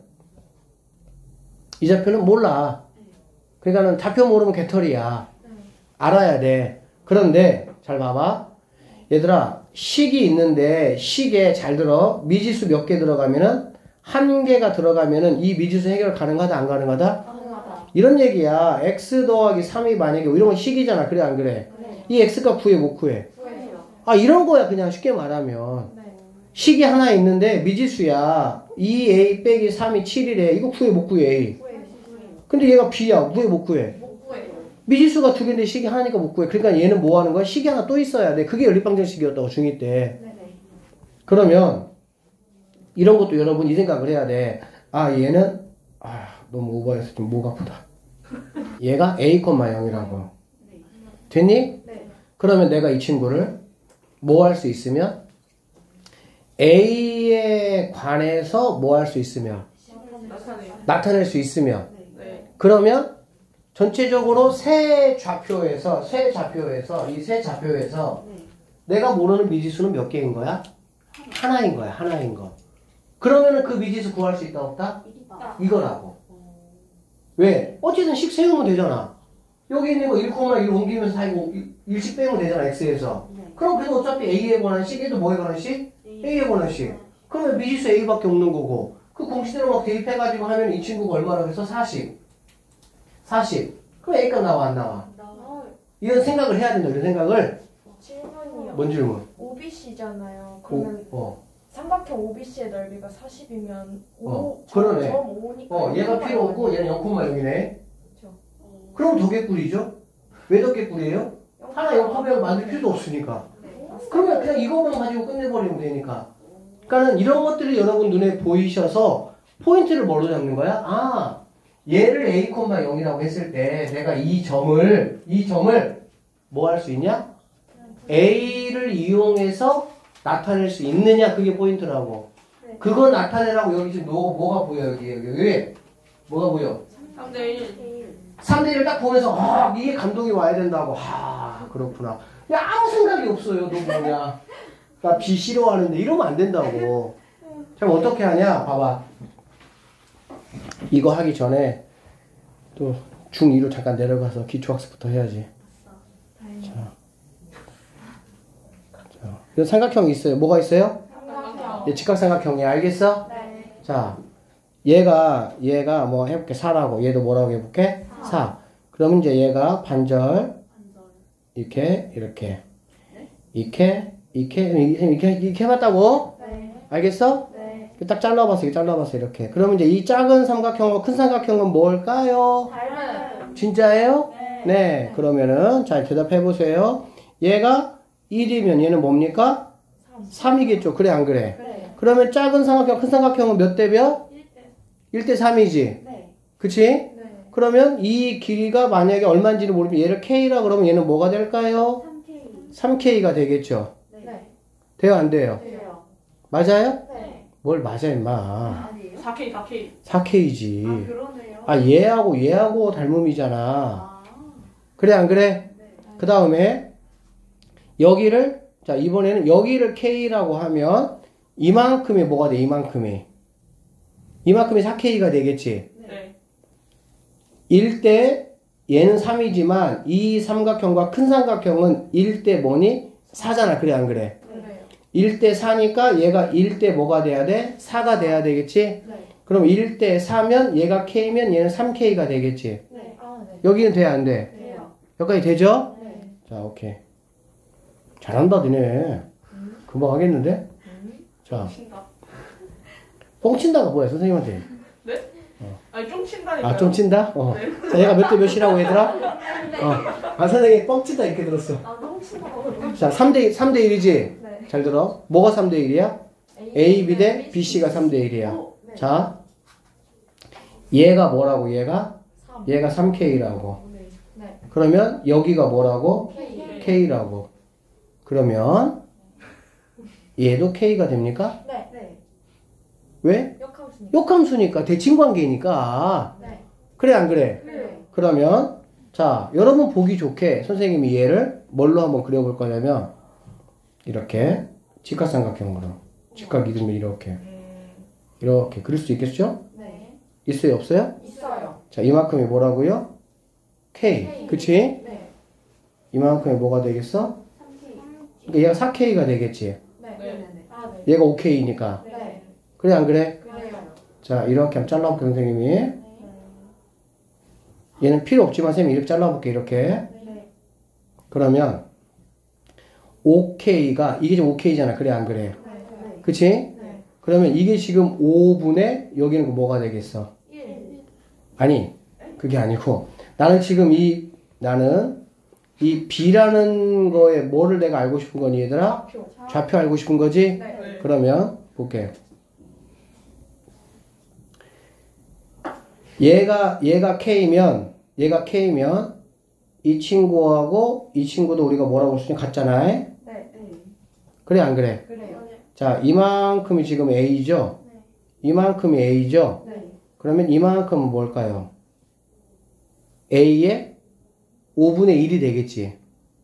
이 좌표는 몰라. 그러니까는 좌표 모르면 개털이야. 알아야 돼. 그런데 잘 봐봐. 얘들아 식이 있는데 식에 잘 들어. 미지수 몇 개 들어가면은 한 개가 들어가면은 이 미지수 해결 가능하다 안 가능하다? 가능하다. 이런 얘기야. x 더하기 3이 만약에 이런 건 식이잖아. 그래 안 그래? 네. 이 x가 구해 못 구해? 구해요. 아 이런 거야 그냥 쉽게 말하면. 네. 식이 하나 있는데 미지수야. 2a 빼기 3이 7이래. 이거 구해 못 구해? A. 구해요. 근데 얘가 b야. 구해 못 구해? 못 구해요. 미지수가 두 개인데 식이 하나니까 못 구해. 그러니까 얘는 뭐 하는 거야? 식이 하나 또 있어야 돼. 그게 연립방정식이었다고 중2 때. 네네. 그러면 이런 것도 여러분 이 생각을 해야 돼. 아 얘는 너무 오버해서 좀 목 아프다. 얘가 a, 0이라고. 됐니? 네. 그러면 내가 이 친구를 뭐 할 수 있으면 a에 관해서 뭐 할 수 있으면 나타내요. 나타낼 수 있으면 네. 그러면 전체적으로 세 좌표에서 이 세 좌표에서 내가 모르는 미지수는 몇 개인 거야? 하나인 거야. 하나인 거. 그러면은 그 미지수 구할 수 있다 없다? 있다. 이거라고. 왜? 어쨌든 식 세우면 되잖아. 여기 있는 거 1,1 옮기면서 사이고 1씩 빼면 되잖아. x에서. 그럼 그래도 어차피 a에 관한 식, 얘도 뭐에 관한 식? a에 관한 식. 그러면 미지수 a밖에 없는 거고 그 공식대로 막 대입해가지고 하면 이 친구가 얼마라고 해서 40. 그럼 a값 나와 안 나와? 나와요. 이런 생각을 해야 된다. 이런 생각을. 질문이요. 뭔 질문? OBC잖아요. 그러면 삼각형 OBC의 넓이가 40이면 그러네. 0.5니까 얘가 필요 없고 얘는 0,6이네. 그렇죠. 그럼 더 개꿀이죠? 왜 더 개꿀이에요? 하나 0,6 만들 필요도 없으니까. 그러면 그냥 이것만 가지고 끝내버리면 되니까. 그러니까는 이런 것들이 여러분 눈에 보이셔서 포인트를 뭘로 잡는 거야? 얘를 a, 0이라고 했을 때 내가 이 점을 뭐 할 수 있냐? a를 이용해서 나타낼 수 있느냐? 그게 포인트라고. 네. 그거 나타내라고 여기 지금 뭐가 보여? 여기 왜? 뭐가 보여? 3대1. 3대1을 딱 보면서 이게 감동이 와야 된다고. 그렇구나. 야 아무 생각이 없어요. 너 뭐냐. 나 B 싫어하는데 이러면 안 된다고. 그럼 어떻게 하냐? 봐봐. 이거 하기 전에 또 중2로 잠깐 내려가서 기초학습부터 해야지. 자, 삼각형이 있어요. 뭐가 있어요? 삼각형. 직각삼각형이 알겠어? 네. 자, 얘가 뭐 해볼게. 4라고. 얘도 뭐라고 해볼게? 4. 그러면 이제 얘가 반절 이렇게 해봤다고? 네. 알겠어? 네. 딱 잘라봤어 이렇게. 그러면 이제 이 작은 삼각형과 큰 삼각형은 뭘까요? 닮아요. 진짜예요? 네. 네. 그러면은 잘 대답해 보세요. 얘가 1이면 얘는 뭡니까? 3이겠죠. 그래 안 그래? 그래요. 그러면 작은 삼각형, 큰 삼각형은 몇 대 몇? 1대 3이지. 네. 그치? 네. 그러면 이 길이가 만약에 얼마인지를 모르면 얘를 K라 그러면 얘는 뭐가 될까요? 3K. 3K가 되겠죠. 네. 돼요 안 돼요? 돼요. 맞아요? 네. 뭘 맞아 임마. 아니에요? 4K 4K. 4K지. 아, 그러네요. 아 얘하고 닮음이잖아. 아. 그래 안 그래? 네. 그 다음에 여기를 자 이번에는 여기를 K라고 하면 이만큼이 뭐가 돼? 이만큼이 4K가 되겠지. 네. 1대 얘는 3이지만 이 삼각형과 큰 삼각형은 1대 뭐니? 4잖아. 그래 안 그래? 그래요. 1대 4니까 얘가 1대 뭐가 돼야 돼? 4가 돼야 되겠지? 네. 그럼 1대 4면 얘가 K면 얘는 3K가 되겠지? 네. 아, 네. 여기는 돼 안 돼? 돼요. 여기까지 되죠? 네. 자 오케이. 잘한다 니네. 금방 하겠는데? 자 친다. 뻥친다가 뭐야 선생님한테? 네? 아니 좀 친다니까요. 아 좀 친다? 어. 네. 자 얘가 몇 대 몇이라고 얘들아? 아 선생님 뻥친다 이렇게 들었어. 아, 너무 친하고. 자 3대 3대 1이지? 네. 잘 들어. 뭐가 3대 1이야? A, B 대 B, C가 3대 1이야. 오, 네. 자 얘가 뭐라고 얘가? 3. 얘가 3K라고. 네. 네. 그러면 여기가 뭐라고? K. K라고. 그러면 얘도 K가 됩니까? 네. 네. 왜? 역함수니까. 역함수니까 대칭관계니까. 네. 그래 안 그래? 그래요. 그러면 자 여러분 보기 좋게 선생님이 얘를 뭘로 한번 그려볼 거냐면 이렇게 직각삼각형으로 직각이등변 이렇게 그릴 수 있겠죠? 네. 있어요 없어요? 있어요. 자 이만큼이 뭐라고요? K. K. 그치? 네. 이만큼이 뭐가 되겠어? 3K. 그러니까 얘가 4K가 되겠지. 네. 네. 네네네. 아, 네. 얘가 5K니까. 네. 그래 안 그래? 그래요. 자 이렇게 한번 잘라볼게 선생님이. 네. 얘는 필요 없지만 선생님이 이렇게 잘라볼게 이렇게. 네. 그러면 5K가 이게 지금 5K잖아. 그래 안 그래? 네. 그치? 네. 그러면 이게 지금 5분의 여기는 그 뭐가 되겠어? 1. 아니 그게 아니고 나는 이 B라는 거에 뭐를 내가 알고 싶은 거니 얘들아? 좌표. 좌표 알고 싶은 거지? 네. 그러면 볼게. 얘가 K면 이 친구하고 이 친구도 우리가 뭐라고 할 수 있냐 같잖아. 네. 그래 안 그래? 그래요. 자 이만큼이 지금 A죠? 네. 이만큼이 A죠? 네. 그러면 이만큼은 뭘까요? A의 5분의 1이 되겠지.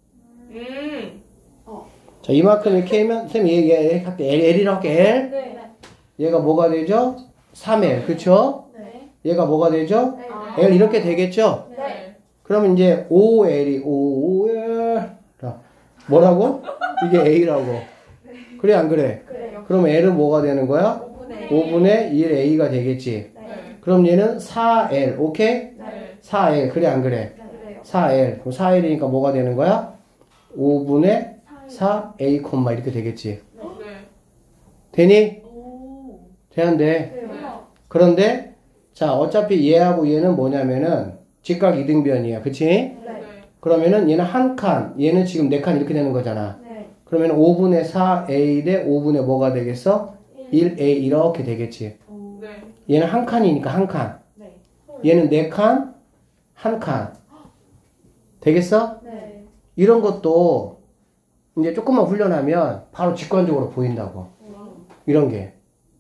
자 이만큼이 K면 선생님 얘 할게 L이라고 할게 L. 네. 얘가 뭐가 되죠? 3L 그쵸? 네. 얘가 뭐가 되죠? 네. L 이렇게 되겠죠? 네. 그러면 이제 5L이 5L 뭐라고? 이게 A라고. 그래 안 그래? 그래요. 그럼 L은 뭐가 되는 거야? 5분의 5분의 1 A가 되겠지. 네. 그럼 얘는 4L 오케이? 네. 4L 그래 안 그래? 그래요. 4L 그럼 4L이니까 뭐가 되는 거야? 5분의 4A 이렇게 되겠지. 되니? 돼 안 돼? 그래요. 그런데 자 어차피 얘하고 얘는 뭐냐면은 직각 이등변이야 그치? 네. 그러면은 얘는 한 칸 얘는 지금 네 칸 이렇게 되는 거잖아. 네. 그러면 5분의 4A 대 5분의 뭐가 되겠어? 1A 이렇게 되겠지. 얘는 한 칸이니까 한 칸. 네. 얘는 네 칸, 한 칸. 되겠어? 네. 이런 것도 이제 조금만 훈련하면 바로 직관적으로 보인다고. 이런 게.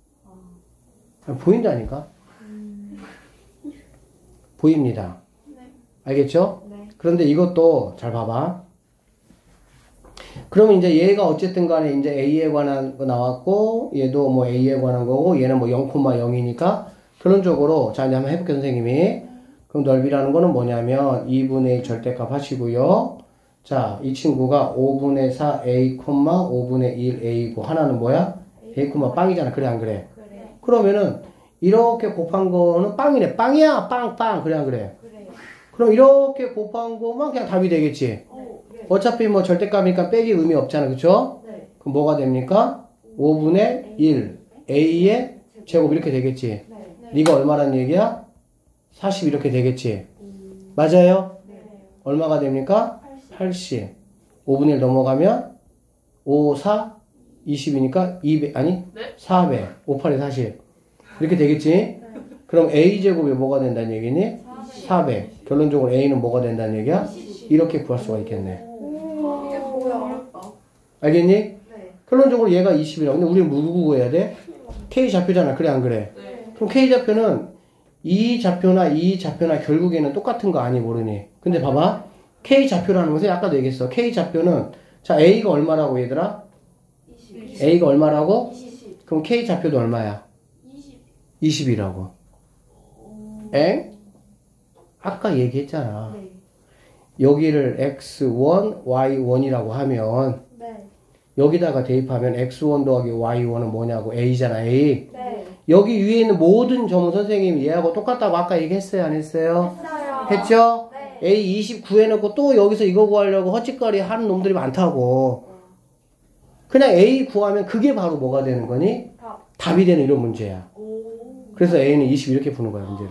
보인다니까? 보입니다. 알겠죠? 네. 그런데 이것도 잘 봐봐. 그러면 이제 얘가 어쨌든 간에 이제 A에 관한 거 나왔고, 얘도 뭐 A에 관한 거고, 얘는 뭐 0,0이니까, 결론적으로, 자, 이제 한번 해볼게요, 선생님이. 그럼 넓이라는 거는 뭐냐면, 2분의 2 절대값 하시고요. 자, 이 친구가 5분의 4A, 5분의 1A고, 하나는 뭐야? A, 빵이잖아. 그래, 안 그래? 그래요. 그러면은, 이렇게 곱한 거는 빵이네. 빵이야, 빵. 그래, 안 그래? 그래요. 그럼 이렇게 곱한 거만 그냥 답이 되겠지. 오, 네. 어차피 뭐 절대값이니까 빼기 의미 없잖아. 그쵸? 네. 그럼 뭐가 됩니까? 5분의 1 A의 제곱 이렇게 되겠지. 네. 네가 얼마란 얘기야? 40 이렇게 되겠지. 맞아요? 네. 얼마가 됩니까? 80. 5분의 1 넘어가면 5, 4, 20이니까 200, 아니? 네? 400. 5, 8에 40. 이렇게 되겠지? 그럼 A제곱이 뭐가 된다는 얘기니? 400. 결론적으로 A는 뭐가 된다는 얘기야? 이렇게 구할 수가 있겠네. 이게 뭐야? 알겠니? 네. 결론적으로 얘가 20이라고. 근데 우리는 누구 구해야 돼? K 좌표잖아. 그래, 안 그래? 네. 그럼 K 좌표는 이 좌표나 이 좌표나 결국에는 똑같은 거 아니 모르니. 근데 봐봐. K 좌표라는 것은 아까도 얘기했어. K 좌표는 자 A가 얼마라고 얘들아? 20. A가 얼마라고? 20. 그럼 K 좌표도 얼마야? 20. 20이라고. 엥? 아까 얘기했잖아. 네. 여기를 x1, y1이라고 하면 네. 여기다가 대입하면 x1 더하기 y1은 뭐냐고? A잖아, A. 네. 여기 위에 있는 모든 점은 선생님이 얘하고 똑같다고 아까 얘기했어요, 안 했어요? 했어요. 했죠? 네. A 29 해놓고 또 여기서 이거 구하려고 헛짓거리 하는 놈들이 많다고. 그냥 A 구하면 그게 바로 뭐가 되는 거니? 답이 되는 이런 문제야. 그래서 A는 20 이렇게 푸는 거야, 문제를.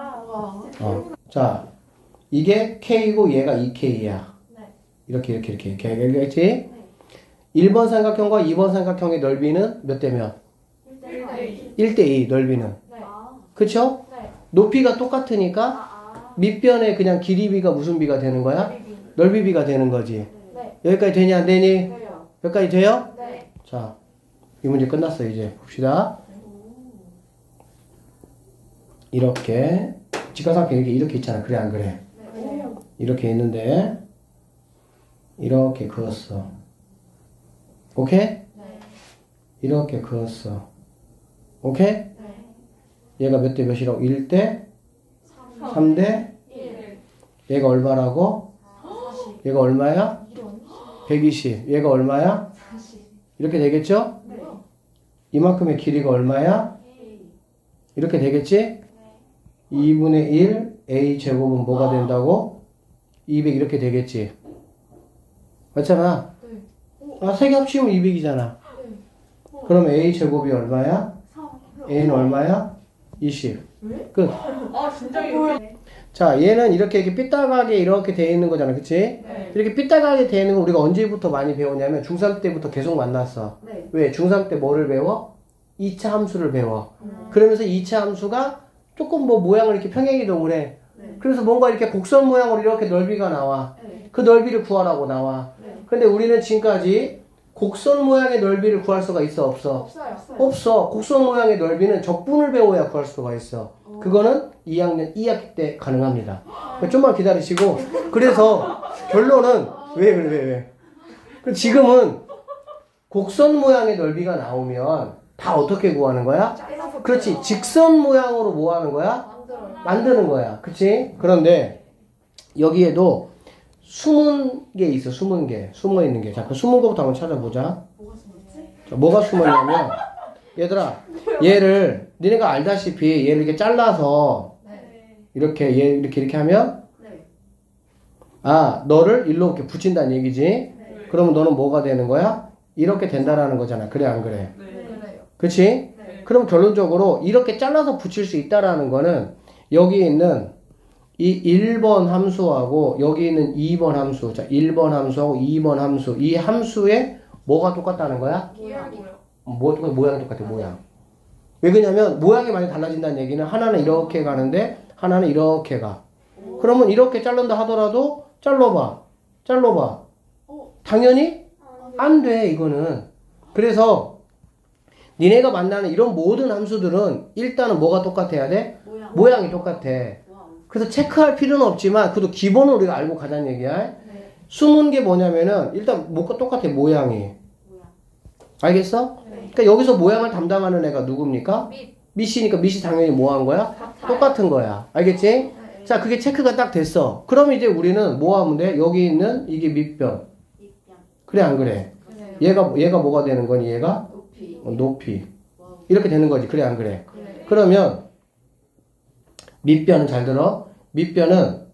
자, 이게 K고 얘가 2K야. 네. 이렇게 알겠지? 1번 삼각형과 2번 삼각형의 넓이는 몇 대 몇? 1대 2 넓이는. 네. 그쵸? 네. 높이가 똑같으니까 밑변의 그냥 길이비가 무슨 비가 되는 거야? 넓이비가 되는 거지. 네. 여기까지 되냐 안 되니? 돼요. 여기까지 돼요? 네. 자, 이 문제 끝났어 이제 봅시다. 이렇게 직각삼각형 이렇게 있잖아. 그래 안 그래? 네. 이렇게 있는데 이렇게 그었어. 오케이? 네. 이렇게 그었어. 오케이? 네. 얘가 몇 대 몇이라고? 1대 3대 1. 얘가 얼마라고? 40. 얘가 얼마야? 120. 얘가 얼마야? 40. 이렇게 되겠죠? 네. 이만큼의 길이가 얼마야? 이렇게 되겠지? 2분의 1 A 제곱은 뭐가 된다고? 200 이렇게 되겠지? 맞잖아? 아, 세 개 합치면 200이잖아. 그럼 A 제곱이 얼마야? 3. A는 얼마야? 20. 끝. 아 진짜 이렇게. 자, 얘는 이렇게 삐딱하게 이렇게 돼 있는 거잖아. 그치? 네. 이렇게 삐딱하게 돼 있는 거 우리가 언제부터 많이 배웠냐면 중3 때부터 계속 만났어. 네. 왜? 중3 때 뭐를 배워? 2차 함수를 배워. 그러면서 2차 함수가 조금 뭐 모양을 이렇게 평행이동을 해. 네. 그래서 뭔가 이렇게 곡선 모양으로 이렇게 넓이가 나와. 네. 그 넓이를 구하라고 나와. 네. 근데 우리는 지금까지 곡선 모양의 넓이를 구할 수가 있어? 없어? 없어요. 없어. 곡선 모양의 넓이는 적분을 배워야 구할 수가 있어. 그거는 2학년 2학기 때 가능합니다. 좀만 기다리시고. 그래서 결론은 왜? 그럼 지금은 곡선 모양의 넓이가 나오면 다 어떻게 구하는 거야? 그렇지. 직선 모양으로 뭐 하는 거야? 만드는 거야. 그치? 그런데 여기에도 숨은 게 있어. 숨은 게. 숨어 있는 게. 자, 그 숨은 거부터 한번 찾아보자. 자, 뭐가 숨어 있냐면 얘들아, 얘를 니네가 알다시피 얘를 이렇게 잘라서 이렇게 얘 이렇게 하면 아, 너를 일로 이렇게 붙인다는 얘기지. 그러면 너는 뭐가 되는 거야? 이렇게 된다라는 거잖아. 그래 안 그래? 그치? 그럼 결론적으로 이렇게 잘라서 붙일 수 있다라는 거는 여기 있는 이 1번 함수하고 여기 있는 2번 함수, 자 1번 함수하고 2번 함수, 이 함수에 뭐가 똑같다는 거야? 모양이 똑같아, 모양. 왜 그러냐면 모양이 많이 달라진다는 얘기는 하나는 이렇게 가는데 하나는 이렇게 가. 그러면 이렇게 자른다 하더라도 잘라봐. 당연히 안 돼, 이거는. 그래서 니네가 만나는 이런 모든 함수들은 일단은 뭐가 똑같아야 돼? 모양이 똑같아. 그래서 체크할 필요는 없지만 그래도 기본은 우리가 알고 가자는 얘기야. 숨은 게 뭐냐면은 일단 뭐가 똑같아, 모양이. 알겠어? 그러니까 여기서 모양을 담당하는 애가 누굽니까? 밑이니까 밑이 당연히 뭐 한 거야? 똑같은 거야. 알겠지? 자, 그게 체크가 딱 됐어. 그럼 이제 우리는 뭐 하면 돼? 여기 있는 이게 밑변. 그래 안 그래? 얘가 뭐가 되는 거니? 얘가? 높이. 이렇게 되는 거지. 그래 안 그래? 그러면 밑변은 잘 들어. 밑변은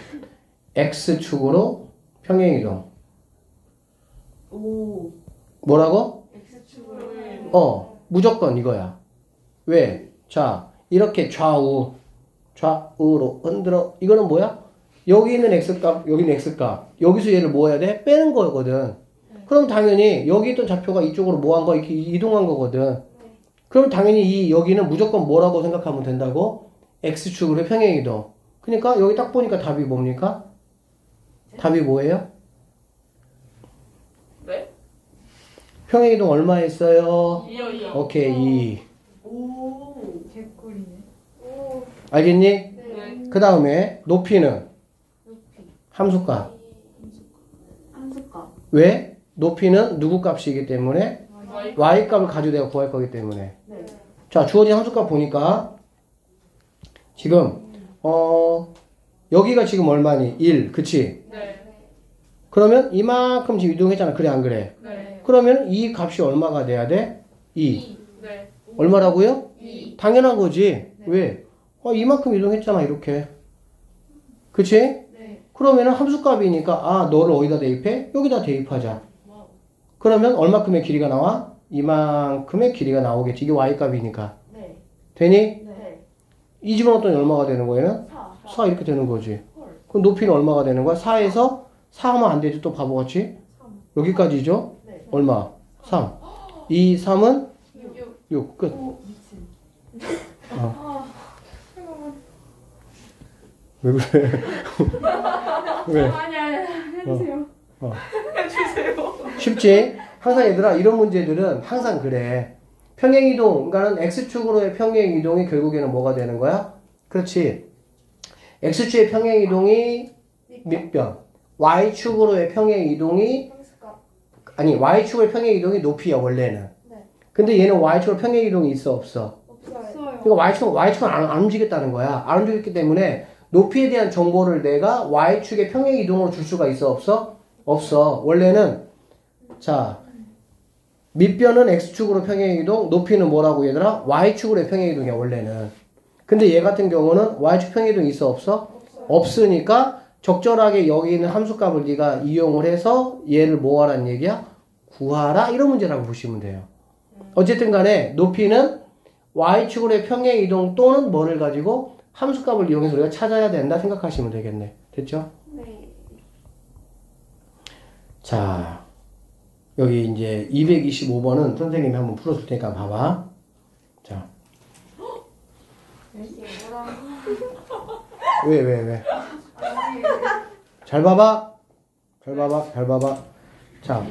X축으로 평행이동. 뭐라고? 무조건 이거야. 왜? 자, 이렇게 좌우로 흔들어. 이거는 뭐야? 여기 있는 x값, 여기 있는 x값. 여기서 얘를 뭐 해야 돼? 빼는 거거든. 그럼 당연히 여기 있던 좌표가 이쪽으로 뭐 한 거, 이렇게 이동한 거거든. 그럼 당연히 이 여기는 무조건 뭐라고 생각하면 된다고? x축으로 평행이동. 그러니까 여기 딱 보니까 답이 뭡니까? 답이 뭐예요? 네? 평행이동 얼마 했어요? 2요. 오케이, 2. 오, 개꿀이네. 오, 알겠니? 네. 그 다음에 높이는 높이. 함수값. 함수값. 왜? 높이는 누구 값이기 때문에? Y. y값을 가지고 내가 구할 거기 때문에. 네. 자, 주어진 함수값 보니까 지금 여기가 지금 얼마니? 1, 그치? 네. 그러면 이만큼 지금 이동했잖아. 그래 안 그래? 네. 그러면 이 값이 얼마가 돼야 돼? 2. 네. 얼마라고요? 2. 당연한 거지. 왜? 이만큼 이동했잖아. 이렇게. 그치? 네. 그러면은 함수값이니까 너를 어디다 대입해? 여기다 대입하자. 그러면 얼마큼의 길이가 나와? 이만큼의 길이가 나오겠지. 이게 y값이니까. 네. 되니? 네. 이 집어넣었더니 얼마가 되는 거예요? 4. 4 이렇게 되는 거지. 헐. 그럼 높이는 얼마가 되는 거야? 4에서 4 하면 안 되지. 또 바보같이. 3. 여기까지죠? 네. 얼마? 3. 이 3은 6. 6. 끝. 오, 미친. 왜 그래? 왜? 아니, 해주세요. 해주세요. 쉽지? 항상 얘들아 이런 문제들은 항상 그래. 평행이동, 그러니까는 x축으로의 평행이동이 결국에는 뭐가 되는 거야? 그렇지. x축의 평행이동이 밑변, y축으로의 평행이동이 함수값. 아니 y축의 평행이동이 높이야 원래는. 네. 근데 얘는 y축으로 평행이동이 있어 없어? 없어요. 그러니까 y축은 안 움직였다는 거야. 안 움직였기 때문에 높이에 대한 정보를 내가 y축의 평행이동으로 줄 수가 있어 없어? 없어. 원래는 자 밑변은 x축으로 평행이동, 높이는 뭐라고 얘들아? y축으로의 평행이동이야 원래는. 근데 얘 같은 경우는 y축 평행이동이 있어 없어? 없으니까 적절하게 여기 있는 함수값을 네가 이용을 해서 얘를 뭐 하라는 얘기야? 구하라 이런 문제라고 보시면 돼요. 어쨌든 간에 높이는 y축으로의 평행이동 또는 뭐를 가지고 함수값을 이용해서 우리가 찾아야 된다 생각하시면 되겠네. 됐죠? 네. 자, 여기 이제 225번은 선생님이 한번 풀어줄 테니까 봐봐. 자. 왜? 잘 봐봐. 잘 봐봐. 자.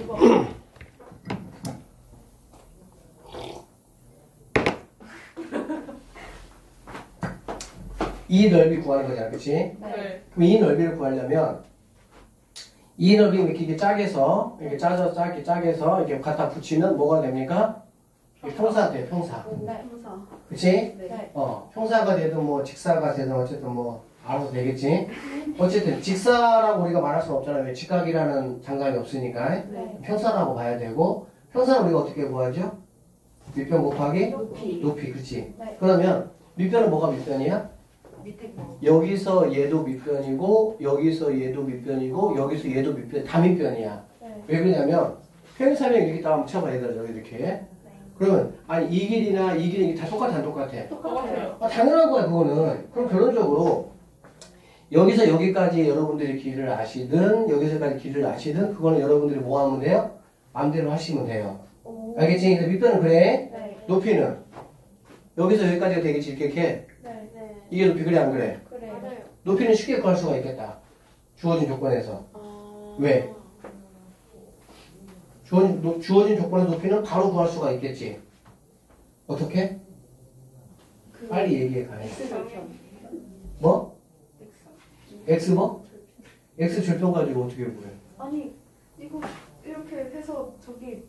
이 넓이 구하는 거잖아, 그치? 네. 그럼 이 넓이를 구하려면 이 넓이 이렇게 짜게서 이렇게 짜게서 이렇게 갖다 붙이면 뭐가 됩니까? 평사 돼, 평사. 네. 함사. 그치? 네. 평사가 되든 뭐 직사가 되든 어쨌든 뭐 알아서 되겠지? 어쨌든 직사라고 우리가 말할 수는 없잖아요. 왜 직각이라는 장관이 없으니까. 네. 평사라고 봐야 되고 평사는 우리가 어떻게 구하죠? 밑변 곱하기 높이. 그치? 네. 그러면 밑변은 뭐가 밑변이야? 밑에 거. 여기서 얘도 밑변이고 여기서 얘도 밑변이고 여기서 얘도 밑변 다 밑변이야. 네. 왜 그러냐면 평행사면 이렇게 딱 붙여봐 얘들아 저기 이렇게. 그러면 아니 이 길이나 이 길이 다 똑같아 안 똑같아? 똑같아요. 당연한 거야 그거는. 그럼 결론적으로 여기서 여기까지 여러분들이 길을 아시든 여기서까지 길을 아시든 그거는 여러분들이 뭐 하면 돼요? 마음대로 하시면 돼요. 오. 알겠지? 근데 밑변은 그래. 네. 높이는 여기서 여기까지가 되겠지 이렇게. 네. 이게 높이 그래 안 그래? 그래. 맞아요. 높이는 쉽게 구할 수가 있겠다. 주어진 조건에서. 왜? 주어진 조건의 높이는 바로 구할 수가 있겠지. 어떻게? 빨리 얘기해 가요. 뭐? X 뭐? X 절편 가지고 어떻게 구해? 아니 이거 이렇게 해서 저기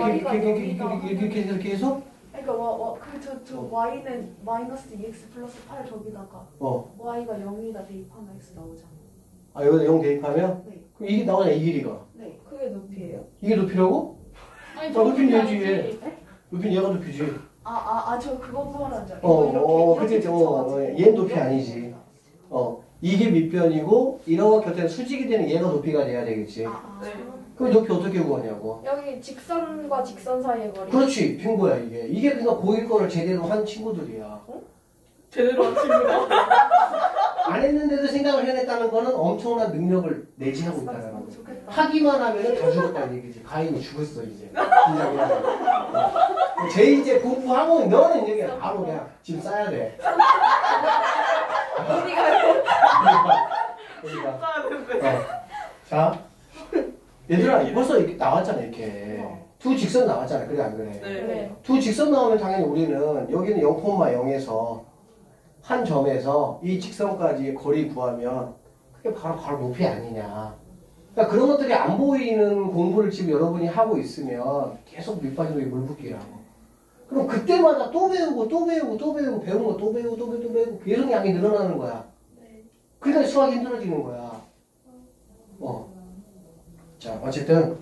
이렇게 해서? 그러니까 저 y는 마이너스 2x 플러스 8 저기다가 y가 0이다 대입하면 x 나오잖아. 여기다 0 대입하면? 네. 그럼 이게 나오냐 이 길이가. 네. 그게 높이예요? 이게 높이라고? 아니, 높이는 얘지 얘. 네? 높이는 얘가 높이지. 저 그거 말하는 줄 그치, 얘는 높이 아니지. 이게 밑변이고, 이러고 곁에 수직이 되는 얘가 높이가 돼야 되겠지. 네. 그럼 높이 어떻게 구하냐고. 여기 직선과 직선 사이의 거리. 그렇지, 빈거야, 이게. 이게 그러니까 고일 거를 제대로 한 친구들이야. 제대로 한 친구다. 안 했는데도 생각을 해냈다는 거는 엄청난 능력을 내재하고 있다는 거죠. 하기만 하면은 다 죽었다는 얘기지. 가인이 죽었어 이제. 쟤 이제 공부하고 너는 여기 바로 그냥 지금 싸야 돼. 그러니까. 자, 얘들아 벌써 이렇게 나왔잖아 이렇게. 두 직선 나왔잖아. 그래 안 그래? 네. 두 직선 나오면 당연히 우리는 여기는 0,0에서 한 점에서 이 직선까지 거리 구하면 그게 바로 높이 아니냐. 그러니까 그런 것들이 안 보이는 공부를 지금 여러분이 하고 있으면 계속 밑빠지고 물붓기라고. 그럼 그때마다 또 배우고 배운 거 또 배우고 계속 양이 늘어나는 거야. 그러니까 수학이 힘들어지는 거야. 자, 어쨌든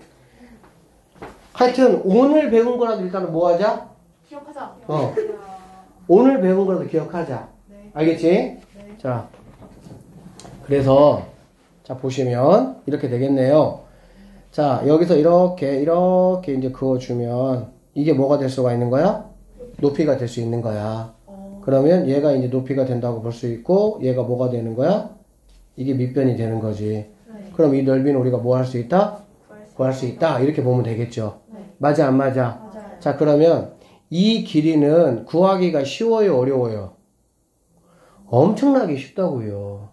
하여튼 오늘 배운 거라도 일단은 뭐 하자? 기억하자. 오늘 배운 거라도 기억하자. 네. 알겠지? 네. 자, 그래서 자 보시면 이렇게 되겠네요. 자, 여기서 이렇게 이제 그어주면 이게 뭐가 될 수가 있는 거야? 높이가 될 수 있는 거야. 그러면 얘가 이제 높이가 된다고 볼 수 있고 얘가 뭐가 되는 거야? 이게 밑변이 되는 거지. 네. 그럼 이 넓이는 우리가 뭐 할 수 있다? 구할 수 있다. 이렇게 보면 되겠죠. 네. 맞아 안 맞아? 맞아요. 자, 그러면 이 길이는 구하기가 쉬워요 어려워요? 엄청나게 쉽다고요.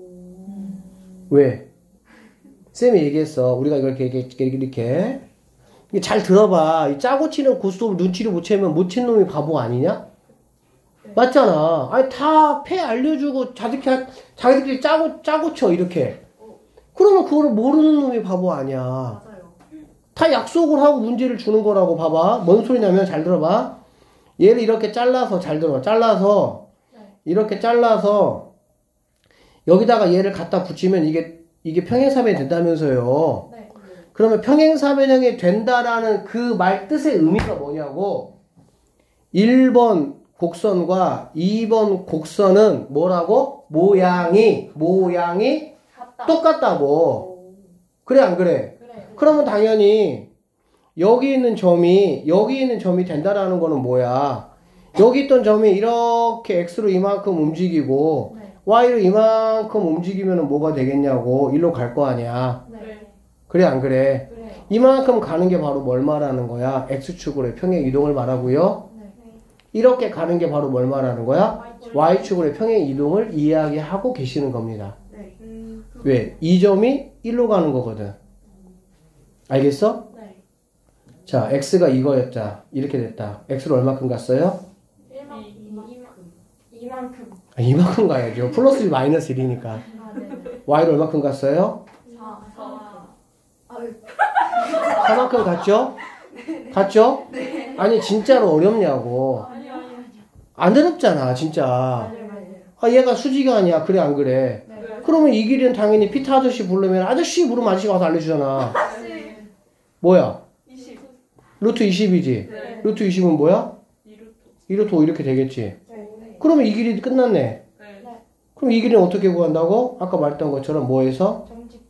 왜? 쌤이 얘기했어. 우리가 이렇게 잘 들어봐. 이 짜고 치는 고스톱을 눈치를 못 채면 못 친 놈이 바보 아니냐? 네. 맞잖아. 아니 다 패 알려주고 자기들끼리 짜고 쳐 이렇게. 그러면 그거를 모르는 놈이 바보 아니야. 맞아요. 다 약속을 하고 문제를 주는 거라고. 봐봐. 뭔 소리냐면 잘 들어봐. 얘를 이렇게 잘라서 잘 들어. 잘라서 이렇게 잘라서 여기다가 얘를 갖다 붙이면 이게 평행사변이 된다면서요. 네. 그러면 평행사변형이 된다라는 그 말 뜻의 의미가 뭐냐고. 1번 곡선과 2번 곡선은 뭐라고? 모양이 똑같다고. 그래 안 그래? 그래. 그러면 당연히 여기 있는 점이 된다라는 거는 뭐야? 여기 있던 점이 이렇게 x로 이만큼 움직이고 네. y로 이만큼 움직이면 뭐가 되겠냐고. 일로 갈 거 아니야. 네. 그래 안 그래? 그래. 이만큼 가는 게 바로 뭘 말하는 거야? x축으로의 평행 이동을 말하고요. 네. 이렇게 가는 게 바로 뭘 말하는 거야? y축으로의 평행 이동을 이야기하고 계시는 겁니다. 네. 왜? 이 점이 1로 가는 거거든. 알겠어? 네. 자, x가 이거였다. 이렇게 됐다. x로 얼마큼 갔어요? 이만큼. 이만큼 가야죠. 플러스 1 마이너스 1이니까. 아, 네. y로 얼마큼 갔어요? 4만큼 갔죠? 갔죠? 아니 진짜로 어렵냐고. 안 어렵잖아 진짜. 아 얘가 수지가 아니야. 그래 안 그래? 그러면 이 길이는 당연히 피타 아저씨 부르면 아저씨 부르면 아저씨가 와서 알려주잖아. 뭐야? 20. 루트 20이지? 네. 루트 20은 뭐야? 2루트 5 이렇게 되겠지? 그러면 이 길이 끝났네. 네. 그럼 이 길이는 어떻게 구한다고? 아까 말했던 것처럼 뭐에서?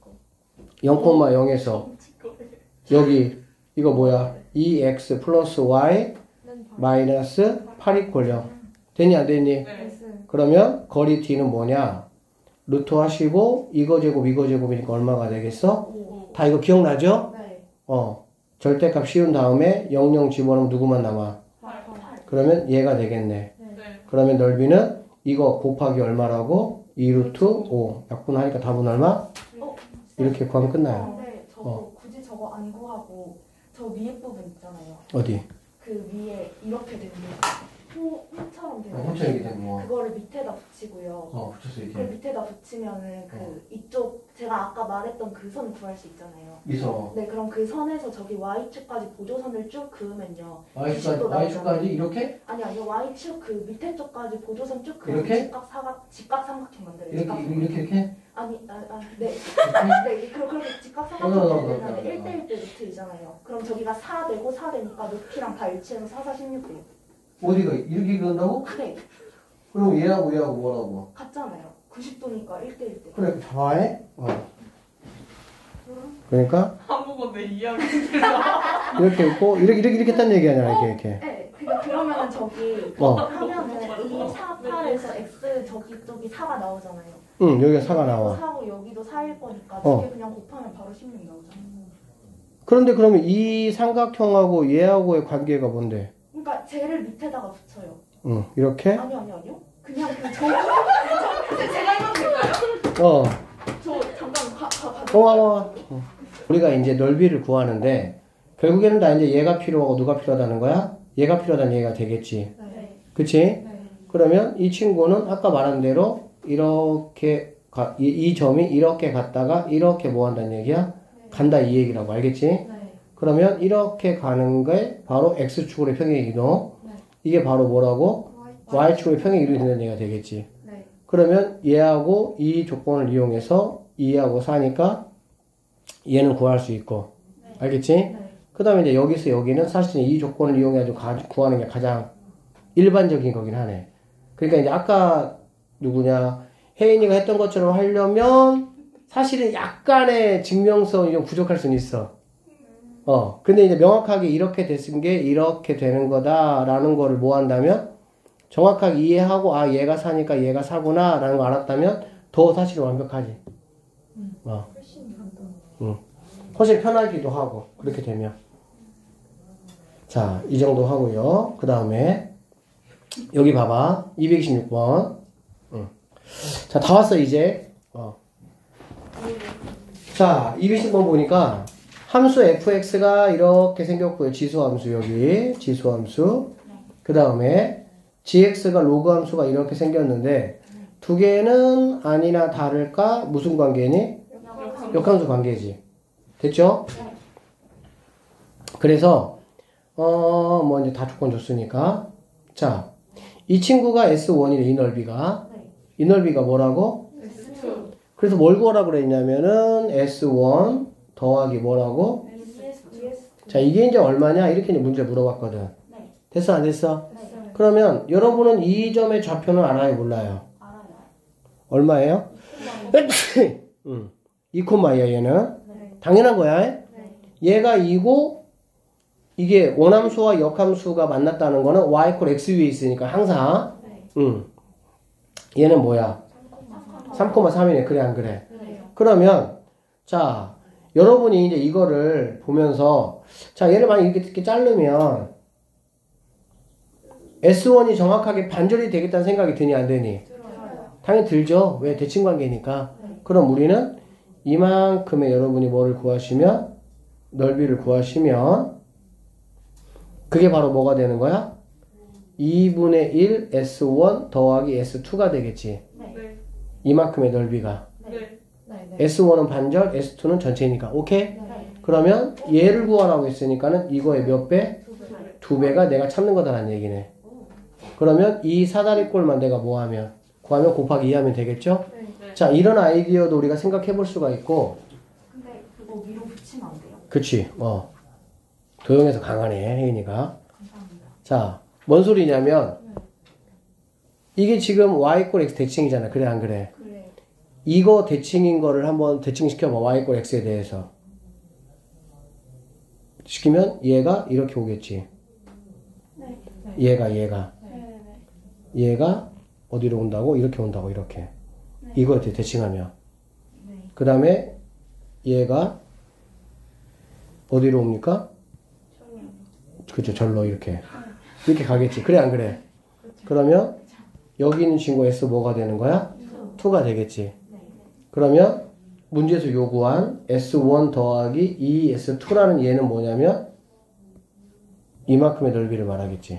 0,0에서 여기 이거 뭐야? 2x 플러스 y 마이너스 8 이퀄 0 됐니 안 됐니? 네. 그러면 거리 t는 뭐냐? 루트 하시고 이거 제곱이니까 얼마가 되겠어? 다 이거 기억나죠? 네. 절대값 씌운 다음에 00 집어넣으면 누구만 남아? 그러면 얘가 되겠네. 네. 그러면 넓이는 이거 곱하기 얼마라고? 2루트 5 약분하니까 답은 얼마? 이렇게 구하면 끝나요. 근데 저거 굳이 저거 안 구하고 저 위에 부분 있잖아요. 어디? 그 위에 이렇게 되는 호처럼 되는 호처럼 이렇게 되는 거. 그거를 밑에다 붙이고요. 붙여서 그 밑에다 붙이면은 그 이쪽 제가 아까 말했던 그 선 구할 수 있잖아요. 이서 네, 그럼 그 선에서 저기 y축까지 보조선을 쭉 그으면요. y축까지 이렇게? 아니요, y축 그 밑에 쪽까지 보조선 쭉 그으면 이렇게? 직각 삼각형 만들어요. 이렇게? 네. 네, 그렇게 직각 어, 삼각형 만들면 1대1대 루트이잖아요. 그럼 저기가 4 되고 4 되니까 높이랑 다 일치해서 4, 4, 16이에요. 어디가 이렇게 그런다고? 네, 그럼 얘하고 뭐라고? 같잖아요. 90도니까 1대1 대. 그래 다해? 그러니까 한국어 내 이야기. 이렇게 있고 이렇게 했다는 얘기 아니야 이렇게. 네, 그러면은 저기 하면은 이 4, 8에서 x 저기 쪽이 4가 나오잖아요. 여기가 4가 나와. 4고 여기도 4일 거니까 어. 두 개 그냥 곱하면 바로 16이 나오잖아. 그런데 그러면 이 삼각형하고 얘하고의 관계가 뭔데? 그러니까 쟤를 밑에다가 붙여요. 이렇게? 아니요. 그냥 제가 해도 될까요? 저 잠깐 와. 우리가 이제 넓이를 구하는데 결국에는 다 이제 얘가 필요하고 누가 필요하다는 거야? 얘가 필요하다는 얘기가 되겠지. 네. 그치? 네. 그러면 이 친구는 아까 말한 대로 이렇게 이 점이 이렇게 갔다가 이렇게 뭐 한다는 얘기야? 네. 간다 이 얘기라고 알겠지? 네. 그러면 이렇게 가는 게 바로 X축으로의 평행 이동. 네. 이게 바로 뭐라고? Y축으로의 평행 이동이 된다는 얘기가 되겠지. 네. 그러면 얘하고 이 조건을 이용해서 2하고 4니까 얘는 구할 수 있고. 네. 알겠지? 네. 그 다음에 이제 여기서 여기는 사실 이 조건을 이용해가지고 구하는 게 가장 일반적인 거긴 하네. 그러니까 이제 아까 혜인이가 했던 것처럼 하려면 사실은 약간의 증명성이 좀 부족할 수는 있어. 근데 이제 명확하게 이렇게 됐은 게 이렇게 되는 거다라는 거를 뭐 한다면 정확하게 이해하고 아 얘가 4니까 얘가 4구나 라는 거 알았다면 더 사실은 완벽하지. 훨씬 편하기도 하고 그렇게 되면 자 이 정도 하고요. 그 다음에 여기 봐봐 226번 자 다 왔어 이제 자 226번 보니까 함수 fx가 이렇게 생겼고요. 지수함수 여기 지수함수 그 다음에 gx가 로그 함수가 이렇게 생겼는데 두 개는 아니나 다를까 무슨 관계니? 역함수 관계지. 됐죠? 그래서 뭐 이제 다 조건 줬으니까 자 이 친구가 S1이래 이 넓이가 이 넓이가 뭐라고? S2. 그래서 뭘 구하라고 그랬냐면은 S1 더하기 뭐라고? 자 이게 이제 얼마냐 이렇게 이제 문제 물어봤거든. 됐어 안 됐어? 그러면 여러분은 이 점의 좌표는 알아요 몰라요? 얼마예요? 2콤마야 얘는 당연한 거야. 얘가 2고 이게 원함수와 역함수가 만났다는 거는 y = x 위에 있으니까 항상 얘는 뭐야? 3,3이네. 그래 안 그래? 그러면 자 여러분이 이제 이거를 보면서 자 얘를 만약 이렇게 자르면 S1이 정확하게 반절이 되겠다는 생각이 드니 안 되니? 당연히 들죠. 왜? 대칭관계니까. 그럼 우리는 이만큼의 여러분이 뭐를 구하시면 넓이를 구하시면 그게 바로 뭐가 되는 거야? 2분의 1 S1 더하기 S2가 되겠지. 네. 이만큼의 넓이가. 네. S1은 반절, S2는 전체니까. 오케이? 그러면 얘를 구하라고 했으니까는 이거의 몇 배? 2배가 내가 찾는 거다라는 얘기네. 그러면 이 사다리꼴만 내가 뭐 하면? 구하면 곱하기 2하면 되겠죠? 자, 이런 아이디어도 우리가 생각해 볼 수가 있고. 근데 그거 위로 붙이면 안 돼요? 그치, 도형에서 강하네, 혜인이가. 감사합니다. 자, 뭔 소리냐면, 이게 지금 y = x 대칭이잖아. 그래, 안 그래? 그래. 이거 대칭인 거를 한번 대칭시켜봐. y = x에 대해서. 시키면 얘가 이렇게 오겠지. 네. 얘가. 네. 얘가 어디로 온다고? 이렇게 온다고, 이렇게. 이거 대칭하면. 네. 그 다음에 얘가 어디로 옵니까? 그쵸, 절로 이렇게. 이렇게 가겠지. 그래, 안 그래? 그러면 여기 있는 친구 S 뭐가 되는 거야? 2가 되겠지. 그러면 문제에서 요구한 S1 더하기 2S2라는 얘는 뭐냐면 이만큼의 넓이를 말하겠지.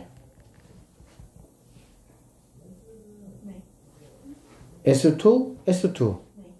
S2, S2,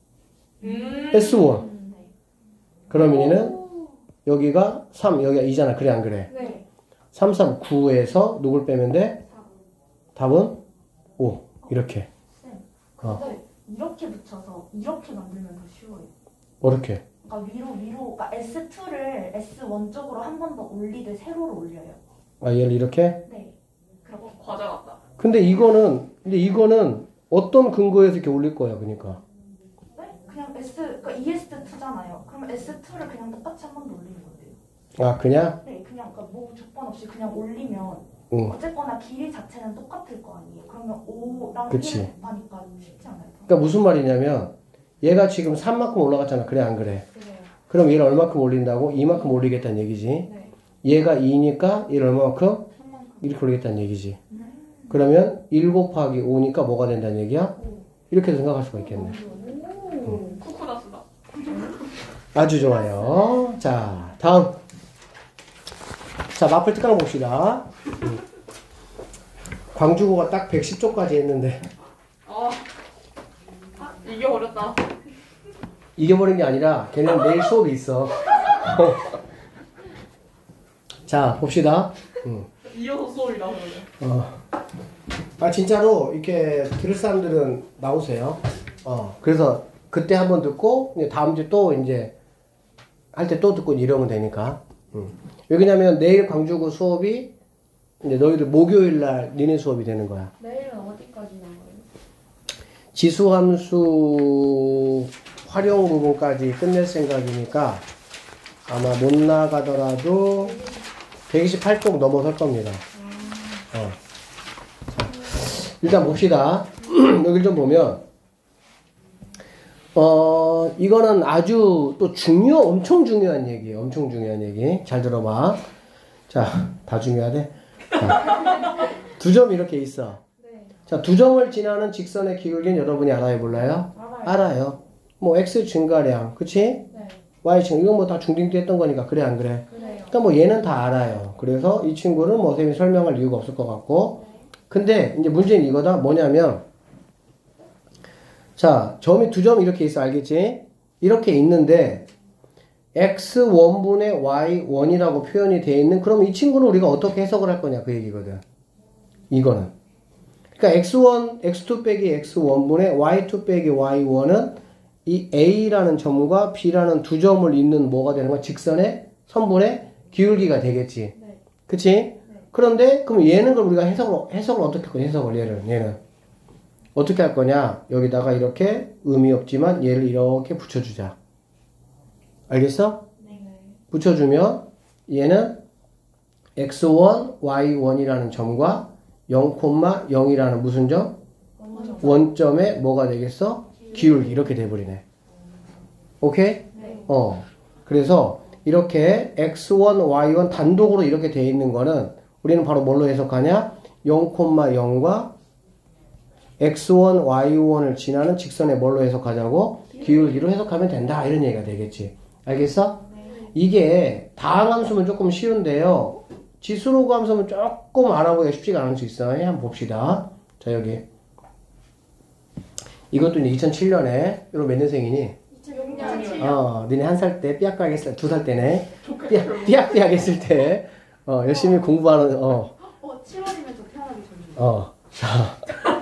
S1. 그러면 얘는 여기가 3, 여기가 2잖아. 그래, 안 그래? 네. 3, 3, 9에서 누굴 빼면 돼? 답은 5. 이렇게. 근데 이렇게 붙여서 이렇게 만들면 더 쉬워요. 이렇게. 그러니까 그러니까 S2를 S1 쪽으로 한 번 더 올리되 세로로 올려요. 아, 얘를 이렇게? 네. 그렇게. 과자 같다. 근데 이거는 어떤 근거에서 이렇게 올릴 거야, 그러니까. 네? 그냥 그러니까 ES2잖아요. 그러면 S2를 그냥 똑같이 한 번 더 올리는 건데요. 아, 그냥? 네, 그냥 그러니까 뭐 조건 없이 그냥 올리면 어쨌거나 길이 자체는 똑같을 거 아니에요. 그러면 5랑 그치. 1을 곱하니까 쉽지 않아요? 그러니까 무슨 말이냐면 얘가 지금 3만큼 올라갔잖아. 그래 안 그래? 그래요. 그럼 얘를 얼마큼 올린다고? 2만큼 올리겠다는 얘기지. 네. 얘가 2니까 얘를 얼마만큼? 이렇게 올리겠다는 얘기지. 그러면 1 곱하기 5니까 뭐가 된다는 얘기야? 이렇게 생각할 수가 있겠네. 쿠쿠다스다. 아주 좋아요. 자, 다음. 자, 마플 특강 봅시다. 광주고가 딱 110조까지 했는데 이게 어렵다. 이겨버린 게 아니라 걔는 내일 수업이 있어. 자, 봅시다. 이어서 수업이다 그러면. 아, 진짜로 이렇게 들을 사람들은 나오세요. 그래서 그때 한번 듣고 이제 다음 주에 또 이제 할 때 또 듣고 이러면 되니까. 왜냐면 내일 광주고 수업이 이제 너희들 목요일 날 니네 수업이 되는 거야. 내일은 어디까지 나와요? 지수함수 활용 부분까지 끝낼 생각이니까 아마 못 나가더라도 128쪽 넘어설 겁니다. 자, 일단 봅시다. 여기 좀 보면 이거는 아주 또 엄청 중요한 얘기예요. 엄청 중요한 얘기. 잘 들어봐. 자, 다 중요하대. 자, 2점 이렇게 있어. 네. 자, 2점을 지나는 직선의 기울기는 여러분이 알아요, 몰라요? 알아요. 뭐 x 증가량, 그치? 네. y 증 이건 뭐 다 중딩 때 했던 거니까 그래 안 그래? 그래요. 그러니까 뭐 얘는 다 알아요. 그래서 이 친구는 뭐 선생님이 설명할 이유가 없을 것 같고. 근데 이제 문제는 이거다. 뭐냐면 자, 점이 2점 이렇게 있어. 알겠지? 이렇게 있는데 x1분의 y1이라고 표현이 되어 있는 그럼 이 친구는 우리가 어떻게 해석을 할 거냐 그 얘기거든. 이거는. 그러니까 x2 빼기 x1분의 y2 빼기 y1은 이 a라는 점과 b라는 2점을 잇는 뭐가 되는 거야? 직선의 선분의 기울기가 되겠지. 네. 그치? 네. 그런데 그럼 얘는 그럼 우리가 해석을 어떻게 할 거냐? 해석을 얘는 어떻게 할 거냐? 여기다가 이렇게 의미 없지만 얘를 이렇게 붙여주자. 알겠어? 네. 붙여주면 얘는 x1, y1이라는 점과 0,0이라는 무슨 점? 원점에 뭐가 되겠어? 기울기 이렇게 돼버리네. 오케이? 네. 그래서 이렇게 x1, y1 단독으로 이렇게 돼 있는 거는 우리는 바로 뭘로 해석하냐? 0,0과 x1, y1을 지나는 직선에 뭘로 해석하자고? 기울기로 해석하면 된다. 이런 얘기가 되겠지. 알겠어? 네. 이게 다항함수면 조금 쉬운데요. 지수로그 함수면 조금 알아보기가 쉽지가 않을 수 있어요. 한번 봅시다. 자, 여기. 이것도 이제 2007년에, 이거 몇 년생이니? 2006년. 니네 1살 때, 삐약삐약 했을 때, 2살 때네. 삐약삐약 했을 때, 열심히 공부하는, 7월이면 저 태어나기 전이에요. 자.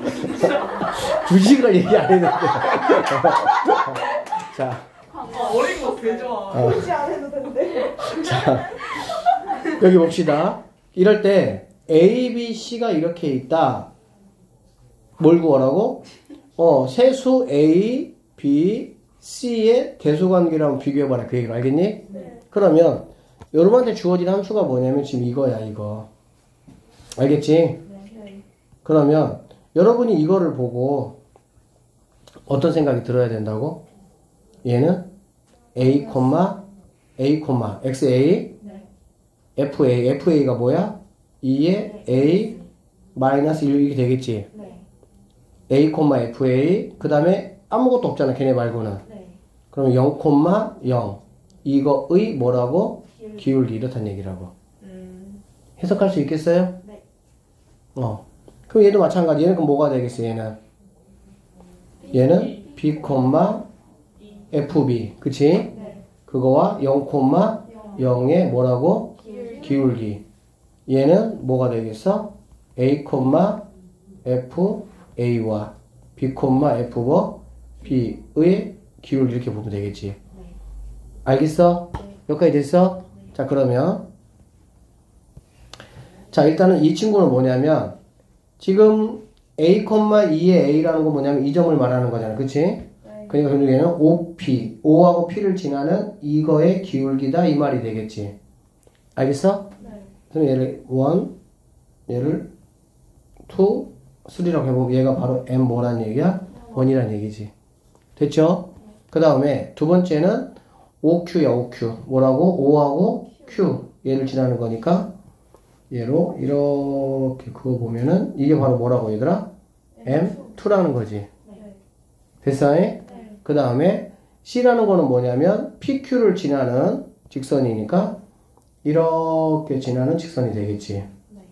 굳이 그걸 얘기 안 했는데. 자. 어린 거 되게 좋아. 굳이 안 해도 되는데. 자. 여기 봅시다. 이럴 때, A, B, C가 이렇게 있다. 뭘 구하라고? 세수 A, B, C의 대수관계를 한번 비교해봐라. 그 얘기를 알겠니? 네. 그러면, 여러분한테 주어진 함수가 뭐냐면 지금 이거야, 이거. 알겠지? 네. 그러면, 여러분이 이거를 보고, 어떤 생각이 들어야 된다고? 얘는 A, XA, 네. FA가 뭐야? 2의 A, 마이너스 1 이렇게 되겠지? 네. A, FA, 그 다음에 아무것도 없잖아, 걔네 말고는. 네. 그러면 0,0. 이거의 뭐라고? 기울기, 이렇단 얘기라고. 해석할 수 있겠어요? 네. 그럼 얘도 마찬가지. 얘는 그럼 뭐가 되겠어, 얘는? 얘는 B, FB. 그치? 네. 그거와 0,0의 뭐라고? 기울기. 얘는 뭐가 되겠어? A, FA와 B, FB의 기울기 이렇게 보면 되겠지. 알겠어? 여기까지 됐어? 자, 그러면 자, 일단은 이 친구는 뭐냐면 지금 A, 2의 A라는 건 뭐냐면 이 점을 말하는 거잖아. 그치? 네. 그러니까 얘는 OP, O하고 P를 지나는 이거의 기울기다 이 말이 되겠지. 알겠어? 네. 그럼 얘를 1, 얘를 2, 3라고 해보면 얘가 바로 M 뭐란 얘기야? 1이란 얘기지. 됐죠? 그 다음에 두 번째는 OQ야, OQ. 뭐라고? O하고 Q. 얘를 지나는 거니까 얘로 이렇게 그거 보면은 이게 바로 뭐라고 얘들아? M2라는 거지. 됐어? 그 다음에 C라는 거는 뭐냐면 PQ를 지나는 직선이니까 이렇게 지나는 직선이 되겠지.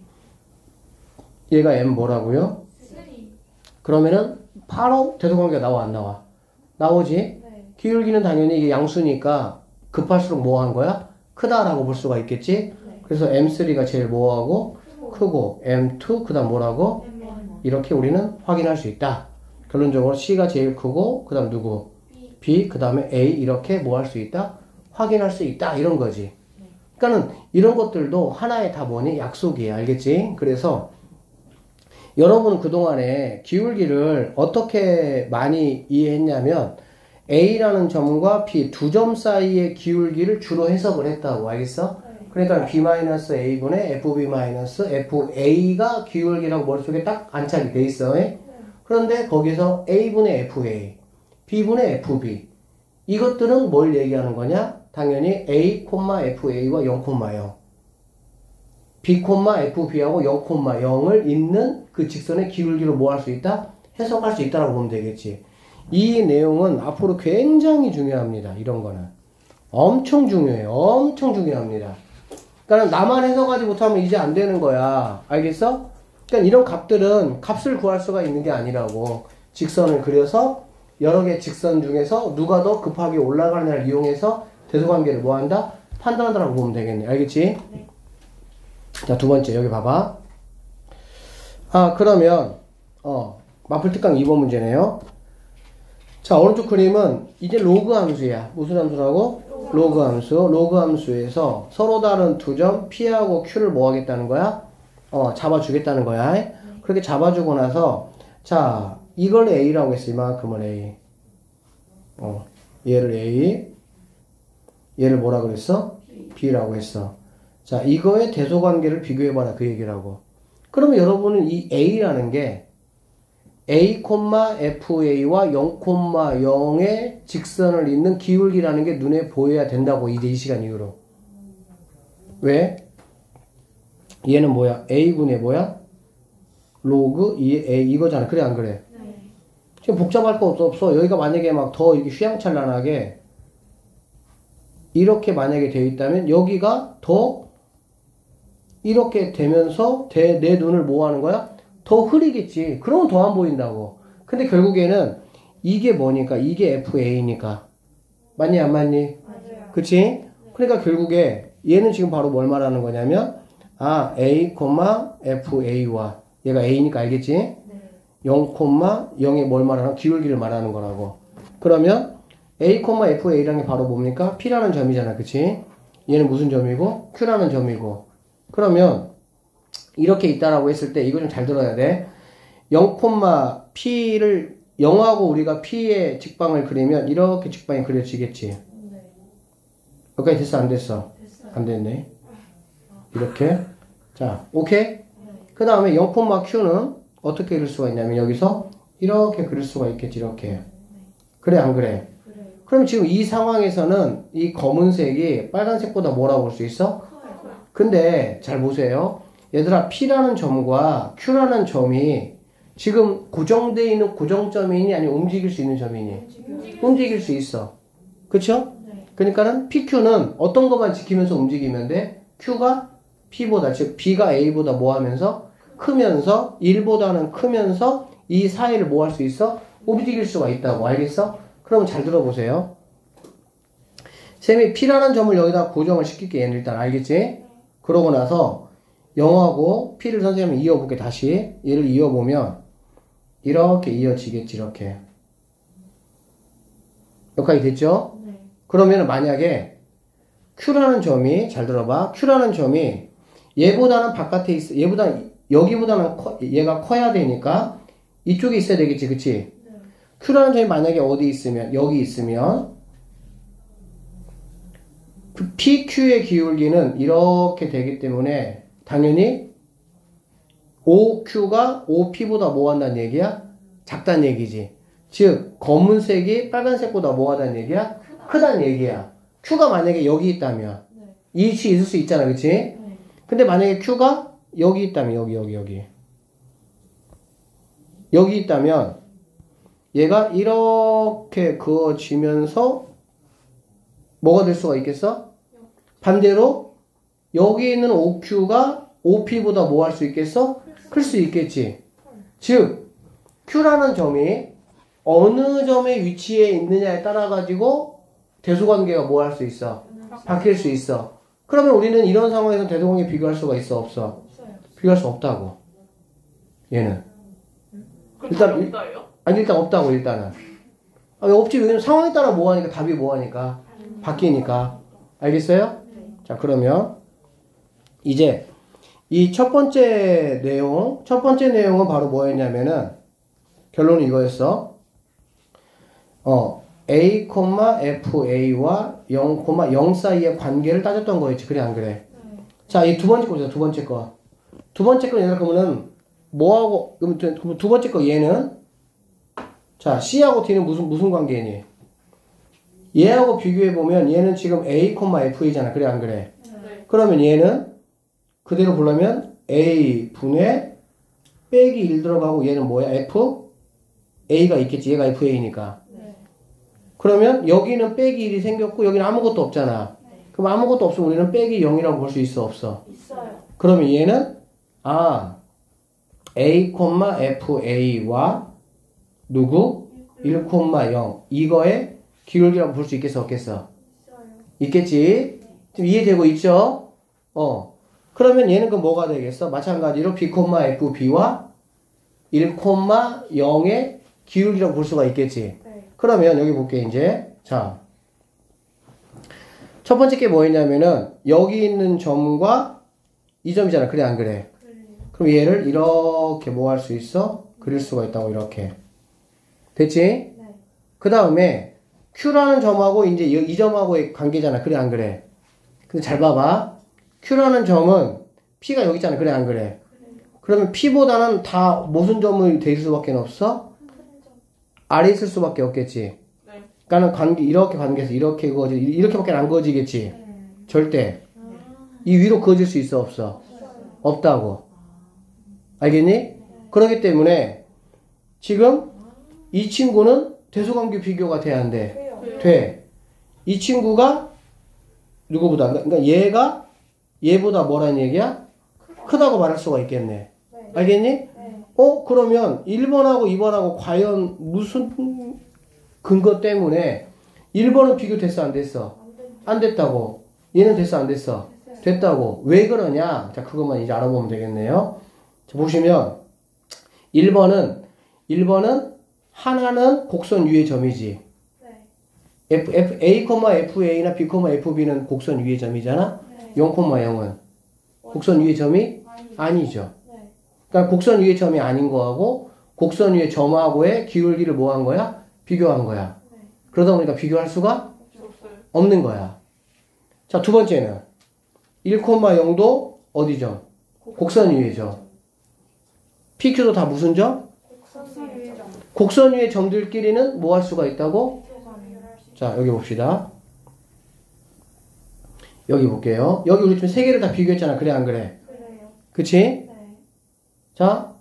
얘가 M 뭐라고요? 그러면은 바로 대소관계가 나와 안 나와? 나오지? 기울기는 당연히 이게 양수니까 급할수록 뭐 한 거야? 크다라고 볼 수가 있겠지? 그래서 M3가 제일 뭐하고? 크고 M2 그 다음 뭐라고? 이렇게 우리는 확인할 수 있다. 결론적으로 C가 제일 크고 그 다음 누구? B 그 다음에 A 이렇게 뭐 할 수 있다? 확인할 수 있다 이런 거지. 그러니까는 이런 것들도 하나의 다 뭐니? 약속이에요. 알겠지? 그래서 여러분은 그동안에 기울기를 어떻게 많이 이해했냐면 A라는 점과 B 두 점 사이의 기울기를 주로 해석을 했다고. 알겠어? 그러니까 B-A분의 FB-FA가 기울기라고 머릿속에 딱 안착이 돼 있어. 그런데 거기서 A분의 FA, B분의 FB 이것들은 뭘 얘기하는 거냐? 당연히 A, FA와 0,0 B, FB하고 0,0을 잇는 그 직선의 기울기로 뭐 할 수 있다? 해석할 수 있다라고 보면 되겠지. 이 내용은 앞으로 굉장히 중요합니다. 이런 거는. 엄청 중요해요. 엄청 중요합니다. 그러니까 나만 해석하지 못하면 이제 안 되는 거야. 알겠어? 그러니까 이런 값들은 값을 구할 수가 있는 게 아니라고. 직선을 그려서 여러 개 직선 중에서 누가 더 급하게 올라가느냐를 이용해서 대소관계를 뭐 한다? 판단한다라고 보면 되겠네. 알겠지? 네. 자, 두 번째 여기 봐봐. 그러면 마플 특강 2번 문제네요. 자, 오른쪽 그림은 이제 로그 함수야. 무슨 함수라고? 로그 함수. 로그 함수에서 서로 다른 두 점 P하고 Q를 뭐 하겠다는 거야? 잡아주겠다는 거야. 그렇게 잡아주고 나서 자, 이걸 A라고 했어. 이만큼은 A. 얘를 A. 얘를 뭐라 그랬어? B라고 했어. 자, 이거의 대소관계를 비교해봐라. 그 얘기라고. 그러면 여러분은 이 A라는 게 A, FA와 0,0의 직선을 잇는 기울기라는 게 눈에 보여야 된다고. 이제 이 시간 이후로. 왜? 얘는 뭐야? A분의 뭐야? 로그 A 이거잖아. 그래 안 그래? 네. 지금 복잡할 거 없어. 여기가 만약에 막 더 이렇게 휘황찬란하게 이렇게 만약에 되어 있다면 여기가 더 이렇게 되면서 내 눈을 뭐 하는 거야? 더 흐리겠지. 그러면 더 안 보인다고. 근데 결국에는 이게 뭐니까? 이게 FA니까. 맞니 안 맞니? 맞아요. 그치? 그러니까 결국에 얘는 지금 바로 뭘 말하는 거냐면 A, FA와 얘가 A니까 알겠지? 네. 0,0에 뭘 말하는? 기울기를 말하는 거라고. 그러면 A, FA라는 게 바로 뭡니까? P라는 점이잖아. 그치? 얘는 무슨 점이고? Q라는 점이고. 그러면 이렇게 있다라고 했을 때 이거 좀 잘 들어야 돼. 0,P를 0하고 우리가 P의 직방을 그리면 이렇게 직방이 그려지겠지. 네. 여기까지 됐어? 안 됐어? 됐어요. 안 됐네. 이렇게. 자, 오케이? 네. 그 다음에 0,Q는 어떻게 그릴 수가 있냐면 여기서 이렇게 그릴 수가 있겠지. 이렇게. 그래 안 그래? 그래. 그럼 지금 이 상황에서는 이 검은색이 빨간색보다 뭐라고 볼 수 있어? 근데 잘 보세요. 얘들아, P라는 점과 Q라는 점이 지금 고정되어 있는 고정점이니 아니면 움직일 수 있는 점이니? 움직일 수 있어. 그쵸? 네. 그러니까는 PQ는 어떤 것만 지키면서 움직이면 돼? Q가 P보다, 즉 B가 A보다 뭐 하면서? 크면서 1보다는 크면서 이 사이를 뭐 할 수 있어? 움직일 수가 있다고. 알겠어? 그럼 잘 들어보세요. 쌤이 P라는 점을 여기다 고정을 시킬게. 얘는 일단 알겠지? 그러고 나서 0하고 P를 선생님이 이어볼게. 다시 얘를 이어보면 이렇게 이어지겠지. 이렇게 여기까지 됐죠? 네. 그러면 만약에 Q라는 점이, 잘 들어봐, Q라는 점이 얘보다는 바깥에 있어. 여기보다는 얘가 커야 되니까 이쪽에 있어야 되겠지. 그치? 네. Q라는 점이 만약에 어디 있으면, 여기 있으면 PQ의 기울기는 이렇게 되기 때문에 당연히 OQ가 OP보다 뭐 한다는 얘기야? 작다는 얘기지. 즉 검은색이 빨간색보다 뭐 하다는 얘기야? 크다는 얘기야. Q가 만약에 여기 있다면 네. 이 위치 있을 수 있잖아, 그치? 네. 근데 만약에 Q가 여기 있다면 여기 있다면 얘가 이렇게 그어지면서 뭐가 될 수가 있겠어? 반대로 여기 있는 OQ가 OP보다 뭐 할 수 있겠어? 클 수 있겠지. 즉 Q라는 점이 어느 점의 위치에 있느냐에 따라 가지고 대소관계가 뭐 할 수 있어? 바뀔 수 있어. 그러면 우리는 이런 상황에서 대소관계 비교할 수가 있어, 없어? 없어요. 비교할 수 없다고. 얘는. 일단 없다예요? 아니 일단 없다고 일단은. 왜 없지? 왜냐면 상황에 따라 뭐 하니까 답이 뭐 하니까 바뀌니까. 알겠어요? 자 그러면 이제 이 첫 번째 내용은 바로 뭐였냐면은 결론은 이거였어. A, FA와 0, 0 사이의 관계를 따졌던 거였지. 그래 안 그래? 자, 이 두 번째 거 보자. 두 번째 거. 두 번째 거 얘들아 그러면은 뭐하고 그럼 두 번째 거 얘는 자, C하고 D는 무슨 관계니? 얘하고 비교해 보면 얘는 지금 A, FA잖아. 그래 안 그래? 네. 그러면 얘는 그대로 보려면 A 분의 빼기 1 들어가고 얘는 뭐야? F? A가 있겠지. 얘가 FA니까. 네. 그러면 여기는 빼기 1이 생겼고 여기는 아무것도 없잖아. 그럼 아무것도 없으면 우리는 빼기 0이라고 볼 수 있어? 없어? 있어요. 그러면 얘는 A, FA와 누구? 1, 0 이거의 기울기라고 볼 수 있겠어? 없겠어? 있어요. 있겠지? 지금 이해되고 있죠? 그러면 얘는 그 뭐가 되겠어? 마찬가지로 B, FB와 1, 0의 기울기라고 볼 수가 있겠지? 네. 그러면 여기 볼게 이제. 자, 첫 번째 게 뭐였냐면은 여기 있는 점과 이 점이잖아. 그래 안 그래? 그래요. 그럼 얘를 이렇게 뭐 할 수 있어? 그릴 수가 있다고 이렇게. 됐지? 네. 그 다음에 Q라는 점하고 이제 이 점하고의 관계잖아. 그래 안 그래? 근데 잘 봐봐. Q라는 점은 P가 여기 있잖아. 그래 안 그래? 그러면 P보다는 다 무슨 점이 될 수밖에 없어? 아래 있을 수밖에 없겠지. 네. 그러니까는 관계 이렇게 관계에서 이렇게 그어지 이렇게밖에 안 그어지겠지. 절대. 이 위로 그어질 수 있어 없어? 없다고. 알겠니? 그렇기 때문에 지금 이 친구는 대소관계 비교가 돼야 안 돼? 돼요. 돼. 이 친구가 누구보다 그러니까 얘가 얘보다 뭐라는 얘기야? 크다고 말할 수가 있겠네. 네. 알겠니? 네. 그러면 1번하고 2번하고 과연 무슨 근거 때문에 1번은 비교됐어 안 됐어? 안 됐다고. 얘는 됐어 안 됐어? 됐다고. 왜 그러냐? 자, 그것만 이제 알아보면 되겠네요. 자, 보시면 1번은 하나는 곡선 위의 점이지. 네. A, FA나 B, FB는 곡선 위의 점이잖아. 네. 0, 0은 곡선 위의 점이 아니죠. 네. 그러니까 곡선 위의 점이 아닌 거하고 곡선 위의 점하고의 기울기를 뭐 한 거야? 비교한 거야. 네. 그러다 보니까 비교할 수가 없어요. 없는 거야. 자, 두 번째는 1, 0도 어디죠? 곡선 위의 점. PQ도 다 무슨 점? 곡선이죠. 곡선 위의 점들끼리는 뭐 할 수가 있다고? 자, 여기 봅시다. 여기 볼게요. 여기 우리 지금 세 개를 다 비교했잖아. 그래, 안 그래? 그래요. 그치? 네. 자,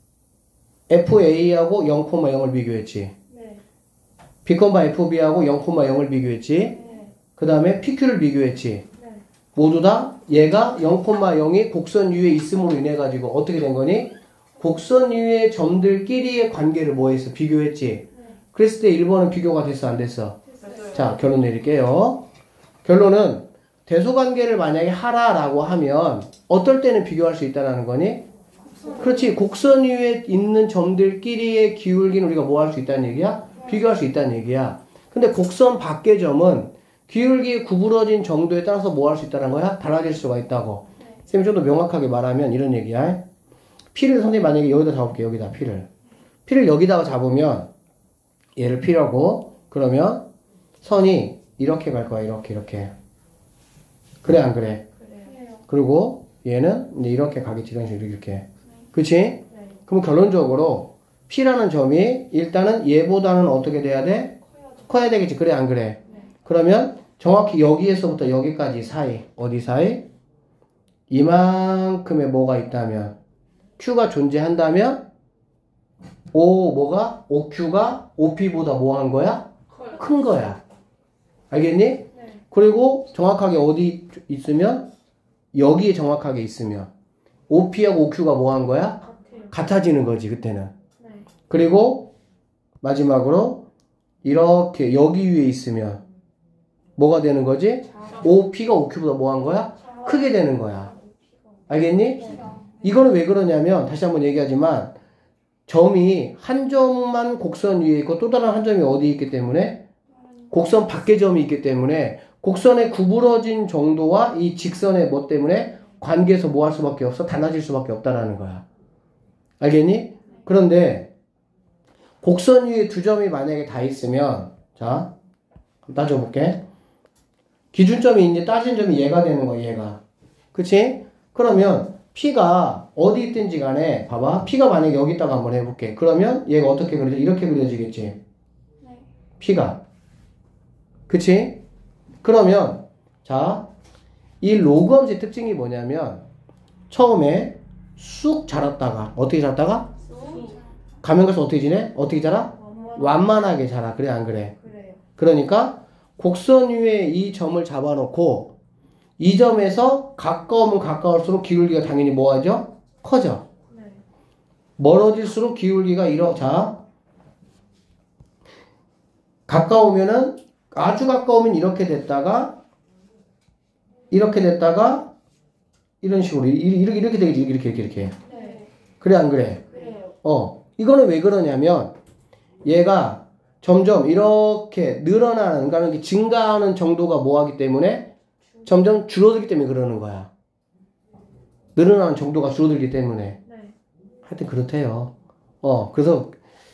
FA하고 0, 0을 비교했지. 네. B, FB하고 0, 0을 비교했지. 네. 그 다음에 PQ를 비교했지. 네. 모두 다 얘가 0, 0이 곡선 위에 있음으로 인해 가지고 어떻게 된 거니? 곡선 위의 점들끼리의 관계를 뭐 했어? 비교했지. 그랬을 때 1번은 비교가 됐어, 안 됐어? 됐어요. 자, 결론 내릴게요. 결론은 대소관계를 만약에 하라라고 하면 어떨 때는 비교할 수 있다는 거니? 그렇지. 곡선 위에 있는 점들끼리의 기울기는 우리가 뭐 할 수 있다는 얘기야? 비교할 수 있다는 얘기야. 근데 곡선 밖의 점은 기울기 구부러진 정도에 따라서 뭐 할 수 있다는 거야? 달라질 수가 있다고. 쌤이 좀 더 명확하게 말하면 이런 얘기야. P를 선생님 만약에 여기다 잡을게. 여기다 P를 여기다가 잡으면 얘를 P라고 그러면 선이 이렇게 갈 거야. 이렇게. 그래 안 그래? 그래요. 그리고 얘는 이제 이렇게 가겠지. 이런 식으로 이렇게. 그치? 네. 그럼 결론적으로 P라는 점이 일단은 얘보다는 어떻게 돼야 돼? 커야 되겠지. 그래 안 그래? 네. 그러면 정확히 여기에서부터 여기까지 사이 어디 사이? 이만큼의 뭐가 있다면 Q가 존재한다면 OQ가 OP보다 뭐 한 거야? 커요. 큰 거야. 알겠니? 네. 그리고 정확하게 어디 있으면 여기에 정확하게 있으면 OP하고 OQ가 뭐 한 거야? 같아요. 같아지는 거지 그때는. 네. 그리고 마지막으로 이렇게 여기 위에 있으면 뭐가 되는 거지? OP가 OQ보다 뭐 한 거야? 크게 되는 거야. 알겠니? 이거는 왜 그러냐면 다시 한번 얘기하지만 점이 한 점만 곡선 위에 있고 또 다른 한 점이 어디 있기 때문에 곡선 밖에 점이 있기 때문에 곡선의 구부러진 정도와 이 직선의 뭐 때문에 관계에서 뭐 할 수밖에 없어? 달라질 수밖에 없다라는 거야. 알겠니? 그런데 곡선 위에 두 점이 만약에 다 있으면 자 따져볼게. 기준점이 이제 따진 점이 얘가 되는 거야. 얘가. 그치? 그러면 P가 어디 있든지 간에 봐봐. P가 만약에 여기다가 한번 해볼게. 그러면 얘가 어떻게 그려져? 이렇게 그려지겠지? 네. P가. 그치? 그러면 자 이 로그함수의 특징이 뭐냐면 처음에 쑥 자랐다가 어떻게 자랐다가 가면 가서 어떻게 지내? 어떻게 자라? 완만하게 자라. 그래 안 그래? 그래요. 그러니까 곡선 위에 이 점을 잡아놓고 이 점에서 가까우면 가까울수록 기울기가 당연히 뭐하죠? 커져. 네. 멀어질수록 기울기가 자 가까우면은 아주 가까우면 이렇게 됐다가 이런 식으로 이렇게 되겠지. 이렇게. 네. 그래 안 그래? 그래요. 이거는 왜 그러냐면 얘가 점점 이렇게 늘어나는 그러니까 이렇게 증가하는 정도가 뭐하기 때문에 점점 줄어들기 때문에 그러는 거야. 늘어나는 정도가 줄어들기 때문에. 네. 하여튼 그렇대요. 그래서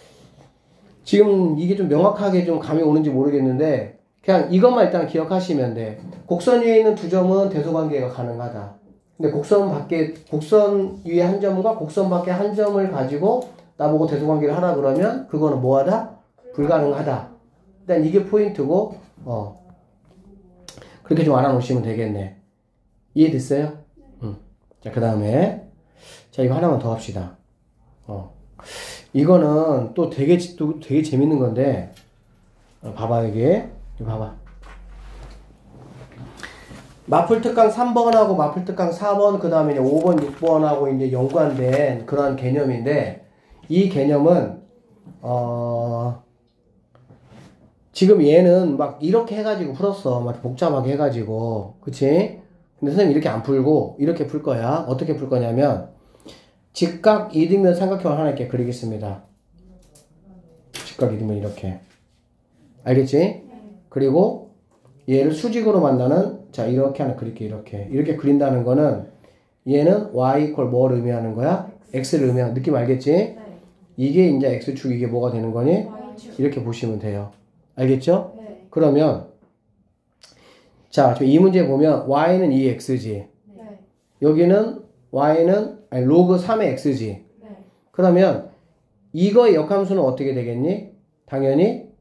지금 이게 좀 명확하게 좀 감이 오는지 모르겠는데 그냥 이것만 일단 기억하시면 돼. 곡선 위에 있는 두 점은 대소관계가 가능하다. 근데 곡선 위에 한 점과 곡선 밖에 한 점을 가지고 나보고 대소관계를 하라 그러면 그거는 뭐하다? 불가능하다. 일단 이게 포인트고 그렇게 좀 알아놓으시면 되겠네. 이해됐어요? 자, 그 다음에 자 이거 하나만 더 합시다. 이거는 또 되게 재밌는 건데 봐봐 이게 봐봐. 마플특강 3번하고 마플특강 4번 그 다음에 이제 5번 6번하고 이제 연관된 그런 개념인데 이 개념은 지금 얘는 막 이렇게 해가지고 풀었어. 막 복잡하게 해가지고 그치? 근데 선생님 이렇게 안 풀고 이렇게 풀 거야. 어떻게 풀 거냐면 직각 이등변 삼각형을 하나 이렇게 그리겠습니다. 직각 이등변 이렇게. 알겠지? 그리고 얘를 수직으로 만나는 자 이렇게 하나 그릴게. 이렇게 그린다는 거는 얘는 y 이퀄 뭘 의미하는 거야? x를 의미하는 느낌 알겠지? 네. 이게 이제 x축 이게 뭐가 되는 거니? Y축. 이렇게 보시면 돼요. 알겠죠? 네. 그러면 자 지금 이 문제 보면 y는 2x지. 네. 여기는 y는 로그 3의 x지. 네. 그러면 이거의 역함수는 어떻게 되겠니? 당연히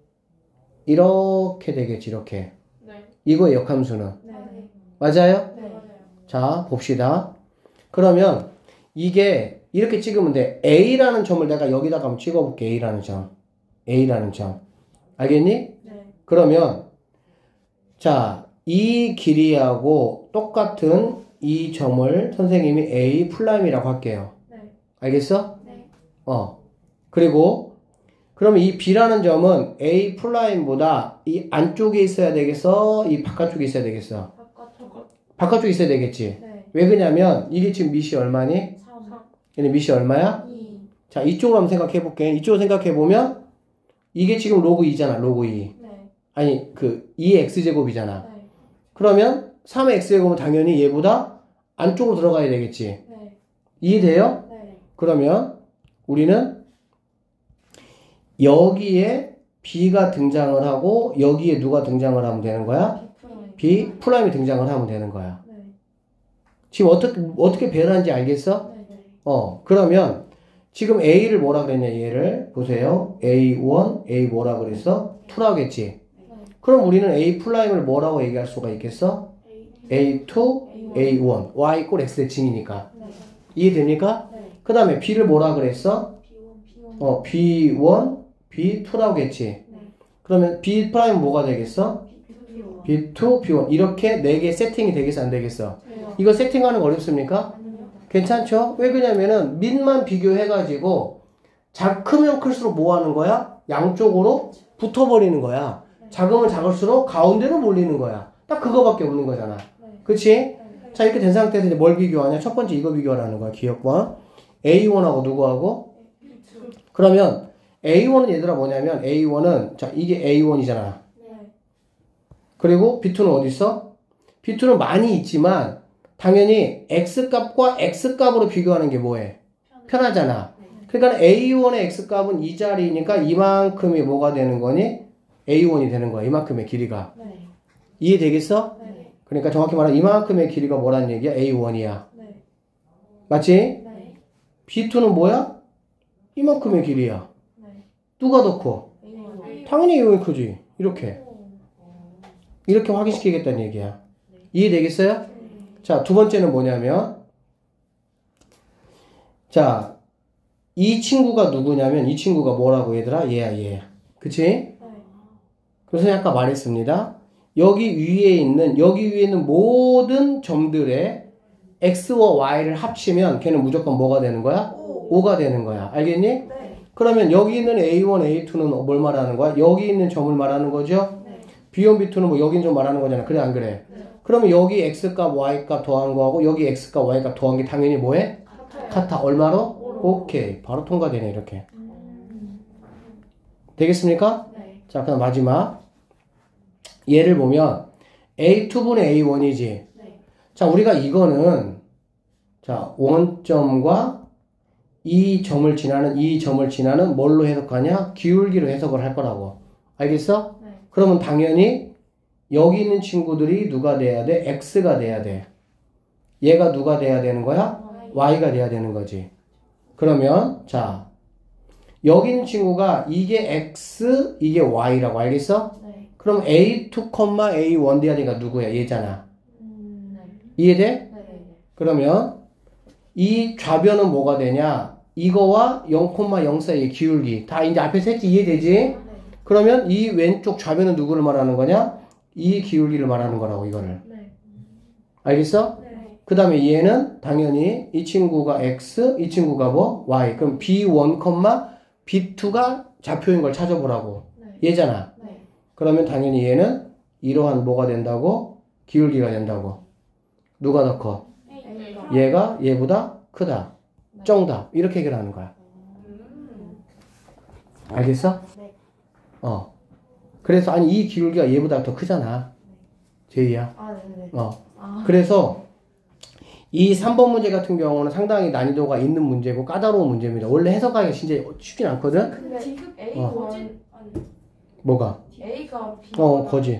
이렇게 되겠지. 이렇게. 네. 이거의 역함수는. 네. 맞아요? 네. 맞아요. 자 봅시다. 그러면 이게 이렇게 찍으면 돼. A라는 점을 내가 여기다가 한번 찍어볼게. A라는 점. 알겠니? 네. 그러면 자 이 길이하고 똑같은 이 점을 선생님이 A 플라임이라고 할게요. 네. 알겠어? 네. 그리고 그러면 이 B라는 점은 A 플라임보다 이 안쪽에 있어야 되겠어? 이 바깥쪽에 있어야 되겠어? 바깥쪽에 있어야 되겠지? 네. 왜 그러냐면 이게 지금 밑이 얼마니? 3. 얘는 밑이 얼마야? 2. 자 이쪽으로 한번 생각해볼게. 이쪽으로 생각해보면 이게 지금 로그 2잖아. 로그 2. 네. 아니 그 2의 x제곱이잖아. 네. 그러면 3의 x제곱은 당연히 얘보다 안쪽으로 들어가야 되겠지. 네. 이해돼요? 네. 그러면 우리는 여기에 b가 등장을 하고 여기에 누가 등장을 하면 되는 거야? B b 프라임이 등장을 하면 되는 거야. 네. 지금 어떻게 배열하는지 알겠어? 네. 그러면 지금 A를 뭐라 그랬냐, 얘를. 보세요. A1, A 뭐라 그랬어? 2라겠지. 그럼 우리는 A 플라임을 뭐라고 얘기할 수가 있겠어? A2, A1. Y 꼴 X 대칭이니까. 이해됩니까? 그 다음에 B를 뭐라 그랬어? B1, B2라겠지. 그러면 B 프라임 뭐가 되겠어? B2, B1. 이렇게 4개 세팅이 되겠어, 안 되겠어? 이거 세팅하는 거 어렵습니까? 괜찮죠? 왜 그러냐면은 밑만 비교해가지고 크면 클수록 뭐 하는 거야? 양쪽으로 붙어버리는 거야. 작으면 작을수록 가운데로 몰리는 거야. 딱 그거밖에 없는 거잖아. 그치? 자, 이렇게 된 상태에서 이제 뭘 비교하냐? 첫 번째 이거 비교하라는 거야. 기억과 A1하고 누구하고? 그러면 A1은 얘들아 뭐냐면 A1은 자 이게 A1이잖아. 그리고 B2는 어디 있어? B2는 많이 있지만 당연히 X값과 X값으로 비교하는 게 뭐해? 편하잖아. 그러니까 A1의 X값은 이 자리니까 이만큼이 뭐가 되는 거니? A1이 되는 거야. 이만큼의 길이가. 이해되겠어? 그러니까 정확히 말하면 이만큼의 길이가 뭐라는 얘기야? A1이야. 맞지? B2는 뭐야? 이만큼의 길이야. 누가 더 커? 당연히 A1이 크지. 이렇게 확인시키겠다는 얘기야. 이해되겠어요? 자, 두 번째는 뭐냐면 자, 이 친구가 누구냐면 이 친구가 뭐라고 얘들아? 얘야. 그치? 그래서 아까 말했습니다. 여기 위에 있는 모든 점들의 X와 Y를 합치면 걔는 무조건 뭐가 되는 거야? 5가 되는 거야. 알겠니? 그러면 여기 있는 A1, A2는 뭘 말하는 거야? 여기 있는 점을 말하는 거죠? B1, B2는 뭐 여기 있는 점 말하는 거잖아. 그래, 안 그래? 그러면 여기 X값, Y값 더한 거하고 여기 X값, Y값 더한 게 당연히 뭐해? 같아. 얼마로? 오케이. 바로 통과되네, 이렇게. 되겠습니까? 자, 그다음 마지막. 얘를 보면 A2분의 A1이지. 자, 우리가 이거는 자, 원점과 이 점을 지나는 뭘로 해석하냐? 기울기로 해석을 할 거라고. 알겠어? 그러면 당연히 여기 있는 친구들이 누가 돼야 돼? X가 돼야 돼. 얘가 누가 돼야 되는 거야? Y가 돼야 되는 거지. 그러면 자, 여기 있는 친구가 이게 X, 이게 Y라고. 알겠어? 그럼 A2, A1 돼야 되니까 누구야? 얘잖아. 이해돼? 그러면 이 좌변은 뭐가 되냐? 이거와 0,0 사이의 기울기. 다 이제 앞에서 했지? 이해되지? 그러면 이 왼쪽 좌변은 누구를 말하는 거냐? 이 기울기를 말하는 거라고, 이거를. 알겠어? 그 다음에 얘는 당연히 이 친구가 X, 이 친구가 뭐? Y. 그럼 B1, B2가 좌표인 걸 찾아보라고. 얘잖아. 그러면 당연히 얘는 이러한 뭐가 된다고? 기울기가 된다고. 누가 더 커? 얘가 얘보다 크다. 정답. 이렇게 해결하는 거야. 알겠어? 그래서 아니 이 기울기가 얘보다 더 크잖아. 제이야. 그래서 이 3번 문제 같은 경우는 상당히 난이도가 있는 문제고 까다로운 문제입니다. 원래 해석하기가 진짜 쉽진 않거든? 근데 지금 A 거짓 아니 뭐가? A가 B 거짓.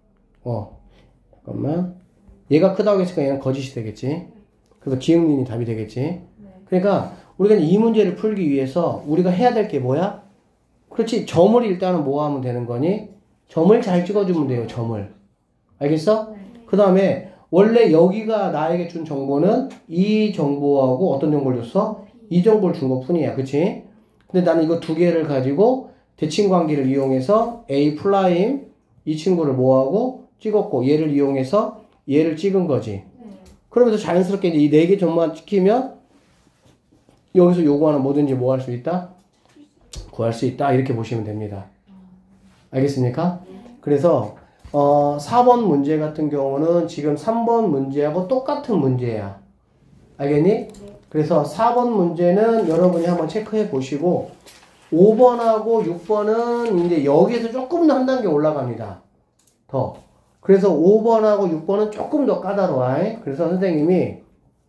잠깐만. 얘가 크다고 했으니까 얘는 거짓이 되겠지. 그래서 기응린이 답이 되겠지. 그러니까 우리가 이 문제를 풀기 위해서 우리가 해야 될 게 뭐야? 그렇지. 점을 일단은 뭐 하면 되는 거니? 점을 잘 찍어주면 돼요. 점을. 알겠어? 그 다음에 원래 여기가 나에게 준 정보는 이 정보하고 어떤 정보를 줬어? 이 정보를 준 것 뿐이야. 그치? 근데 나는 이거 두 개를 가지고 대칭관계를 이용해서 A 플라임 이 친구를 뭐하고 찍었고 얘를 이용해서 얘를 찍은 거지. 그러면서 자연스럽게 이제 이 네 개 점만 찍히면 여기서 요구하는 뭐든지 뭐 할 수 있다? 구할 수 있다. 이렇게 보시면 됩니다. 알겠습니까? 그래서 4번 문제 같은 경우는 지금 3번 문제하고 똑같은 문제야. 알겠니? 그래서 4번 문제는 여러분이 한번 체크해 보시고 5번하고 6번은 이제 여기에서 조금 더 한 단계 올라갑니다. 더. 그래서 5번하고 6번은 조금 더 까다로워. 그래서 선생님이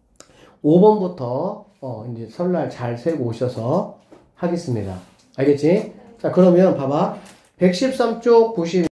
5번부터 이제 설날 잘 세고 오셔서 하겠습니다. 알겠지? 자, 그러면 봐봐. 113쪽 보시면